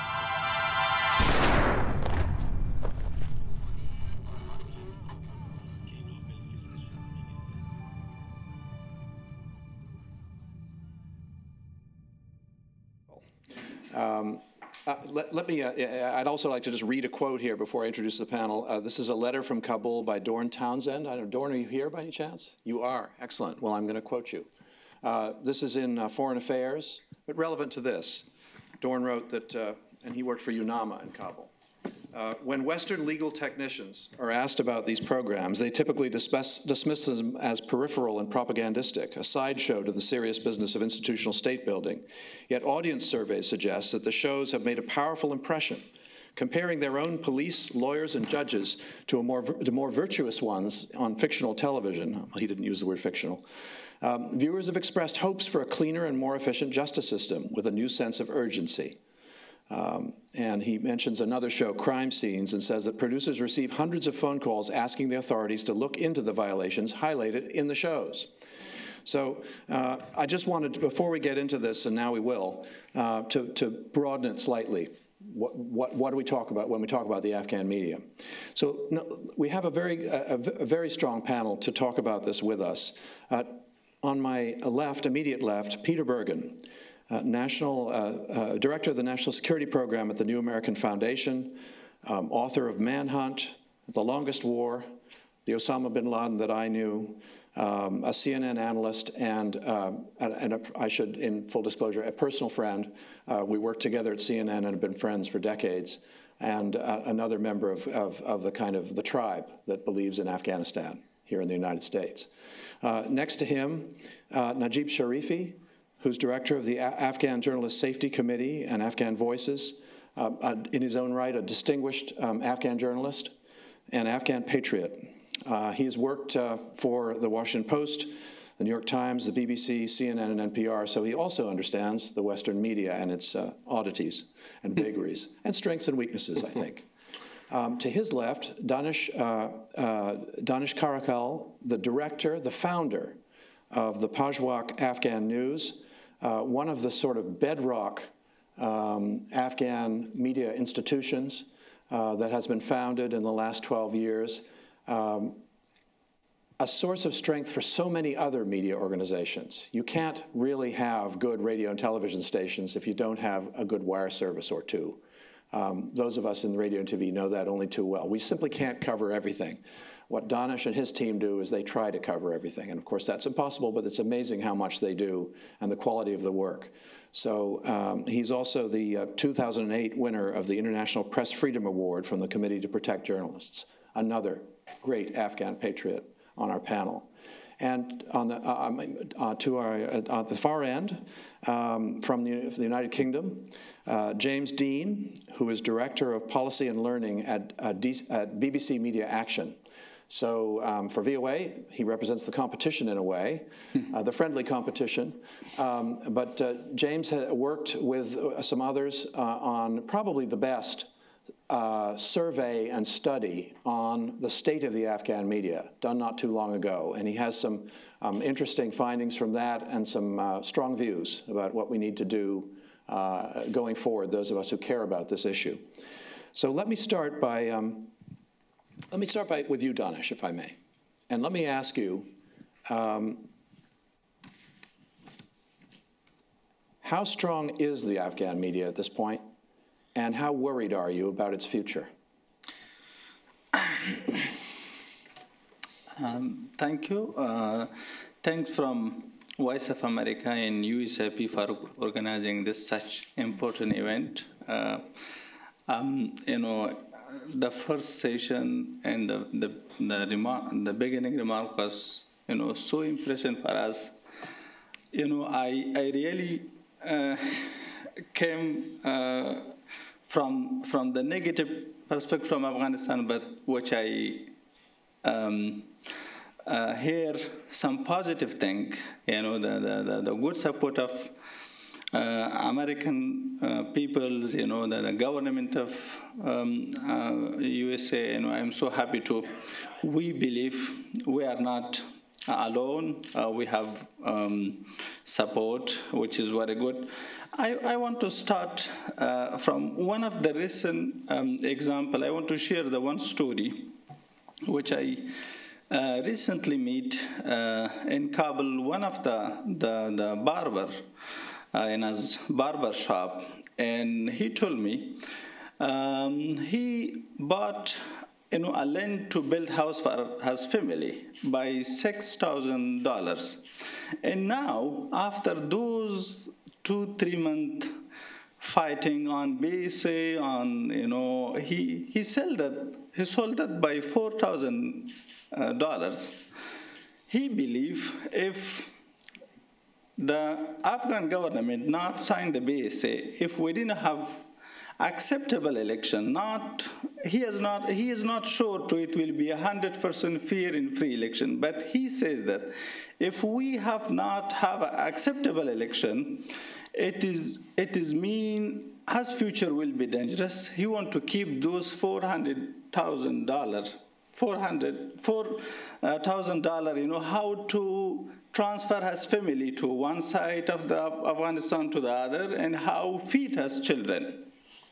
Um, uh, let, let me, uh, I'd also like to just read a quote here before I introduce the panel. Uh, this is a letter from Kabul by Dorn Townsend. I don't know, Dorn, are you here by any chance? You are. Excellent. Well, I'm going to quote you. Uh, this is in uh, Foreign Affairs, but relevant to this. Dorn wrote that, uh, and he worked for UNAMA in Kabul. Uh, when Western legal technicians are asked about these programs, they typically dismiss, dismiss them as peripheral and propagandistic, a sideshow to the serious business of institutional state building. Yet audience surveys suggest that the shows have made a powerful impression, comparing their own police, lawyers, and judges to, a more, to more virtuous ones on fictional television. Well, he didn't use the word fictional. Um, viewers have expressed hopes for a cleaner and more efficient justice system with a new sense of urgency. Um, and he mentions another show, Crime Scenes, and says that producers receive hundreds of phone calls asking the authorities to look into the violations highlighted in the shows. So uh, I just wanted, to, before we get into this, and now we will, uh, to, to broaden it slightly. What, what, what do we talk about when we talk about the Afghan media? So no, we have a very, a, a very strong panel to talk about this with us. Uh, on my left, immediate left, Peter Bergen. Uh, national, uh, uh, Director of the National Security Program at the New American Foundation, um, author of Manhunt, The Longest War, the Osama bin Laden that I knew, um, a C N N analyst, and, uh, and, and a, I should, in full disclosure, a personal friend. Uh, we worked together at C N N and have been friends for decades, and uh, another member of, of, of the kind of the tribe that believes in Afghanistan here in the United States. Uh, next to him, uh, Najib Sharifi, who's director of the A Afghan Journalist Safety Committee and Afghan Voices, uh, uh, in his own right, a distinguished um, Afghan journalist and Afghan patriot. Uh, he has worked uh, for the Washington Post, the New York Times, the B B C, C N N, and N P R, so he also understands the Western media and its uh, oddities and vagaries, and strengths and weaknesses, I think. Um, to his left, Danish, uh, uh, Danish Karakal, the director, the founder of the Pajwak Afghan News, uh, one of the sort of bedrock um, Afghan media institutions uh, that has been founded in the last twelve years, um, a source of strength for so many other media organizations. You can't really have good radio and television stations if you don't have a good wire service or two. Um, those of us in radio and T V know that only too well. We simply can't cover everything. What Danish and his team do is they try to cover everything. And of course, that's impossible, but it's amazing how much they do and the quality of the work. So um, he's also the uh, two thousand eight winner of the International Press Freedom Award from the Committee to Protect Journalists, another great Afghan patriot on our panel. And on the, uh, uh, to our, uh, at the far end, um, from the, the United Kingdom, uh, James Dean, who is Director of Policy and Learning at, uh, D at B B C Media Action. So um, for V O A, he represents the competition in a way, uh, the friendly competition. Um, but uh, James has worked with uh, some others uh, on probably the best Uh, survey and study on the state of the Afghan media done not too long ago. And he has some um, interesting findings from that and some uh, strong views about what we need to do uh, going forward, those of us who care about this issue. So let me start by, um, let me start by with you, Danish, if I may. And let me ask you, um, how strong is the Afghan media at this point? And how worried are you about its future?
Um, thank you. Uh, thanks from Voice of America and U S I P for organizing this such important event. Uh, um, you know, the first session and the the the, remark, the beginning remark was you know so impressive for us. You know, I I really uh, came. Uh, From, from the negative perspective from Afghanistan, but which I um, uh, hear some positive thing, you know, the, the, the, the good support of uh, American uh, peoples, you know, the, the government of um, uh, U S A, you know, I'm so happy to, we believe we are not alone, uh, we have um, support, which is very good. I, I want to start uh, from one of the recent um, example. I want to share the one story which I uh, recently met uh, in Kabul. One of the the, the barber uh, in his barber shop, and he told me um, he bought you know a land to build house for his family by six thousand dollars, and now after those two, three month fighting on B S A, on, you know, he, he sold that, he sold that by four thousand dollars. He believed if the Afghan government not signed the B S A, if we didn't have acceptable election, not, he is not, he is not sure to it will be a hundred percent fair and free election, but he says that if we have not have an acceptable election, it is, it is mean his future will be dangerous. He want to keep those four hundred thousand dollars, four hundred, four thousand dollars, you know, how to transfer his family to one side of the Afghanistan to the other, and how feed his children.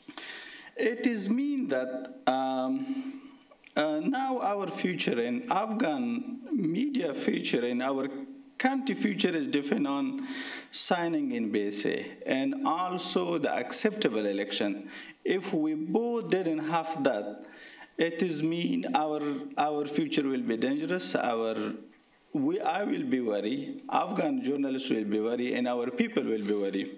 It is mean that um, uh, now our future in Afghan media future in our country future is depend on signing in B S A and also the acceptable election. If we both didn't have that, it is mean our our future will be dangerous. Our we I will be worried. Afghan journalists will be worried, and our people will be worried.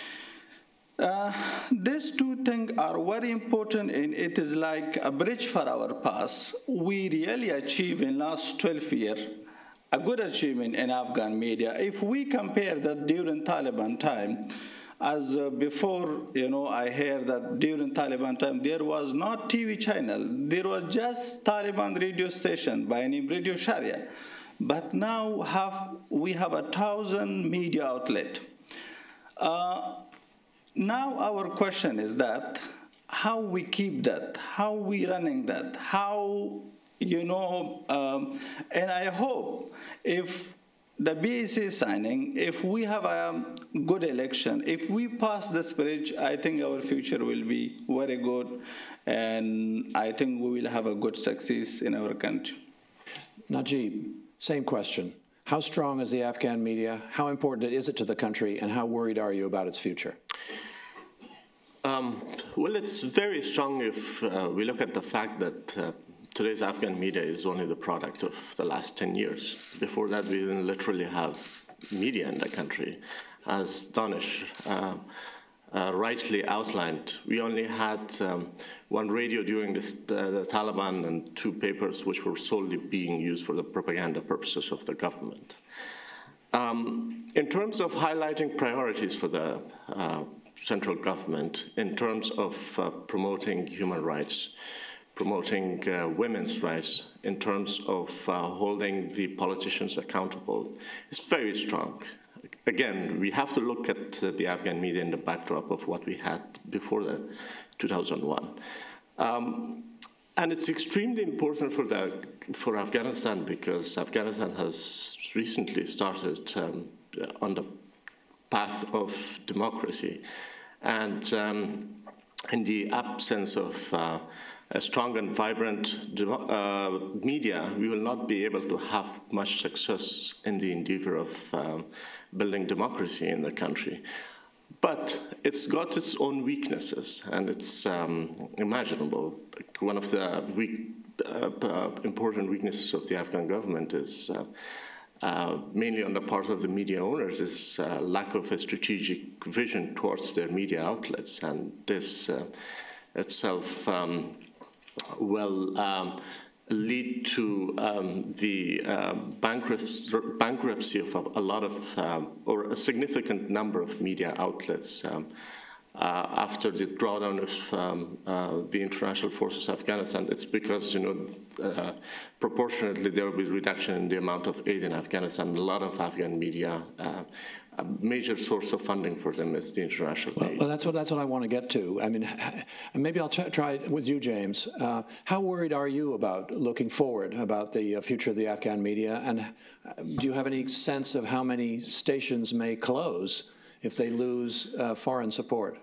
Uh, these two things are very important, and it is like a bridge for our past. We really achieved in last twelve years a good achievement in Afghan media. If we compare that during Taliban time, as uh, before, you know, I heard that during Taliban time, there was not T V channel. There was just Taliban radio station by name Radio Sharia. But now have, we have a thousand media outlet. Uh, now our question is that, how we keep that, how we running that, how, you know, um, and I hope if the B S A signing, if we have a good election, if we pass this bridge, I think our future will be very good, and I think we will have a good success in our country.
Najib, same question. How strong is the Afghan media? How important is it to the country, and how worried are you about its future?
Um, well, it's very strong if uh, we look at the fact that uh, today's Afghan media is only the product of the last ten years. Before that, we didn't literally have media in the country. As Danish uh, uh, rightly outlined, we only had um, one radio during this, the, the Taliban and two papers which were solely being used for the propaganda purposes of the government. Um, in terms of highlighting priorities for the uh, central government, in terms of uh, promoting human rights, promoting uh, women's rights, in terms of uh, holding the politicians accountable, is very strong. Again, we have to look at uh, the Afghan media in the backdrop of what we had before the two thousand one. Um, and it's extremely important for, the, for Afghanistan because Afghanistan has recently started um, on the path of democracy. And um, in the absence of uh, a strong and vibrant uh, media, we will not be able to have much success in the endeavor of um, building democracy in the country. But it's got its own weaknesses, and it's um, imaginable. One of the weak, uh, uh, important weaknesses of the Afghan government is uh, uh, mainly on the part of the media owners is uh, lack of a strategic vision towards their media outlets, and this uh, itself um, will um, lead to um, the uh, bankruptcy of a, a lot of, um, or a significant number of media outlets um, uh, after the drawdown of um, uh, the international forces of Afghanistan. It's because, you know, uh, proportionately there will be a reduction in the amount of aid in Afghanistan. A lot of Afghan media, uh, a major source of funding for them is the international
well,
aid.
Well, that's what, that's what I want to get to. I mean, maybe I'll try, try it with you, James. Uh, how worried are you about looking forward, about the uh, future of the Afghan media? And do you have any sense of how many stations may close if they lose uh, foreign support?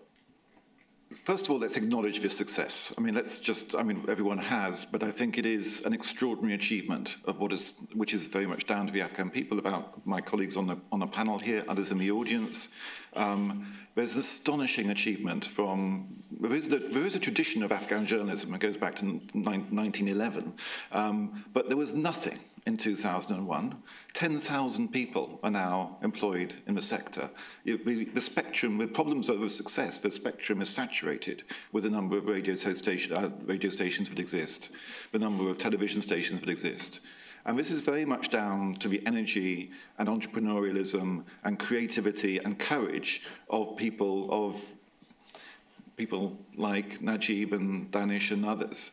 First of all, let's acknowledge this success. I mean, let's just, I mean, everyone has, but I think it is an extraordinary achievement of what is, which is very much down to the Afghan people, about my colleagues on the, on the panel here, others in the audience. Um, there's an astonishing achievement from, there is, the, there is a tradition of Afghan journalism that goes back to nineteen eleven, um, but there was nothing in two thousand one. ten thousand people are now employed in the sector. It, the, the spectrum, with problems over success, the spectrum is saturated with the number of radio, station, uh, radio stations that exist, the number of television stations that exist. And this is very much down to the energy and entrepreneurialism and creativity and courage of people, of people like Najib and Danish and others.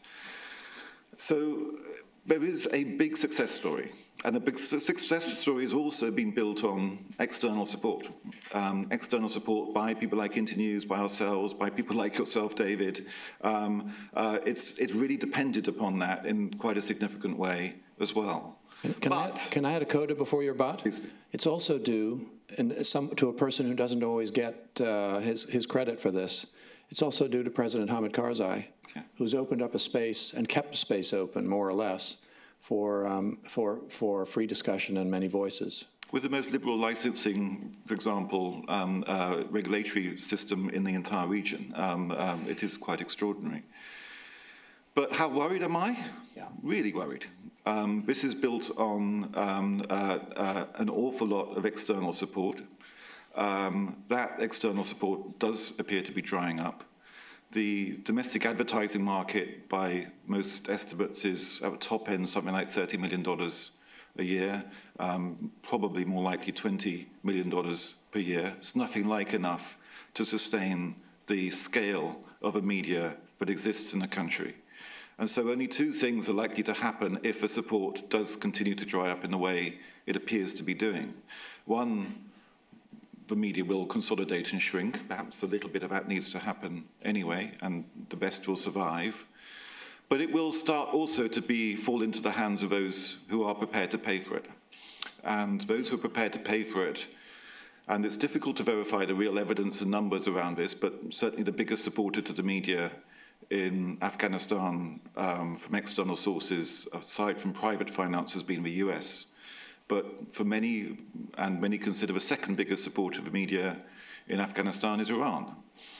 So there is a big success story, and a big success story has also been built on external support. Um, external support by people like Internews, by ourselves, by people like yourself, David. Um, uh, it's, it's really depended upon that in quite a significant way as well.
Can, I, can I add a coda before your but?
Please.
It's also due and some, to a person who doesn't always get uh, his, his credit for this. It's also due to President Hamid Karzai, okay, who's opened up a space and kept a space open, more or less, for, um, for, for free discussion and many voices.
With the most liberal licensing, for example, um, uh, regulatory system in the entire region, um, um, it is quite extraordinary. But how worried am I? Yeah. Really worried. Um, this is built on um, uh, uh, an awful lot of external support. Um, that external support does appear to be drying up. The domestic advertising market, by most estimates, is at the top end something like thirty million dollars a year, um, probably more likely twenty million dollars per year. It's nothing like enough to sustain the scale of a media that exists in the country. And so only two things are likely to happen if the support does continue to dry up in the way it appears to be doing. One, the media will consolidate and shrink. Perhaps a little bit of that needs to happen anyway, and the best will survive. But it will start also to be fall into the hands of those who are prepared to pay for it. And those who are prepared to pay for it, and it's difficult to verify the real evidence and numbers around this, but certainly the biggest supporter to the media in Afghanistan um, from external sources, aside from private finance, has been the U S. But for many, and many consider the second biggest supporter of the media in Afghanistan is Iran.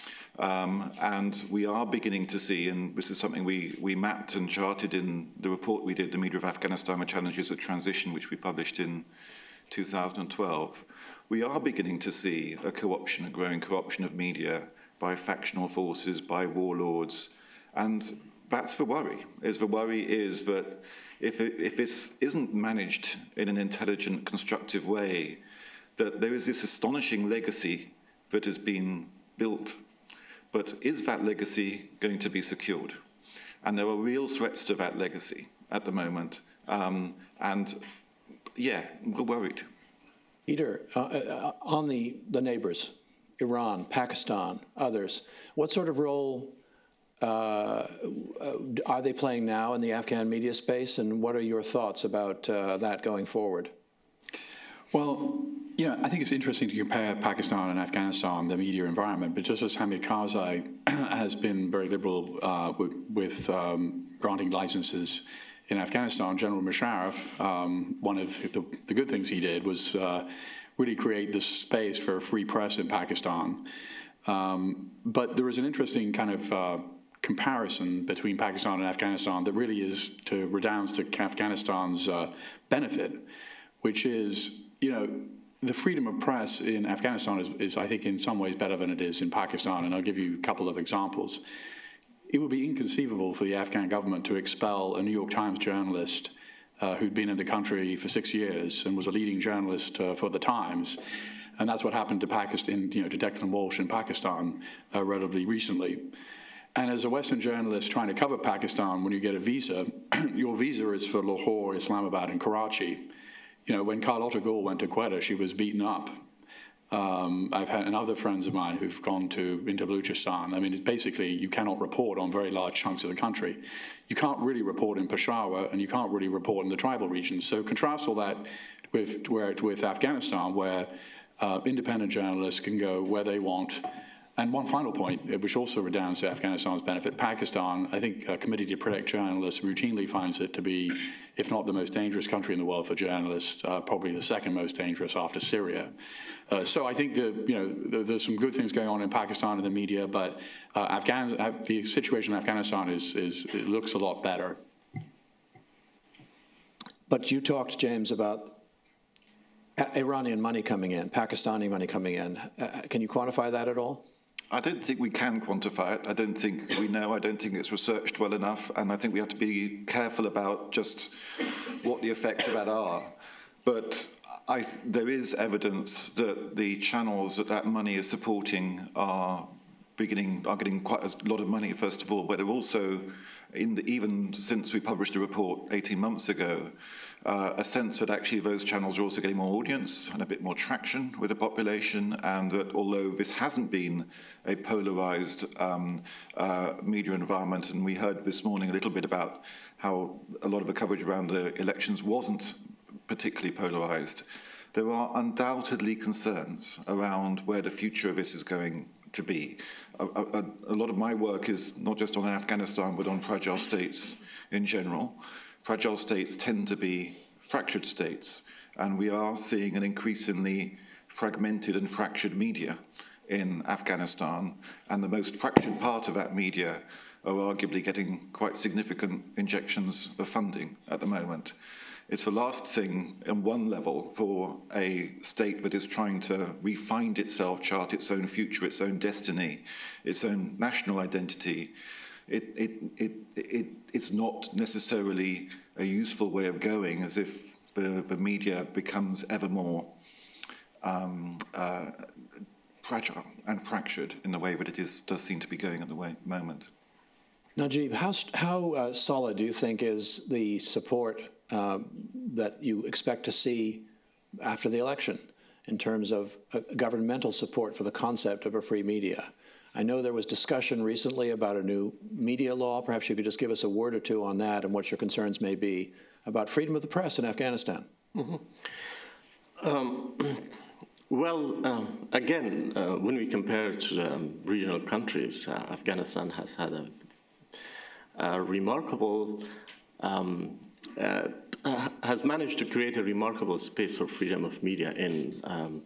Um, and we are beginning to see, and this is something we, we mapped and charted in the report we did, The Media of Afghanistan, The Challenges of Transition, which we published in two thousand twelve. We are beginning to see a co-option, a growing co-option of media by factional forces, by warlords, and that's the worry. Is the worry is that if, it, if this isn't managed in an intelligent, constructive way, that there is this astonishing legacy that has been built. But is that legacy going to be secured? And there are real threats to that legacy at the moment. Um, and yeah, we're worried.
Peter, uh, uh, on the, the neighbors, Iran, Pakistan, others, what sort of role uh, are they playing now in the Afghan media space, and what are your thoughts about uh, that going forward?
Well, you know, I think it's interesting to compare Pakistan and Afghanistan, the media environment, but just as Hamid Karzai has been very liberal uh, with, with um, granting licenses in Afghanistan, General Musharraf, um, one of the, the good things he did was uh, really create this space for a free press in Pakistan. Um, but there is an interesting kind of uh, comparison between Pakistan and Afghanistan that really is to redounds to Afghanistan's uh, benefit, which is, you know, the freedom of press in Afghanistan is, is, I think, in some ways better than it is in Pakistan, and I'll give you a couple of examples. It would be inconceivable for the Afghan government to expel a New York Times journalist uh, who'd been in the country for six years and was a leading journalist uh, for the Times, and that's what happened to Pakistan, you know, to Declan Walsh in Pakistan uh, relatively recently. And as a Western journalist trying to cover Pakistan, when you get a visa, your visa is for Lahore, Islamabad, and Karachi. You know, when Carlotta Gaulle went to Quetta, she was beaten up. Um, I've had and other friends of mine who've gone to into Balochistan. I mean, it's basically you cannot report on very large chunks of the country. You can't really report in Peshawar, and you can't really report in the tribal regions. So contrast all that with where with Afghanistan, where uh, independent journalists can go where they want. And one final point, which also redounds to Afghanistan's benefit, Pakistan, I think a Committee to Protect Journalists routinely finds it to be, if not the most dangerous country in the world for journalists, uh, probably the second most dangerous after Syria. Uh, so I think that, you know, there's some good things going on in Pakistan in the media, but uh, Afghan, the situation in Afghanistan is, is it looks a lot better.
But you talked, James, about Iranian money coming in, Pakistani money coming in. Uh, can you quantify that at all?
I don't think we can quantify it. I don't think we know. I don't think it's researched well enough. And I think we have to be careful about just what the effects of that are. But I th there is evidence that the channels that that money is supporting are beginning, are getting quite a lot of money, first of all, but they're also, in the, even since we published the report eighteen months ago, uh, a sense that actually those channels are also getting more audience and a bit more traction with the population, and that although this hasn't been a polarized um, uh, media environment, and we heard this morning a little bit about how a lot of the coverage around the elections wasn't particularly polarized, there are undoubtedly concerns around where the future of this is going to be. A, a, a lot of my work is not just on Afghanistan, but on fragile states in general. Fragile states tend to be fractured states, and we are seeing an increasingly fragmented and fractured media in Afghanistan, and the most fractured part of that media are arguably getting quite significant injections of funding at the moment. It's the last thing on one level for a state that is trying to re-find itself, chart its own future, its own destiny, its own national identity. It, it, it, it, it's not necessarily a useful way of going, as if the, the media becomes ever more um, uh, fragile and fractured in the way that it is, does seem to be going at the way, moment.
Najib, how, how uh, solid do you think is the support Uh, that you expect to see after the election? in terms of uh, governmental support for the concept of a free media. I know there was discussion recently about a new media law. Perhaps you could just give us a word or two on that and what your concerns may be about freedom of the press in Afghanistan.
Mm-hmm. um, well, um, again, uh, when we compare it to the um, regional countries, uh, Afghanistan has had a, a remarkable, um, uh, has managed to create a remarkable space for freedom of media in, um,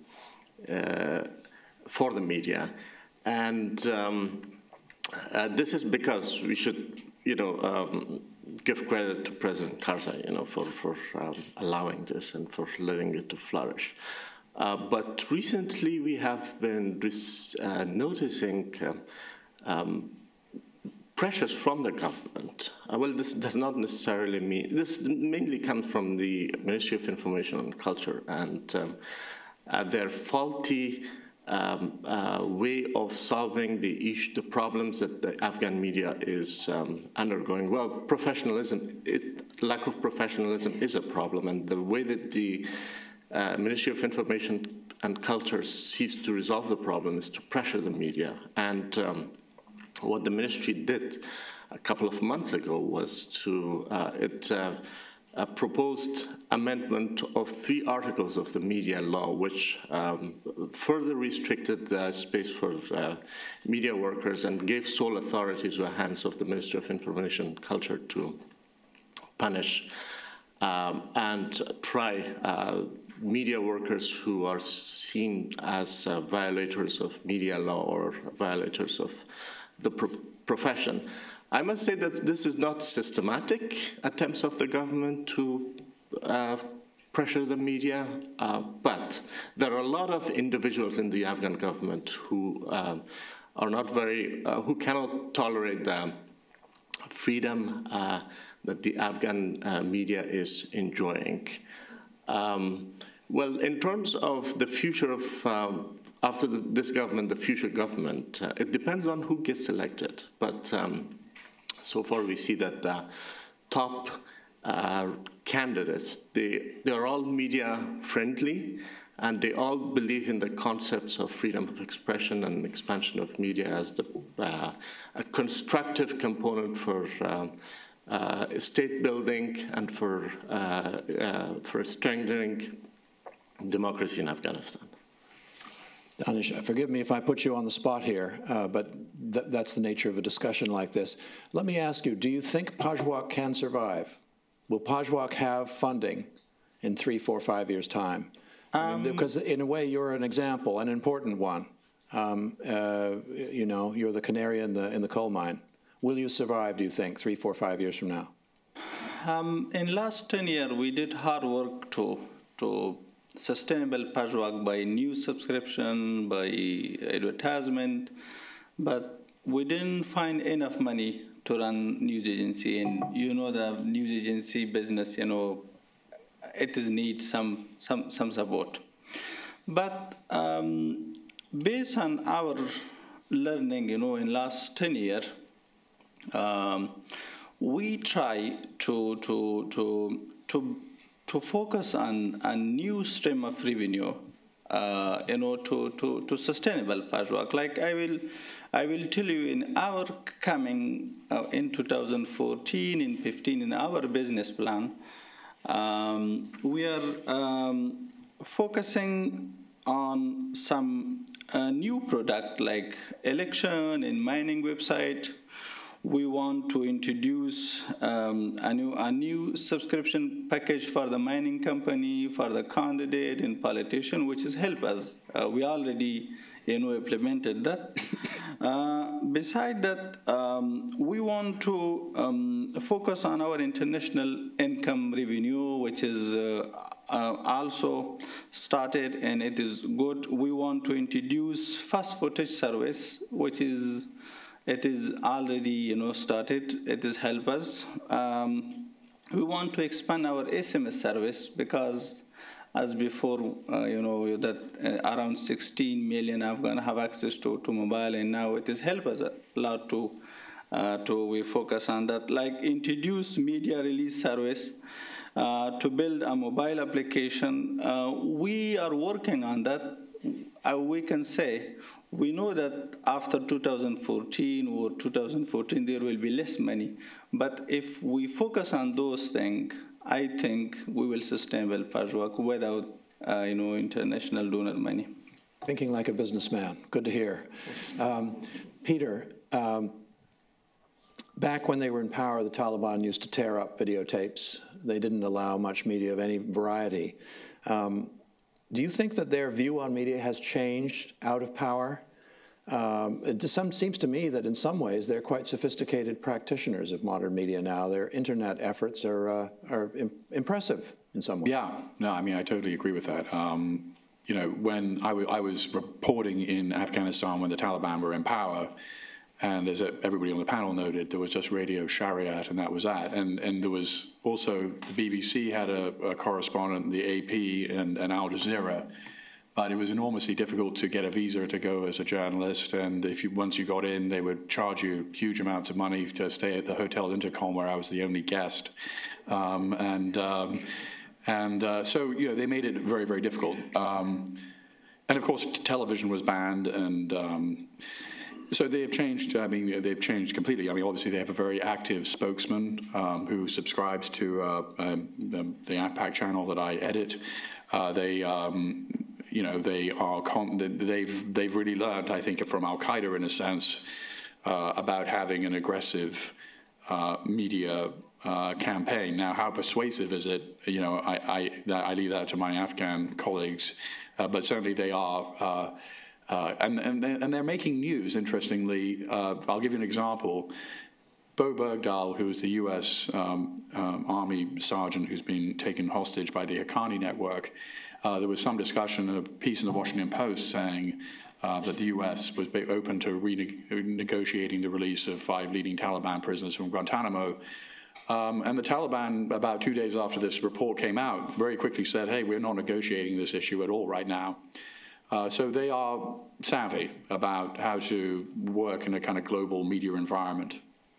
uh, for the media. And um, uh, this is because we should, you know, um, give credit to President Karzai, you know, for, for um, allowing this and for letting it to flourish. Uh, but recently we have been uh, noticing um, um, pressures from the government. Uh, well, this does not necessarily mean, this mainly comes from the Ministry of Information and Culture and um, uh, their faulty Um, uh, way of solving the issue, the problems that the Afghan media is um, undergoing. Well, professionalism, it, lack of professionalism is a problem, and the way that the uh, Ministry of Information and Culture seeks to resolve the problem is to pressure the media. And um, what the ministry did a couple of months ago was to, uh, it uh, a proposed amendment of three articles of the media law, which um, further restricted the space for uh, media workers and gave sole authority to the hands of the Ministry of Information and Culture to punish um, and try uh, media workers who are seen as uh, violators of media law or violators of the pro profession. I must say that this is not systematic attempts of the government to uh, pressure the media, uh, but there are a lot of individuals in the Afghan government who uh, are not very, uh, who cannot tolerate the freedom uh, that the Afghan uh, media is enjoying. Um, well, in terms of the future of, um, after the, this government, the future government, uh, it depends on who gets elected, but um, so far, we see that the top uh, candidates, they, they are all media-friendly, and they all believe in the concepts of freedom of expression and expansion of media as the, uh, a constructive component for um, uh, state building and for, uh, uh, for strengthening democracy in Afghanistan.
Danish, forgive me if I put you on the spot here, uh, but th that's the nature of a discussion like this. Let me ask you, do you think Pajwak can survive? Will Pajwak have funding in three, four, five years' time? Um, I mean, because in a way, you're an example, an important one. Um, uh, you know, you're the canary in the, in the coal mine. Will you survive, do you think, three, four, five years from now?
Um, in last ten years, we did hard work to, to sustainable Pajwak by news subscription, by advertisement, but we didn't find enough money to run news agency. And you know the news agency business, you know, it is need some some some support. But um, based on our learning, you know, in last ten years, um, we try to to to to to focus on a new stream of revenue, uh, you know, to, to, to sustainable Pajwak. Like I will, I will tell you in our coming uh, in two thousand fourteen, in fifteen, in our business plan, um, we are um, focusing on some uh, new product like election and mining website. We want to introduce um, a, new, a new subscription package for the mining company, for the candidate and politician, which is help us. Uh, we already, you know, implemented that. uh, beside that, um, we want to um, focus on our international income revenue, which is uh, uh, also started, and it is good. We want to introduce fast footage service, which is It is already, you know, started. It is help us. Um, we want to expand our S M S service because, as before, uh, you know, that uh, around sixteen million Afghan have access to, to mobile, and now it is help us a lot to uh, to we focus on that. Like introduce media release service. uh, to build a mobile application. Uh, we are working on that. Uh, we can say, we know that after two thousand fourteen or two thousand fourteen, there will be less money. But if we focus on those things, I think we will sustain well Pajwak without, uh, you know, international donor money.
Thinking like a businessman. Good to hear. Um, Peter, um, back when they were in power, the Taliban used to tear up videotapes. They didn't allow much media of any variety. Um, do you think that their view on media has changed out of power? Um, it some, seems to me that in some ways they're quite sophisticated practitioners of modern media now. Their internet efforts are, uh, are im impressive in some ways.
Yeah, no, I mean, I totally agree with that. Um, you know, when I, I was reporting in Afghanistan when the Taliban were in power, and as everybody on the panel noted, there was just Radio Shariat, and that was that. And, and there was also, the B B C had a, a correspondent, the A P, and, and Al Jazeera. But it was enormously difficult to get a visa to go as a journalist. And if you, once you got in, they would charge you huge amounts of money to stay at the Hotel Intercom, where I was the only guest. Um, and um, and uh, so, you know, they made it very, very difficult. Um, and of course, television was banned, and um, so they have changed. I mean, they've changed completely. I mean, obviously, they have a very active spokesman um, who subscribes to uh, um, the, the AFPAC channel that I edit. Uh, they, um, you know, they are con they've they've really learned, I think, from Al Qaeda in a sense uh, about having an aggressive uh, media uh, campaign. Now, how persuasive is it? You know, I I, that, I leave that to my Afghan colleagues, uh, but certainly they are. Uh, Uh, and, and, and they're making news, interestingly. Uh, I'll give you an example. Bo Bergdahl, who is the U S um, um, Army sergeant who's been taken hostage by the Haqqani network, uh, there was some discussion in a piece in the Washington Post saying uh, that the U S was open to renegotiating the release of five leading Taliban prisoners from Guantanamo. Um, and the Taliban, about two days after this report came out, very quickly said, hey, we're not negotiating this issue at all right now. Uh, so they are savvy about how to work in a kind of global media environment.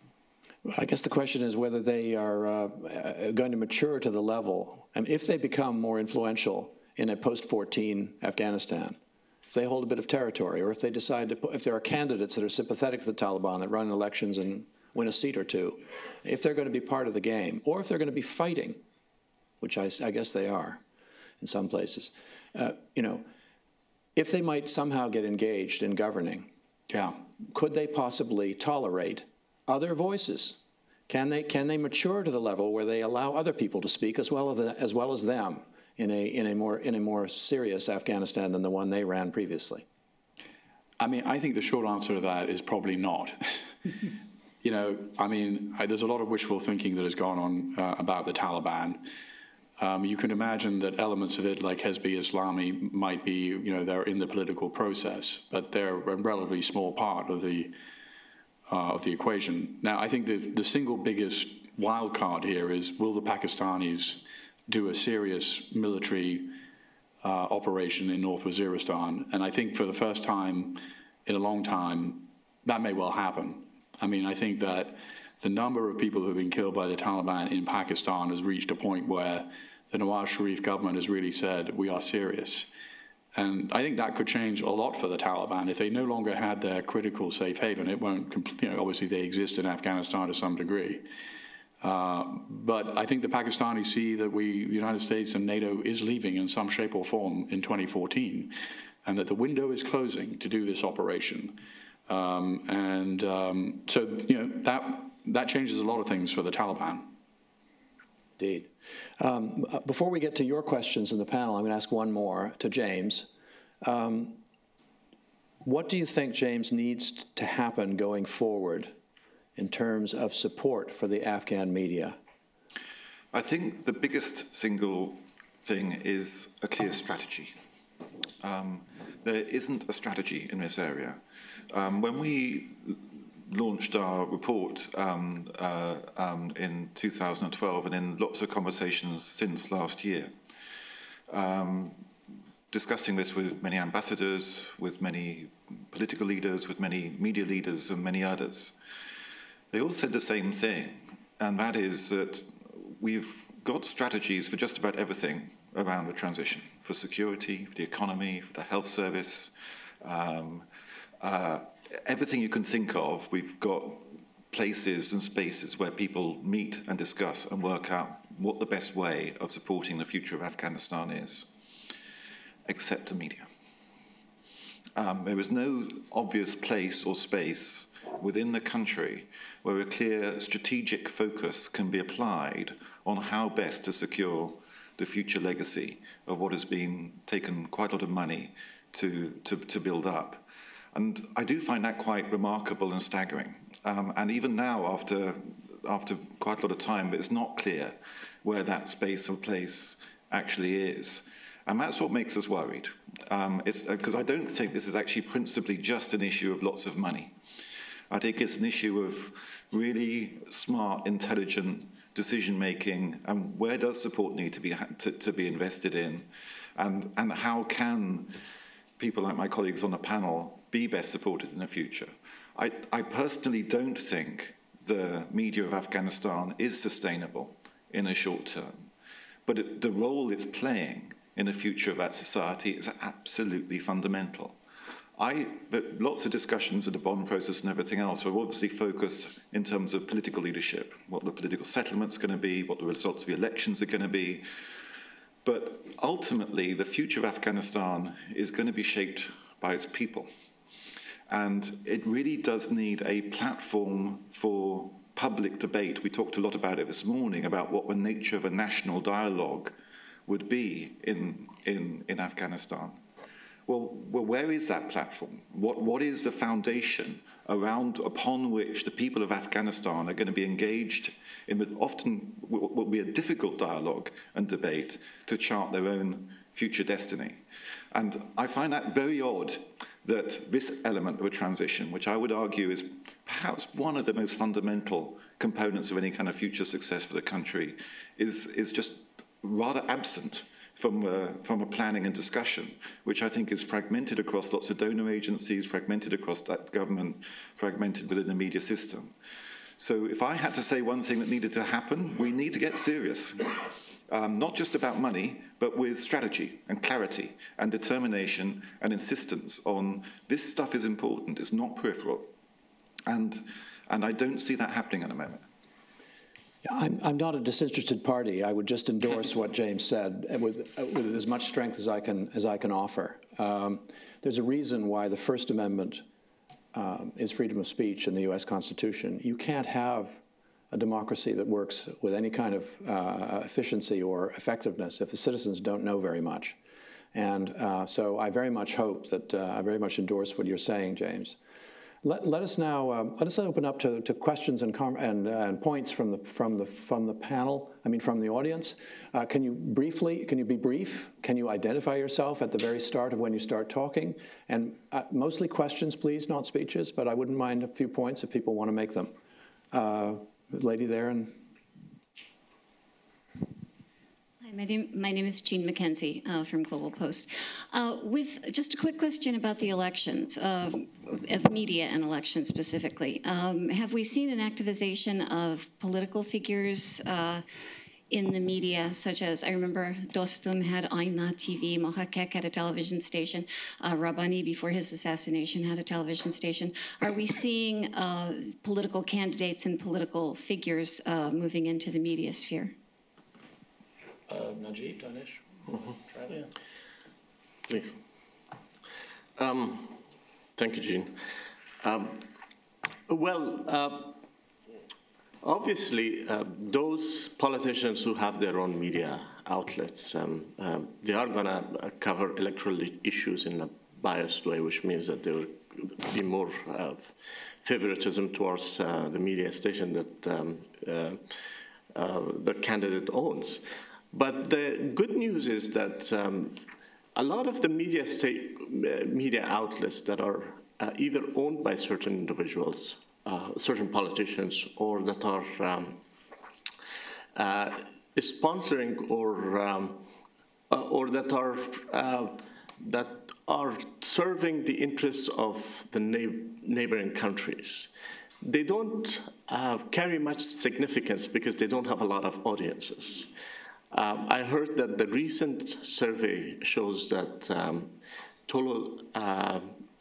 Well, I guess the question is whether they are uh, going to mature to the level. I mean, if they become more influential in a post fourteen Afghanistan, if they hold a bit of territory, or if they decide to, put, if there are candidates that are sympathetic to the Taliban that run elections and win a seat or two, if they're going to be part of the game, or if they're going to be fighting, which I, I guess they are in some places, uh, you know, if they might somehow get engaged in governing, yeah, could they possibly tolerate other voices? Can they can they mature to the level where they allow other people to speak as well as the, as well as them in a in a more in a more serious Afghanistan than the one they ran previously?
I mean, I think the short answer to that is probably not. You know, I mean, I, there's a lot of wishful thinking that has gone on uh, about the Taliban. Um, you can imagine that elements of it, like Hezb Islami, might be, you know, they're in the political process, but they're a relatively small part of the uh, of the equation. Now, I think the the single biggest wild card here is, will the Pakistanis do a serious military uh, operation in North Waziristan? And I think for the first time in a long time, that may well happen. I mean, I think that the number of people who have been killed by the Taliban in Pakistan has reached a point where the Nawaz Sharif government has really said, we are serious. And I think that could change a lot for the Taliban. If they no longer had their critical safe haven, it won't, you know, obviously they exist in Afghanistan to some degree. Uh, but I think the Pakistanis see that we, the United States and NATO is leaving in some shape or form in twenty fourteen, and that the window is closing to do this operation. Um, and um, so, you know, that, that changes a lot of things for the Taliban.
Indeed. Um, before we get to your questions in the panel, I'm going to ask one more to James. Um, what do you think, James, needs to happen going forward in terms of support for the Afghan media?
I think the biggest single thing is a clear strategy. Um, there isn't a strategy in this area. Um, when we launched our report um, uh, um, in two thousand twelve, and in lots of conversations since last year, um, discussing this with many ambassadors, with many political leaders, with many media leaders and many others, they all said the same thing, and that is that we've got strategies for just about everything around the transition, for security, for the economy, for the health service, um, uh, everything you can think of. We've got places and spaces where people meet and discuss and work out what the best way of supporting the future of Afghanistan is, except the media. Um, there is no obvious place or space within the country where a clear strategic focus can be applied on how best to secure the future legacy of what has been taken quite a lot of money to, to, to build up. And I do find that quite remarkable and staggering. Um, and even now, after, after quite a lot of time, it's not clear where that space or place actually is. And that's what makes us worried. Um, it's because I don't think this is actually principally just an issue of lots of money. I think it's an issue of really smart, intelligent decision-making, and where does support need to be, to, to be invested in, and, and how can people like my colleagues on the panel be best supported in the future. I, I personally don't think the media of Afghanistan is sustainable in the short term, but it, the role it's playing in the future of that society is absolutely fundamental. I, but lots of discussions in the bond process and everything else are obviously focused in terms of political leadership, what the political settlement's going to be, what the results of the elections are going to be. But ultimately, the future of Afghanistan is going to be shaped by its people. And it really does need a platform for public debate. We talked a lot about it this morning, about what the nature of a national dialogue would be in, in, in Afghanistan. Well, well, where is that platform? What, what is the foundation around upon which the people of Afghanistan are going to be engaged in the often what will be a difficult dialogue and debate to chart their own future destiny? And I find that very odd that this element of a transition, which I would argue is perhaps one of the most fundamental components of any kind of future success for the country, is, is just rather absent from a, from a planning and discussion, which I think is fragmented across lots of donor agencies, fragmented across that government, fragmented within the media system. So if I had to say one thing that needed to happen, we need to get serious. Um, not just about money, but with strategy and clarity and determination and insistence on this stuff is important, it's not peripheral. And, and I don't see that happening at the moment.
I'm, I'm not a disinterested party. I would just endorse what James said with, with as much strength as I can, as I can offer. Um, there's a reason why the First Amendment um, is freedom of speech in the U S Constitution. You can't have a democracy that works with any kind of uh, efficiency or effectiveness if the citizens don't know very much. And uh, so I very much hope that, uh, I very much endorse what you're saying, James. Let, let us now um, let us open up to, to questions and, com and, uh, and points from the from the from the panel. I mean, from the audience. Uh, can you briefly? Can you be brief? Can you identify yourself at the very start of when you start talking? And uh, mostly questions, please, not speeches. But I wouldn't mind a few points if people want to make them. Uh, the lady there and.
My name, my name is Jean McKenzie uh, from Global Post. Uh, with just a quick question about the elections, uh, the media and elections specifically. Um, have we seen an activization of political figures uh, in the media, such as, I remember Dostum had Ayna T V, Mohakek had a television station, uh, Rabbani, before his assassination, had a television station. Are we seeing uh, political candidates and political figures uh, moving into the media sphere?
Uh, Najib, Danish? Mm-hmm. Try that. Please. Um, thank you, Jean. Um, well, uh, obviously, uh, those politicians who have their own media outlets, um, uh, they are going to uh, cover electoral issues in a biased way, which means that there will be more uh, favoritism towards uh, the media station that um, uh, uh, the candidate owns. But the good news is that um, a lot of the media, state, uh, media outlets that are uh, either owned by certain individuals, uh, certain politicians, or that are um, uh, sponsoring or um, uh, or that are uh, that are serving the interests of the neigh neighboring countries,
they don't uh, carry much significance because they don't have a lot of audiences. Um, I heard that the recent survey shows that um, Tolo, uh,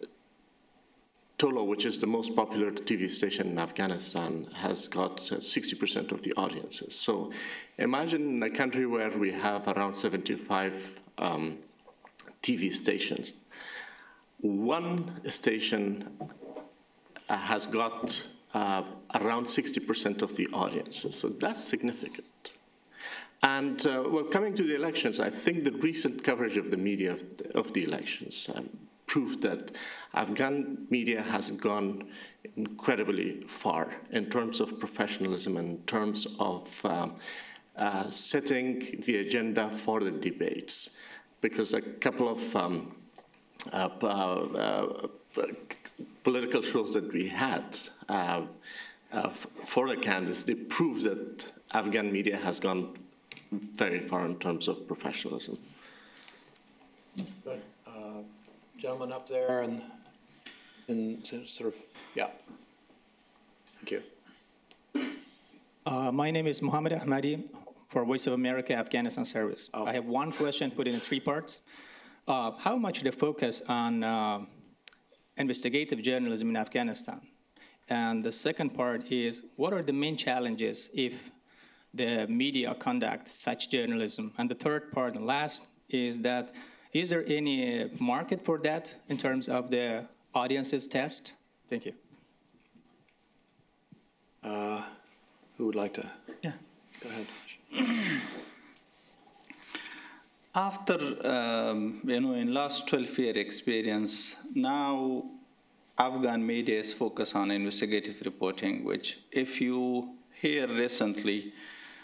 Tolo, which is the most popular T V station in Afghanistan, has got sixty percent of the audiences. So imagine a country where we have around seventy-five um, T V stations. One station uh, has got uh, around sixty percent of the audiences. So that's significant. And, uh, well, coming to the elections, I think the recent coverage of the media of the, of the elections um, proved that Afghan media has gone incredibly far in terms of professionalism, in terms of um, uh, setting the agenda for the debates. Because a couple of um, uh, uh, uh, political shows that we had uh, uh, for the candidates, they proved that Afghan media has gone very far in terms of professionalism.
Good. Uh, gentleman up there and, and sort of, yeah. Thank you.
Uh, my name is Mohammed Ahmadi for Voice of America Afghanistan Service. Oh. I have one question put in three parts. Uh, how much the focus on uh, investigative journalism in Afghanistan? And the second part is, what are the main challenges if the media conduct such journalism? And the third part and last is that, is there any market for that in terms of the audiences test? Thank you.
Uh, who would like to?
Yeah.
Go ahead.
After, um, you know, in last twelve year experience, now Afghan media is focused on investigative reporting, which if you hear recently,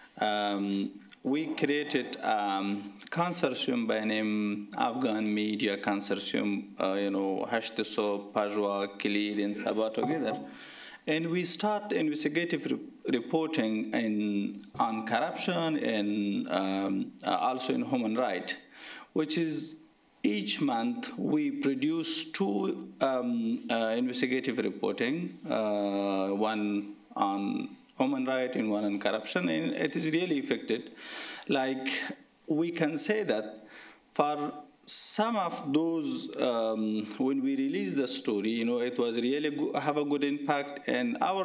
um, we created a um, consortium by name Afghan Media Consortium, uh, you know, Hashtiso, Pajwa, Khalid, and Sabah together. And we start investigative re reporting in, on corruption and um, uh, also in human rights, which is each month we produce two um, uh, investigative reporting, uh, one on human rights and one on corruption, and it is really effective. Like, we can say that for some of those, um, when we released the story, you know, it was really go have a good impact, and our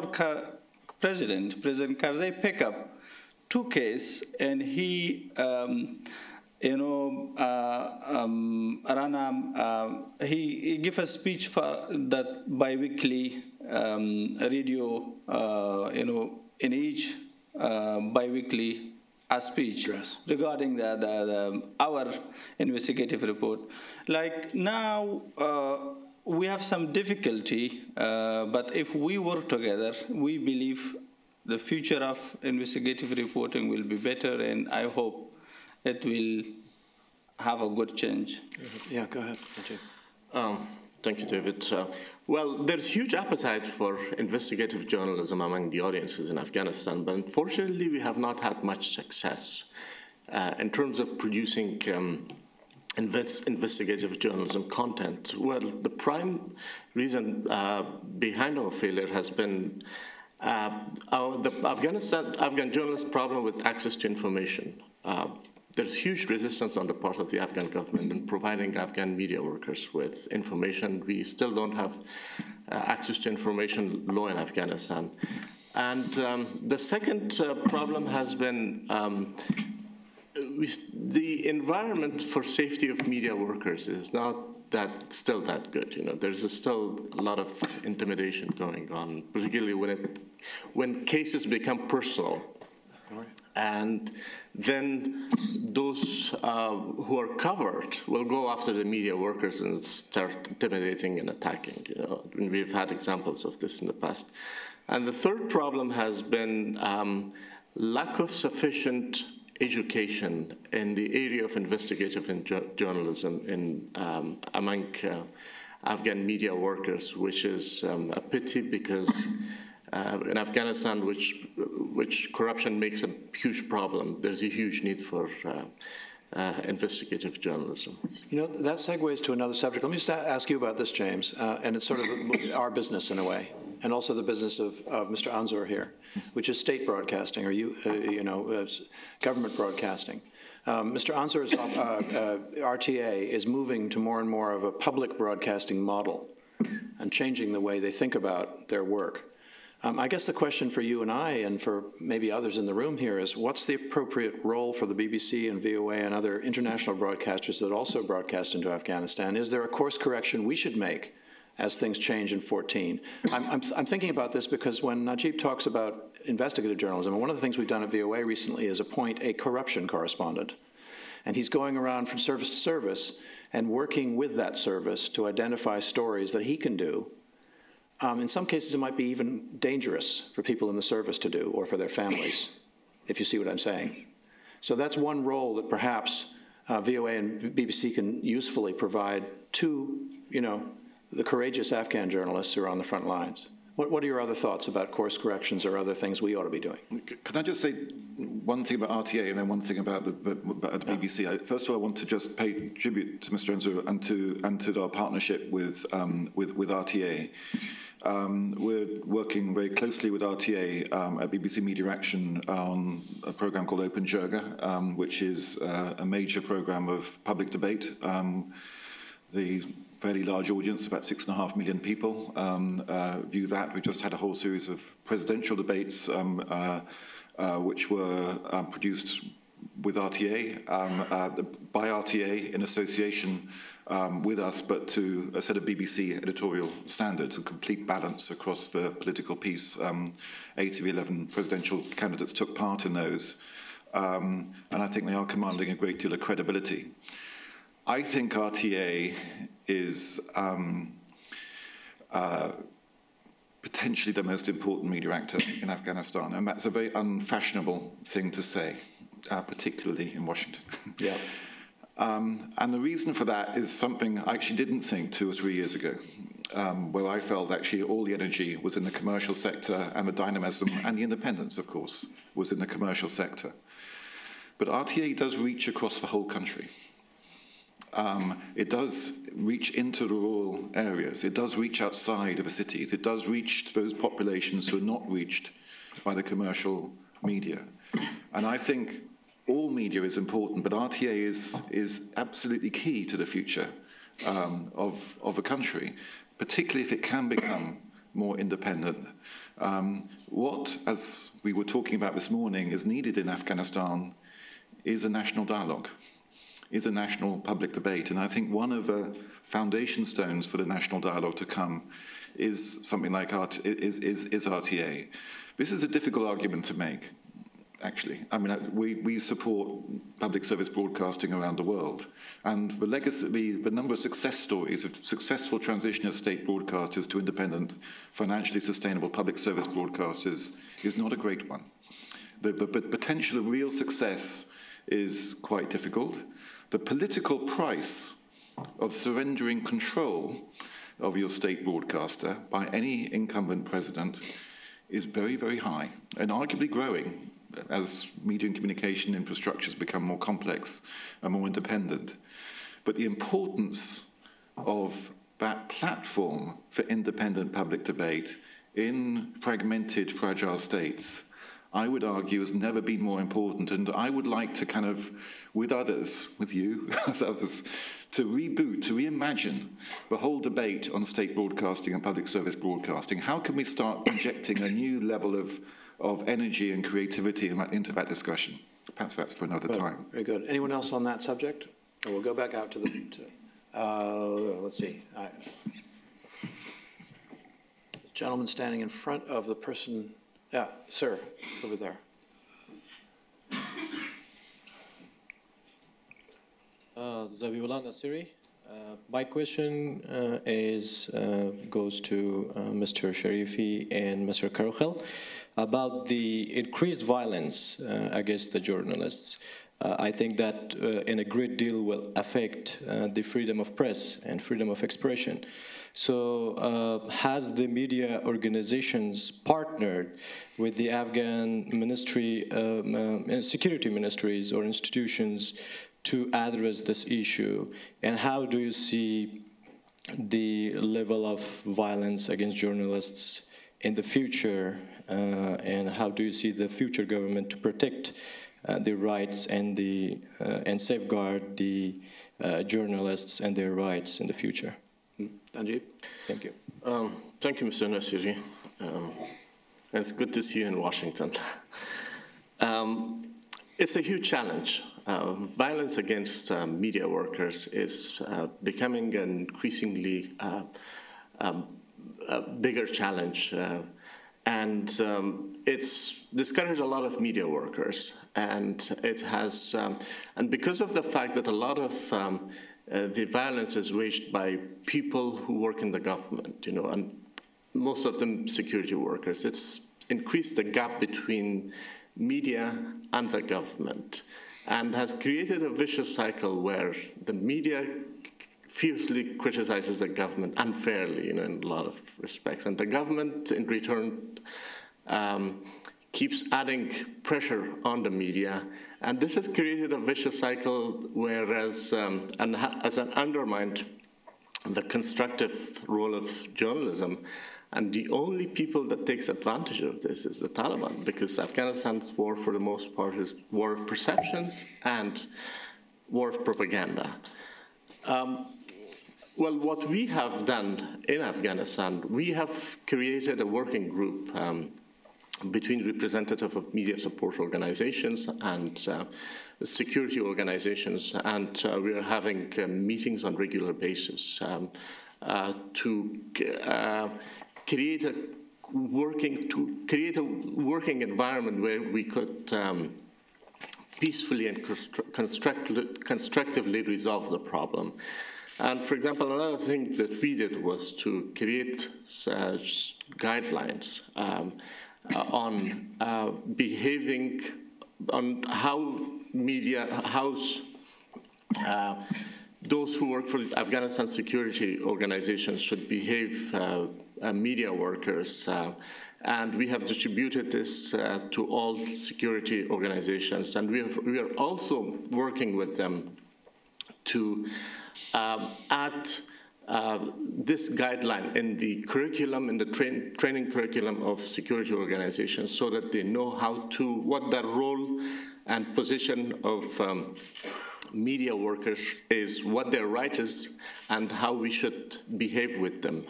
president, President Karzai, picked up two cases, and he, um, you know, uh, um, ran a, uh, he, he gave a speech for that biweekly um, radio, uh, you know, in each uh, biweekly a speech yes. regarding the, the, the, our investigative report. Like now, uh, we have some difficulty, uh, but if we work together, we believe the future of investigative reporting will be better, and I hope it will have a good change.
Yeah, go ahead.
Um, thank you, David. Uh, well, there's huge appetite for investigative journalism among the audiences in Afghanistan, but unfortunately we have not had much success uh, in terms of producing um, invest investigative journalism content. Well, the prime reason uh, behind our failure has been uh, our, the Afghanistan, Afghan journalists' problem with access to information. Uh, There's huge resistance on the part of the Afghan government in providing Afghan media workers with information. We still don't have uh, access to information law in Afghanistan. And um, the second uh, problem has been um, we, the environment for safety of media workers is not that still that good. You know, there's a still a lot of intimidation going on, particularly when it when cases become personal. And then those uh, who are covered will go after the media workers and start intimidating and attacking. You know, and we've had examples of this in the past. And the third problem has been um, lack of sufficient education in the area of investigative and ju journalism in, um, among uh, Afghan media workers, which is um, a pity because Uh, in Afghanistan, which, which corruption makes a huge problem, there's a huge need for uh, uh, investigative journalism.
You know, that segues to another subject. Let me just ask you about this, James, uh, and it's sort of our business in a way. and also the business of, of Mister Anzor here, which is state broadcasting, or you, uh, you know, uh, government broadcasting. Um, Mister Anzor's uh, uh, R T A is moving to more and more of a public broadcasting model and changing the way they think about their work. Um, I guess the question for you and I, and for maybe others in the room here, is what's the appropriate role for the B B C and V O A and other international broadcasters that also broadcast into Afghanistan? Is there a course correction we should make as things change in fourteen? I'm, I'm, I'm thinking about this because when Najib talks about investigative journalism, and one of the things we've done at V O A recently is appoint a corruption correspondent. And he's going around from service to service and working with that service to identify stories that he can do. Um, in some cases, it might be even dangerous for people in the service to do, or for their families, if you see what I'm saying. So that's one role that perhaps uh, V O A and B B C can usefully provide to, you know, the courageous Afghan journalists who are on the front lines. What, what are your other thoughts about course corrections or other things we ought to be doing?
Can I just say one thing about R T A and then one thing about the, about the B B C? I, first of all, I want to just pay tribute to Mister Anzor and to and to our partnership with um, with, with R T A. Um, we're working very closely with R T A um, at B B C Media Action on a program called Open Jirga, um, which is uh, a major program of public debate. Um, the fairly large audience, about six and a half million people, um, uh, view that. We just had a whole series of presidential debates um, uh, uh, which were um, produced with R T A, um, uh, by R T A in association um, with us, but to a set of B B C editorial standards, a complete balance across the political piece. Um, eight of the eleven presidential candidates took part in those, um, and I think they are commanding a great deal of credibility. I think R T A is um, uh, potentially the most important media actor in Afghanistan, and that's a very unfashionable thing to say, uh, particularly in Washington.
Yeah.
um, and the reason for that is something I actually didn't think two or three years ago, um, where I felt actually all the energy was in the commercial sector, and the dynamism and the independence, of course, was in the commercial sector. But R T A does reach across the whole country. Um, it does reach into the rural areas. It does reach outside of the cities. It does reach those populations who are not reached by the commercial media. And I think all media is important, but R T A is, is absolutely key to the future um, of, of a country, particularly if it can become more independent. Um, what, as we were talking about this morning, is needed in Afghanistan is a national dialogue, is a national public debate. And I think one of the foundation stones for the national dialogue to come is something like R T, is, is, is R T A. This is a difficult argument to make, actually. I mean, we, we support public service broadcasting around the world. And the legacy, the, the number of success stories of successful transition of state broadcasters to independent, financially sustainable public service broadcasters is not a great one. The, the, the potential of real success is quite difficult. The political price of surrendering control of your state broadcaster by any incumbent president is very, very high, and arguably growing as media and communication infrastructures become more complex and more independent. But the importance of that platform for independent public debate in fragmented, fragile states, I would argue, has never been more important. And I would like to kind of, with others, with you, others, to reboot, to reimagine the whole debate on state broadcasting and public service broadcasting. How can we start injecting a new level of, of energy and creativity into that discussion? Perhaps that's for another
Good.
time.
Very good. Anyone else on that subject? Or we'll go back out to the, to, uh, let's see. I, the gentleman standing in front of the person. Yeah, sir, over there.
Uh, Zabiullah Nasiri. Uh, my question uh, is uh, goes to uh, Mister Sharifi and Mister Karoukhel about the increased violence uh, against the journalists. Uh, I think that uh, in a great deal will affect uh, the freedom of press and freedom of expression. So uh, has the media organizations partnered with the Afghan ministry, um, uh, security ministries or institutions to address this issue? And how do you see the level of violence against journalists in the future, uh, and how do you see the future government to protect uh, the rights and the uh, and safeguard the uh, journalists and their rights in the future?
Danjeev?
Thank you. Um, thank you, Mister Nassiri. Um, it's good to see you in Washington. um, it's a huge challenge. Uh, violence against uh, media workers is uh, becoming an increasingly uh, um, a bigger challenge, uh, and um, it's discouraged a lot of media workers, and it has, um, and because of the fact that a lot of um, uh, the violence is waged by people who work in the government, you know, and most of them security workers, it's increased the gap between media and the government, and has created a vicious cycle where the media fiercely criticizes the government unfairly, you know, in a lot of respects, and the government, in return, um, keeps adding pressure on the media, and this has created a vicious cycle, whereas um, and ha as an undermined the constructive role of journalism. And the only people that takes advantage of this is the Taliban, because Afghanistan's war, for the most part, is war of perceptions and war of propaganda. Um, well, what we have done in Afghanistan, we have created a working group um, between representatives of media support organizations and uh, security organizations, and uh, we are having uh, meetings on a regular basis um, uh, to uh, create a working to create a working environment where we could um, peacefully and construct, constructively resolve the problem. And for example, another thing that we did was to create uh, guidelines um, uh, on uh, behaving, on how media, how uh, those who work for Afghanistan security organizations should behave, uh, uh, media workers. Uh, and we have distributed this uh, to all security organizations. And we, have, we are also working with them to um, add uh, this guideline in the curriculum, in the train, training curriculum of security organizations, so that they know how to, what their role and position of um, media workers is, what their right is, and how we should behave with them.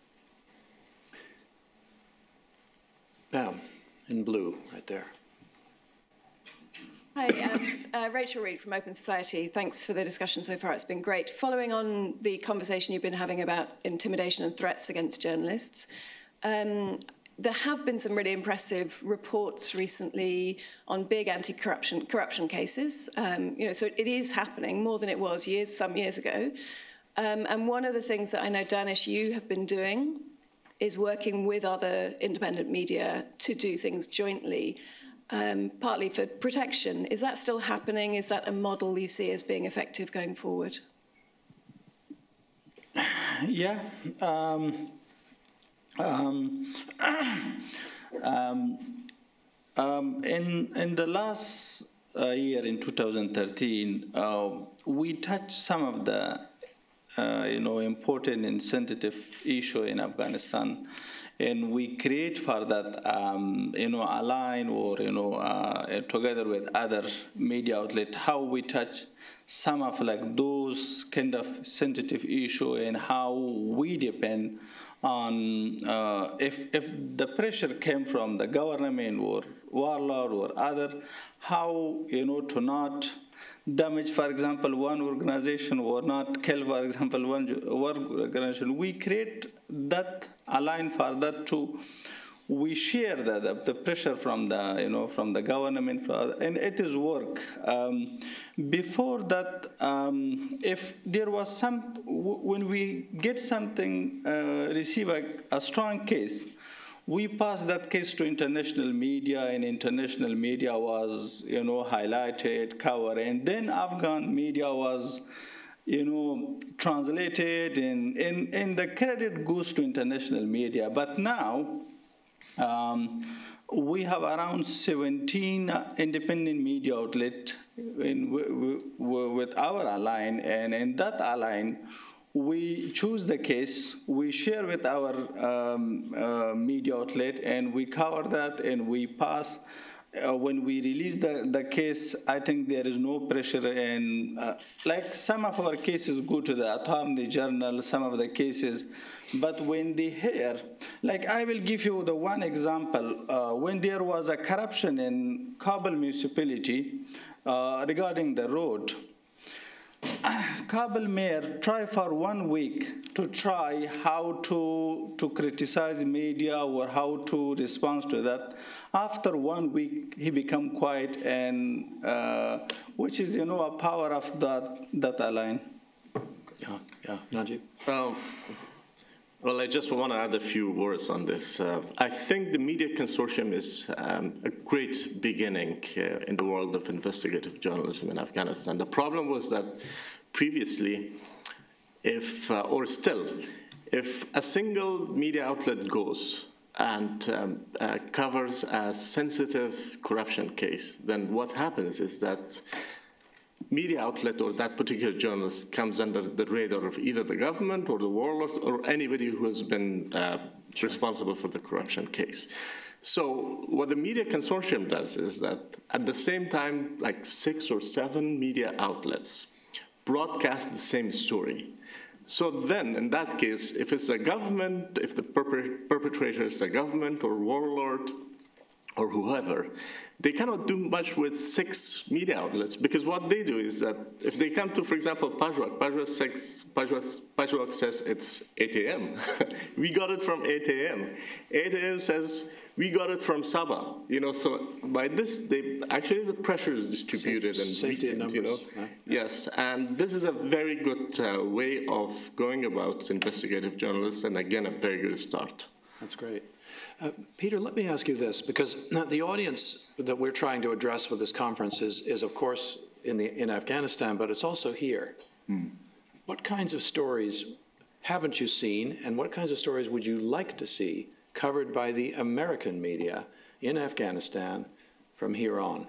Now, in blue, right there.
Hi, um, uh, Rachel Reed from Open Society. Thanks for the discussion so far. It's been great. Following on the conversation you've been having about intimidation and threats against journalists, um, there have been some really impressive reports recently on big anti-corruption corruption cases. Um, you know, so it is happening more than it was years, some years ago. Um, and one of the things that I know, Danish, you have been doing is working with other independent media to do things jointly, um, partly for protection. Is that still happening? Is that a model you see as being effective going forward?
Yeah. Um, um, um, um, in, in the last uh, year, in two thousand thirteen, uh, we touched some of the Uh, you know, important and sensitive issue in Afghanistan, and we create for that, um, you know, align or you know, uh, together with other media outlet, how we touch some of like those kind of sensitive issue and how we depend on uh, if if the pressure came from the government or warlord or other, how you know to not damage, for example, one organization or not kill, for example, one organization. We create that align for that too. We share the, the, the pressure from the, you know, from the government, and it is work. Um, before that, um, if there was some, when we get something, uh, receive a, a strong case, we passed that case to international media, and international media was, you know, highlighted, covered, and then Afghan media was, you know, translated, and, and, and the credit goes to international media. But now, um, we have around seventeen independent media outlets in, with our align, and in that align, we choose the case, we share with our um, uh, media outlet, and we cover that, and we pass. Uh, when we release the, the case, I think there is no pressure, and uh, like some of our cases go to the Attorney General, some of the cases, but when they hear, like I will give you the one example, uh, when there was a corruption in Kabul municipality uh, regarding the road, Kabul mayor tried for one week to try how to, to criticize media or how to respond to that. After one week, he became quiet, and uh, which is, you know, a power of that, that line.
Yeah, yeah, Najib.
Um, well, I just want to add a few words on this. Uh, I think the Media Consortium is um, a great beginning uh, in the world of investigative journalism in Afghanistan. The problem was that previously, if, uh, or still, if a single media outlet goes and um, uh, covers a sensitive corruption case, then what happens is that media outlet or that particular journalist comes under the radar of either the government or the warlords or anybody who has been uh, responsible for the corruption case. So what the Media Consortium does is that at the same time, like six or seven media outlets broadcast the same story. So then, in that case, if it's the government, if the perp perpetrator is the government or warlord or whoever, they cannot do much with six media outlets, because what they do is that if they come to, for example, Pajwak, Pajwak, says, Pajwak, Pajwak says it's eight A M We got it from eight A M eight A M says, we got it from Sabah. You know, so by this, they actually the pressure is distributed
Safe,
and
safety
weakened,
numbers.
You know?
Right.
Yes, and this is a very good uh, way of going about investigative journalism, and again, a very good start.
That's great. Uh, Peter, let me ask you this, because the audience that we're trying to address with this conference is, is of course, in, the, in Afghanistan, but it's also here. Mm. What kinds of stories haven't you seen, and what kinds of stories would you like to see covered by the American media in Afghanistan from here on?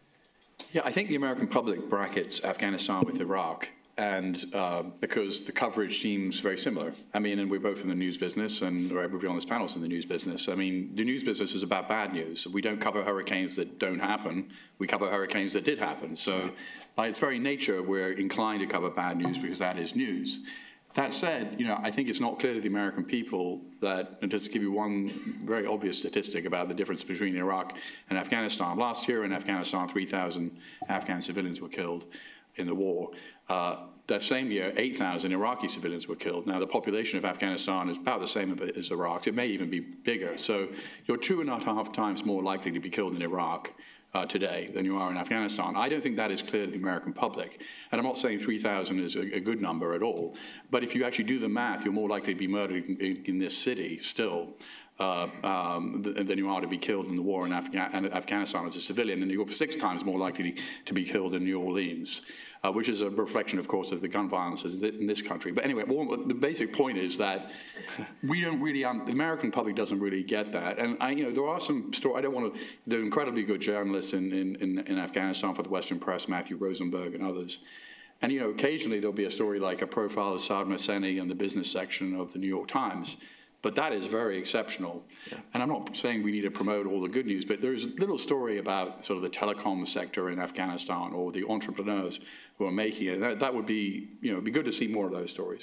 Yeah, I think the American public brackets Afghanistan with Iraq, and uh, because the coverage seems very similar. I mean, and we're both in the news business, and everybody on this panel is in the news business. I mean, the news business is about bad news. We don't cover hurricanes that don't happen. We cover hurricanes that did happen. So by its very nature, we're inclined to cover bad news because that is news. That said, you know, I think it's not clear to the American people that, and just to give you one very obvious statistic about the difference between Iraq and Afghanistan. Last year in Afghanistan, three thousand Afghan civilians were killed in the war. Uh, that same year, eight thousand Iraqi civilians were killed. Now, the population of Afghanistan is about the same as Iraq. It may even be bigger. So you're two and a half times more likely to be killed in Iraq Uh, today than you are in Afghanistan. I don't think that is clear to the American public. And I'm not saying three thousand is a, a good number at all. But if you actually do the math, you're more likely to be murdered in, in, in this city still uh, um, th than you are to be killed in the war in Afga Afghanistan as a civilian. And you're six times more likely to, to be killed in New Orleans, uh, which is a reflection, of course, of the gun violence in this country. But anyway, well, the basic point is that we don't really, um, the American public doesn't really get that. And I, you know, there are some stories, I don't want to, they're incredibly good journalists in, in, in, in Afghanistan for the Western press, Matthew Rosenberg and others. And, you know, occasionally there'll be a story like a profile of Saad Hosseini in the business section of the New York Times. But that is very exceptional. Yeah. And I'm not saying we need to promote all the good news, but there's a little story about sort of the telecom sector in Afghanistan or the entrepreneurs who are making it. That, that would be, you know, it'd be good to see more of those stories.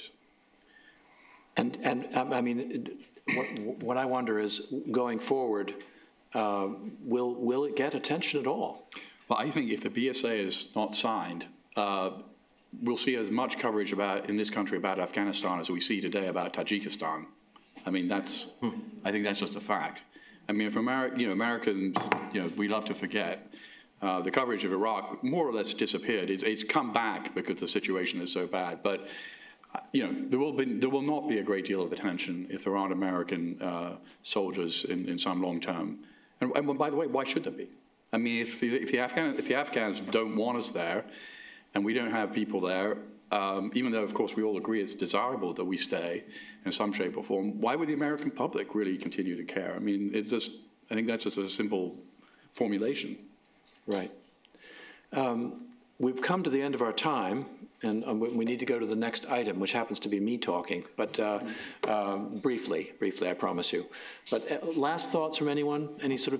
And, and um, I mean, what, what I wonder is, going forward, uh, will, will it get attention at all?
Well, I think if the B S A is not signed, uh, we'll see as much coverage about in this country about Afghanistan as we see today about Tajikistan. I mean, that's, I think that's just a fact. I mean, for Ameri you know, Americans, you know, we love to forget. Uh, the coverage of Iraq more or less disappeared. It's, it's come back because the situation is so bad. But, uh, you know, there will, be, there will not be a great deal of attention if there aren't American uh, soldiers in, in some long term. And, and by the way, why should there be? I mean, if the, if the, Afghan, if the Afghans don't want us there and we don't have people there, Um, even though, of course, we all agree it's desirable that we stay in some shape or form, why would the American public really continue to care? I mean, it's just, I think that's just a simple formulation.
Right. Um, we've come to the end of our time, and um, we need to go to the next item, which happens to be me talking, but uh, uh, briefly, briefly, I promise you. But uh, last thoughts from anyone? Any sort of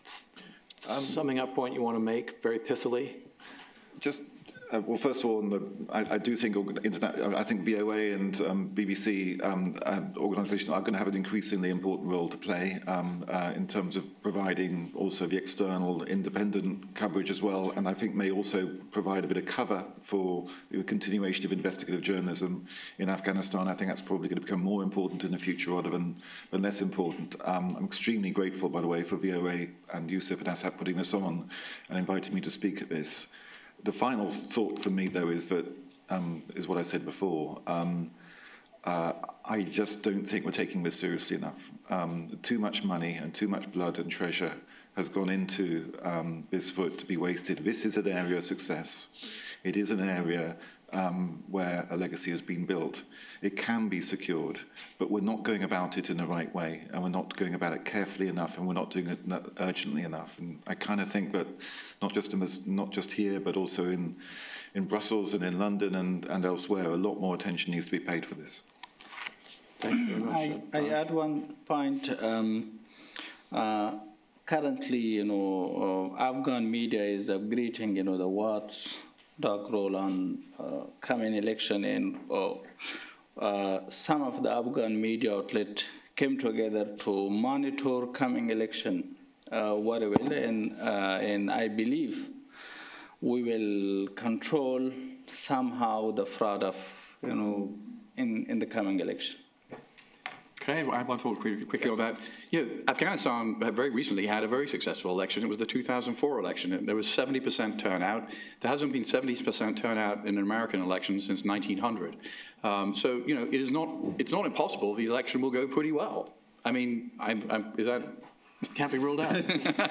um, summing up point you want to make, very pithily?
Just, uh, well, first of all, on the, I, I do think internet, I think V O A and um, B B C um, and organisations are going to have an increasingly important role to play um, uh, in terms of providing also the external independent coverage as well, and I think may also provide a bit of cover for the continuation of investigative journalism in Afghanistan. I think that's probably going to become more important in the future rather than, than less important. Um, I'm extremely grateful, by the way, for V O A and Yusuf and Asad putting this on and inviting me to speak at this. The final thought for me, though, is that um, is what I said before. Um, uh, I just don't think we're taking this seriously enough. Um, too much money and too much blood and treasure has gone into um, this foot to be wasted. This is an area of success. It is an area um, where a legacy has been built. It can be secured, but we're not going about it in the right way, and we're not going about it carefully enough, and we're not doing it urgently enough. And I kind of think that not just in this, not just here, but also in in Brussels and in London and, and elsewhere, a lot more attention needs to be paid for this.
Thank you very much.
I, I add one point. Um, uh, currently, you know, uh, Afghan media is upgrading, you know, the watchdog role on uh, coming election, and uh, uh, some of the Afghan media outlet came together to monitor coming election uh, very well, and uh, and I believe we will control somehow the fraud of, you know, in in the coming election.
Okay, well, I have one thought quickly on that. You know, Afghanistan very recently had a very successful election. It was the two thousand four election. There was seventy percent turnout. There hasn't been seventy percent turnout in an American election since nineteen hundred. Um, so, you know, it is not, it's not impossible. The election will go pretty well. I mean, I'm, I'm, is that?
Can't be ruled out.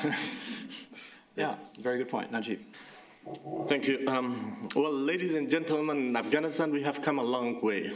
Yeah, very good point. Najib.
Thank you. Um, well, ladies and gentlemen, in Afghanistan, we have come a long way.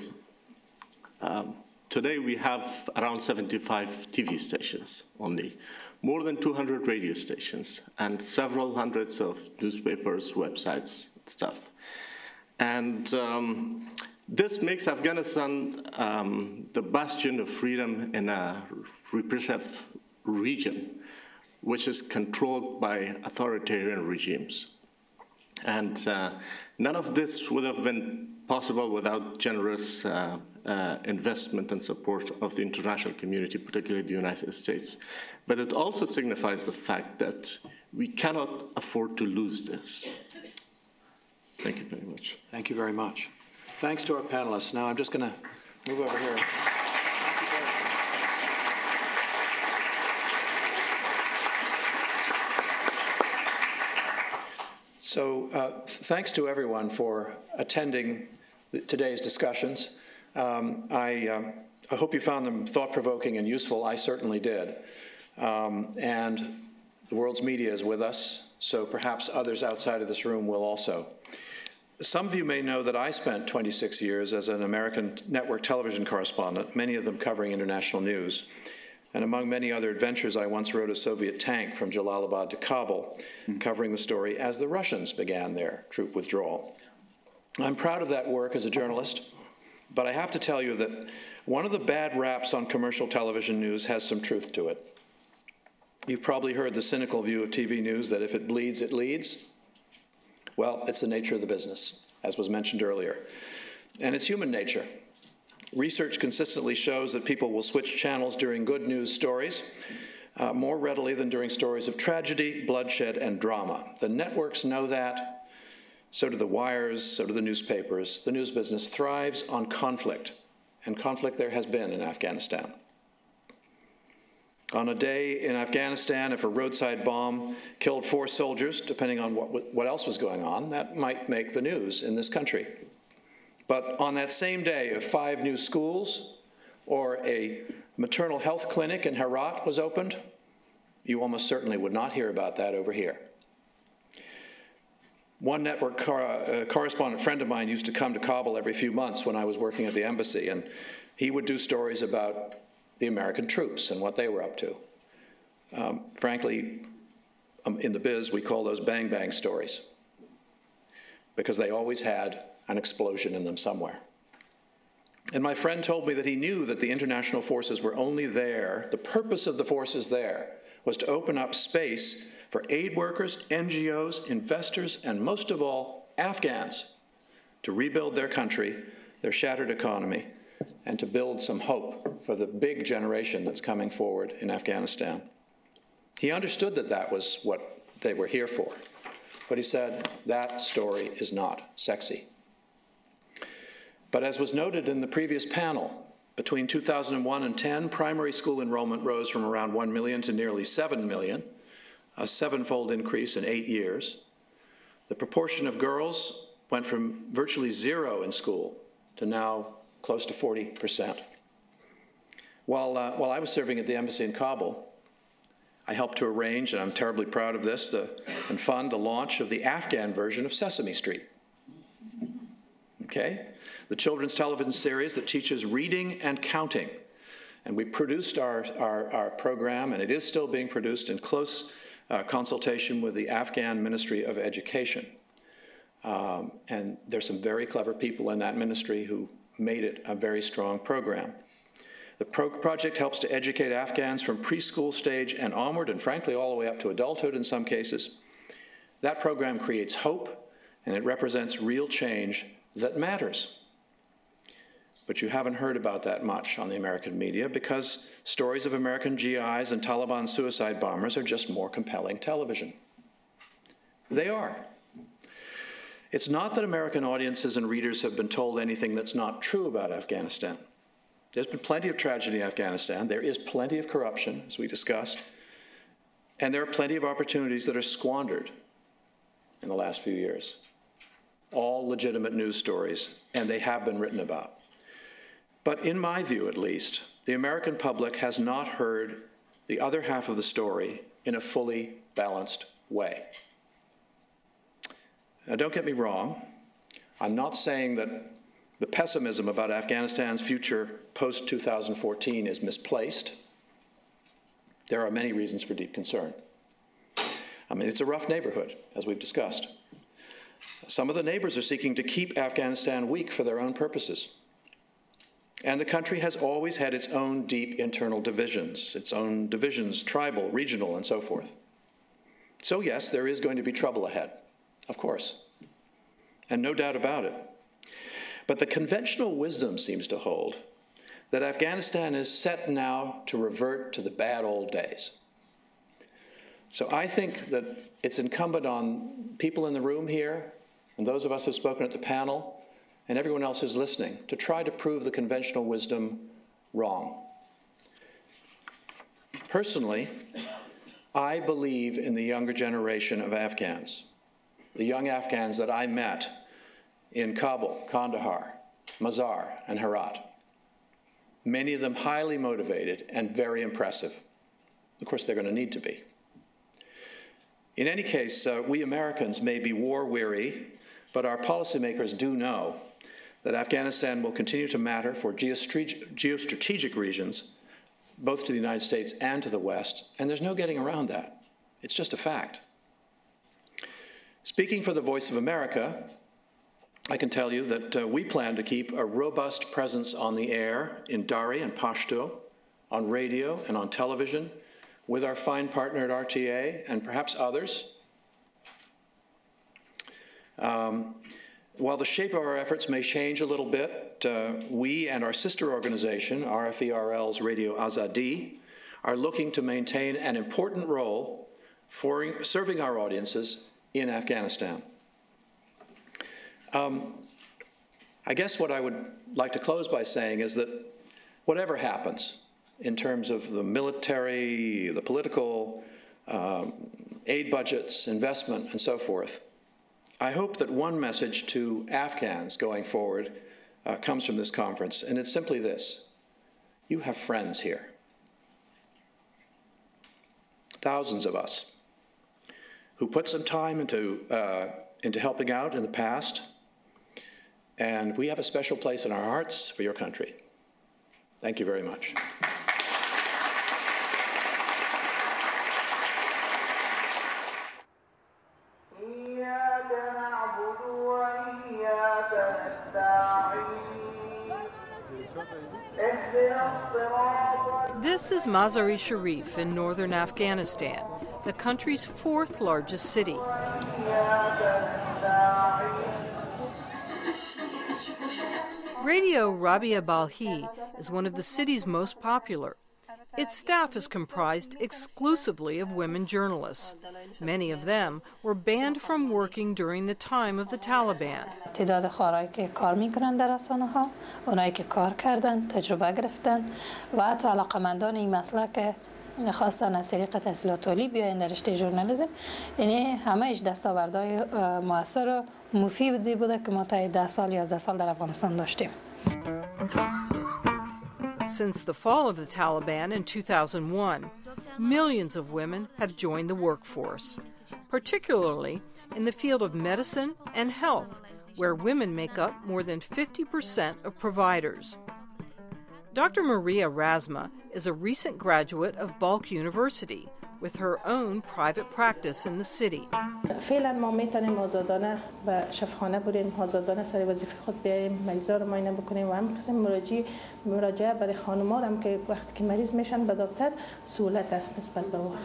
Um, Today we have around seventy-five T V stations only, more than two hundred radio stations, and several hundreds of newspapers, websites, stuff. And um, this makes Afghanistan um, the bastion of freedom in a repressive region, which is controlled by authoritarian regimes. And uh, none of this would have been possible without generous uh, uh, investment and support of the international community, particularly the United States. But it also signifies the fact that we cannot afford to lose this. Thank you very much.
Thank you very much. Thanks to our panelists. Now I'm just going to move over here. So uh, thanks to everyone for attending today's discussions. Um, I, um, I hope you found them thought-provoking and useful. I certainly did. Um, and the world's media is with us, so perhaps others outside of this room will also. Some of you may know that I spent twenty-six years as an American network television correspondent, many of them covering international news. And among many other adventures, I once rode a Soviet tank from Jalalabad to Kabul, covering the story as the Russians began their troop withdrawal. I'm proud of that work as a journalist, but I have to tell you that one of the bad raps on commercial television news has some truth to it. You've probably heard the cynical view of T V news that if it bleeds, it leads. Well, it's the nature of the business, as was mentioned earlier. And it's human nature. Research consistently shows that people will switch channels during good news stories uh, more readily than during stories of tragedy, bloodshed, and drama. The networks know that. So do the wires, so do the newspapers. The news business thrives on conflict, and conflict there has been in Afghanistan. On a day in Afghanistan, if a roadside bomb killed four soldiers, depending on what, what else was going on, that might make the news in this country. But on that same day, if five new schools or a maternal health clinic in Herat was opened, you almost certainly would not hear about that over here. One network cor uh, correspondent friend of mine used to come to Kabul every few months when I was working at the embassy, and he would do stories about the American troops and what they were up to. Um, frankly, um, in the biz, we call those bang-bang stories.
because they always had an explosion in them somewhere. And my friend told me that he knew that the international forces were only there, the purpose of the forces there was to open up space for aid workers, N G Os, investors, and most of all, Afghans, to rebuild their country, their shattered economy, and to build some hope for the big generation that's coming forward in Afghanistan. He understood that that was what they were here for, but he said, that story is not sexy. But as was noted in the previous panel, between two thousand one and ten, primary school enrollment rose from around one million to nearly seven million, a sevenfold increase in eight years. The proportion of girls went from virtually zero in school to now close to forty percent. While, uh, while I was serving at the embassy in Kabul, I helped to arrange, and I'm terribly proud of this, the, and fund the launch of the Afghan version of Sesame Street. Okay? The children's television series that teaches reading and counting. And we produced our, our, our program, and it is still being produced in close uh, consultation with the Afghan Ministry of Education. Um, and there's some very clever people in that ministry who made it a very strong program. The pro project helps to educate Afghans from preschool stage and onward, and frankly, all the way up to adulthood in some cases. That program creates hope, and it represents real change that matters. But you haven't heard about that much on the American media because stories of American G Is and Taliban suicide bombers are just more compelling television. They are. It's not that American audiences and readers have been told anything that's not true about Afghanistan. There's been plenty of tragedy in Afghanistan. There is plenty of corruption, as we discussed. And there are plenty of opportunities that are squandered in the last few years. All legitimate news stories, and they have been written about. But in my view, at least, the American public has not heard the other half of the story in a fully balanced way. Now, don't get me wrong. I'm not saying that the pessimism about Afghanistan's future post two thousand fourteen is misplaced. There are many reasons for deep concern. I mean, it's a rough neighborhood, as we've discussed. Some of the neighbors are seeking to keep Afghanistan weak for their own purposes. And the country has always had its own deep internal divisions, its own divisions, tribal, regional, and so forth. So yes, there is going to be trouble ahead, of course, and no doubt about it. But the conventional wisdom seems to hold that Afghanistan is set now to revert to the bad old days. So I think that it's incumbent on people in the room here, and those of us who have spoken at the panel, and everyone else who's listening, to try to prove the conventional wisdom wrong. Personally, I believe in the younger generation of Afghans, the young Afghans that I met in Kabul, Kandahar, Mazar, and Herat. Many of them highly motivated and very impressive. Of course, they're going to need to be. In any case, uh, we Americans may be war-weary, but our policymakers do know that Afghanistan will continue to matter for geostrategic, geostrategic reasons, both to the United States and to the West, and there's no getting around that. It's just a fact. Speaking for the Voice of America, I can tell you that uh, we plan to keep a robust presence on the air in Dari and Pashto, on radio and on television, with our fine partner at R T A and perhaps others. Um, while the shape of our efforts may change a little bit, uh, we and our sister organization, R F E R L's Radio Azadi, are looking to maintain an important role for serving our audiences in Afghanistan. Um, I guess what I would like to close by saying is that whatever happens in terms of the military, the political, um, aid budgets, investment, and so forth, I hope that one message to Afghans going forward uh, comes from this conference, and it's simply this: you have friends here. Thousands of us who put some time into, uh, into helping out in the past, and we have a special place in our hearts for your country. Thank you very much.
إياك نعبد This is Mazar-e-Sharif in northern Afghanistan, the country's fourth largest city. Radio Rabia Balhi is one of the city's most popular. Its staff is comprised exclusively of women journalists. Many of them were banned from working during the time of the Taliban.
تعداد خواهرایی که کار میکنن در رسانه‌ها، اونایی که کار کردن، تجربه گرفتن و حتی علاقمندان این مسلک خواستن از طریق تحصیلات عالی بیاین در رشته ژورنالیسم، یعنی همه‌اش دستاوردهای موثر و مفیدی بوده که ما تا ده سال یازده سال در افغانستان داشتیم.
Since the fall of the Taliban in two thousand one, millions of women have joined the workforce, particularly in the field of medicine and health, where women make up more than fifty percent of providers. Doctor Maria Razma is a recent graduate of Balkh University with her own private practice in the city.
فعلا ما میتونیم آزادانه به شفاخانه بریم، آزادانه سر وظیفه خود بیاییم، مریضا رو معاینه بکنیم و هم قسم مراجعه مراجعه برای خانم‌ها هم که وقتی که مریض میشن به دکتر سهولت است نسبت به وقت.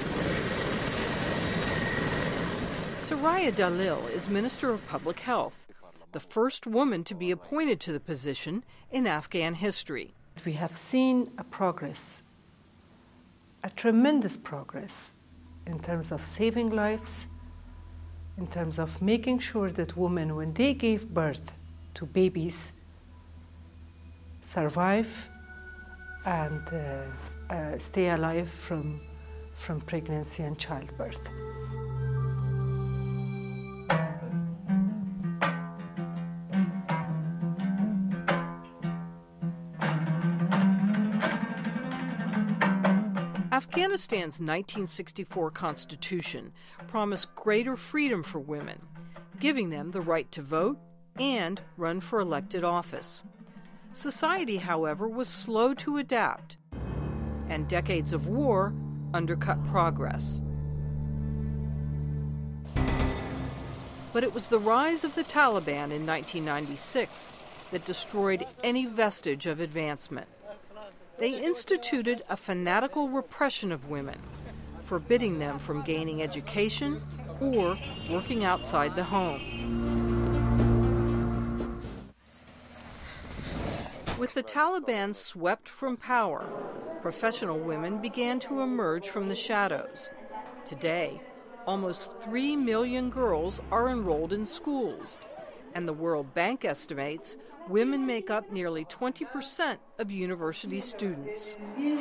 Soraya Dalil is Minister of Public Health, the first woman to be appointed to the position in Afghan history.
We have seen a progress, a tremendous progress in terms of saving lives, in terms of making sure that women, when they gave birth to babies, survive and uh, uh, stay alive from, from pregnancy and childbirth.
Afghanistan's nineteen sixty-four constitution promised greater freedom for women, giving them the right to vote and run for elected office. Society, however, was slow to adapt, and decades of war undercut progress. But it was the rise of the Taliban in nineteen ninety-six that destroyed any vestige of advancement. They instituted a fanatical repression of women, forbidding them from gaining education or working outside the home. With the Taliban swept from power, professional women began to emerge from the shadows. Today, almost three million girls are enrolled in schools, and the World Bank estimates women make up nearly twenty percent of university students.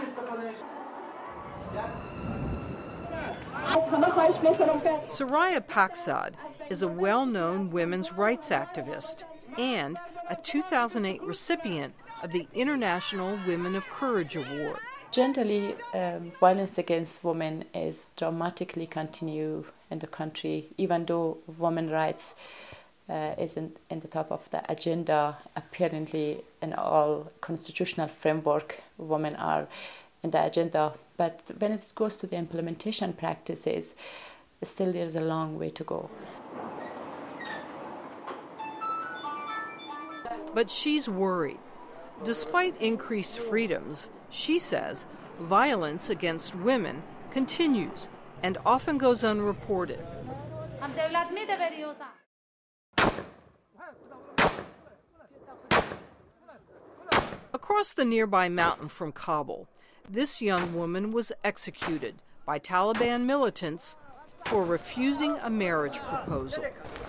Soraya Paksad is a well-known women's rights activist and a two thousand eight recipient of the International Women of Courage Award.
Generally, um, violence against women is dramatically continue in the country, even though women's rights uh, isn't in the top of the agenda. Apparently, in all constitutional framework, women are in the agenda. But when it goes to the implementation practices, still there's a long way to go.
But she's worried. Despite increased freedoms, she says violence against women continues and often goes unreported. Across the nearby mountain from Kabul, this young woman was executed by Taliban militants for refusing a marriage proposal.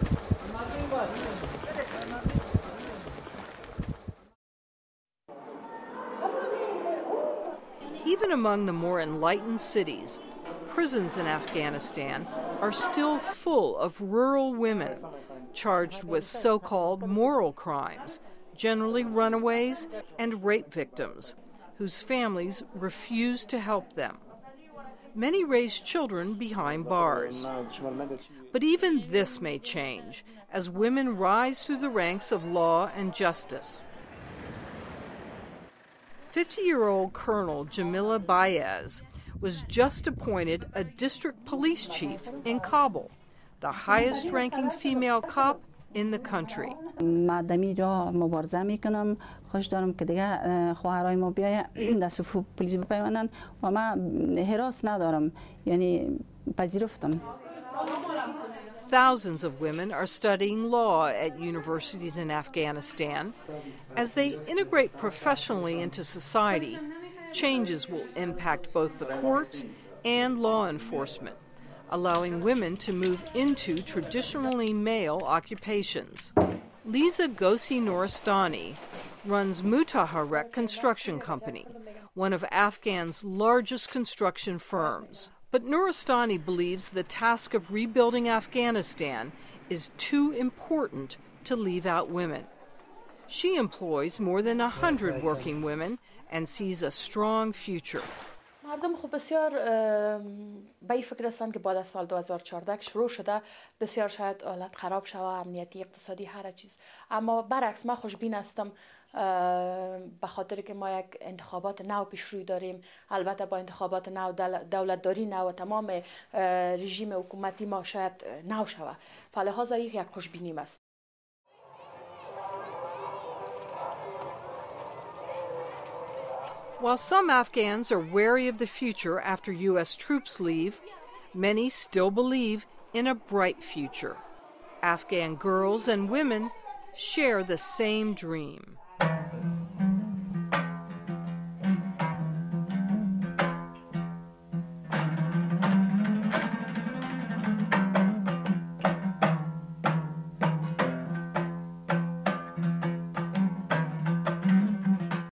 Even among the more enlightened cities, prisons in Afghanistan are still full of rural women charged with so-called moral crimes, generally runaways and rape victims, whose families refuse to help them. Many raise children behind bars. But even this may change as women rise through the ranks of law and justice. fifty-year-old Colonel Jamila Baez was just appointed a district police chief in Kabul, the highest-ranking female cop in the country.
مردمی را مبارزه میکنم خوش دارم که دیگه خواهرای ما بیاین در صفوف پلیس بپیوندن و من حراس ندارم یعنی پذیرفتم.
Thousands of women are studying law at universities in Afghanistan. As they integrate professionally into society, changes will impact both the courts and law enforcement, allowing women to move into traditionally male occupations. Lisa Ghosi Noristani runs Mutaharek Construction Company, one of Afghan's largest construction firms. But Nuristani believes the task of rebuilding Afghanistan is too important to leave out women. She employs more than one hundred working women and sees a strong future.
مردم خب بسیار به این فکر هستند که بعد از سال دو هزار و چهارده شروع شده بسیار شاید حالت خراب شوه، امنیتی اقتصادی هر چیز، اما برعکس من خوشبین هستم به خاطر که ما یک انتخابات نو پیش روی داریم. البته با انتخابات نو دولتداری نو و تمام رژیم حکومتی ما شاید نو شوه، فلهذا یک خوشبینی است.
While some Afghans are wary of the future after U S troops leave, many still believe in a bright future. Afghan girls and women share the same dream.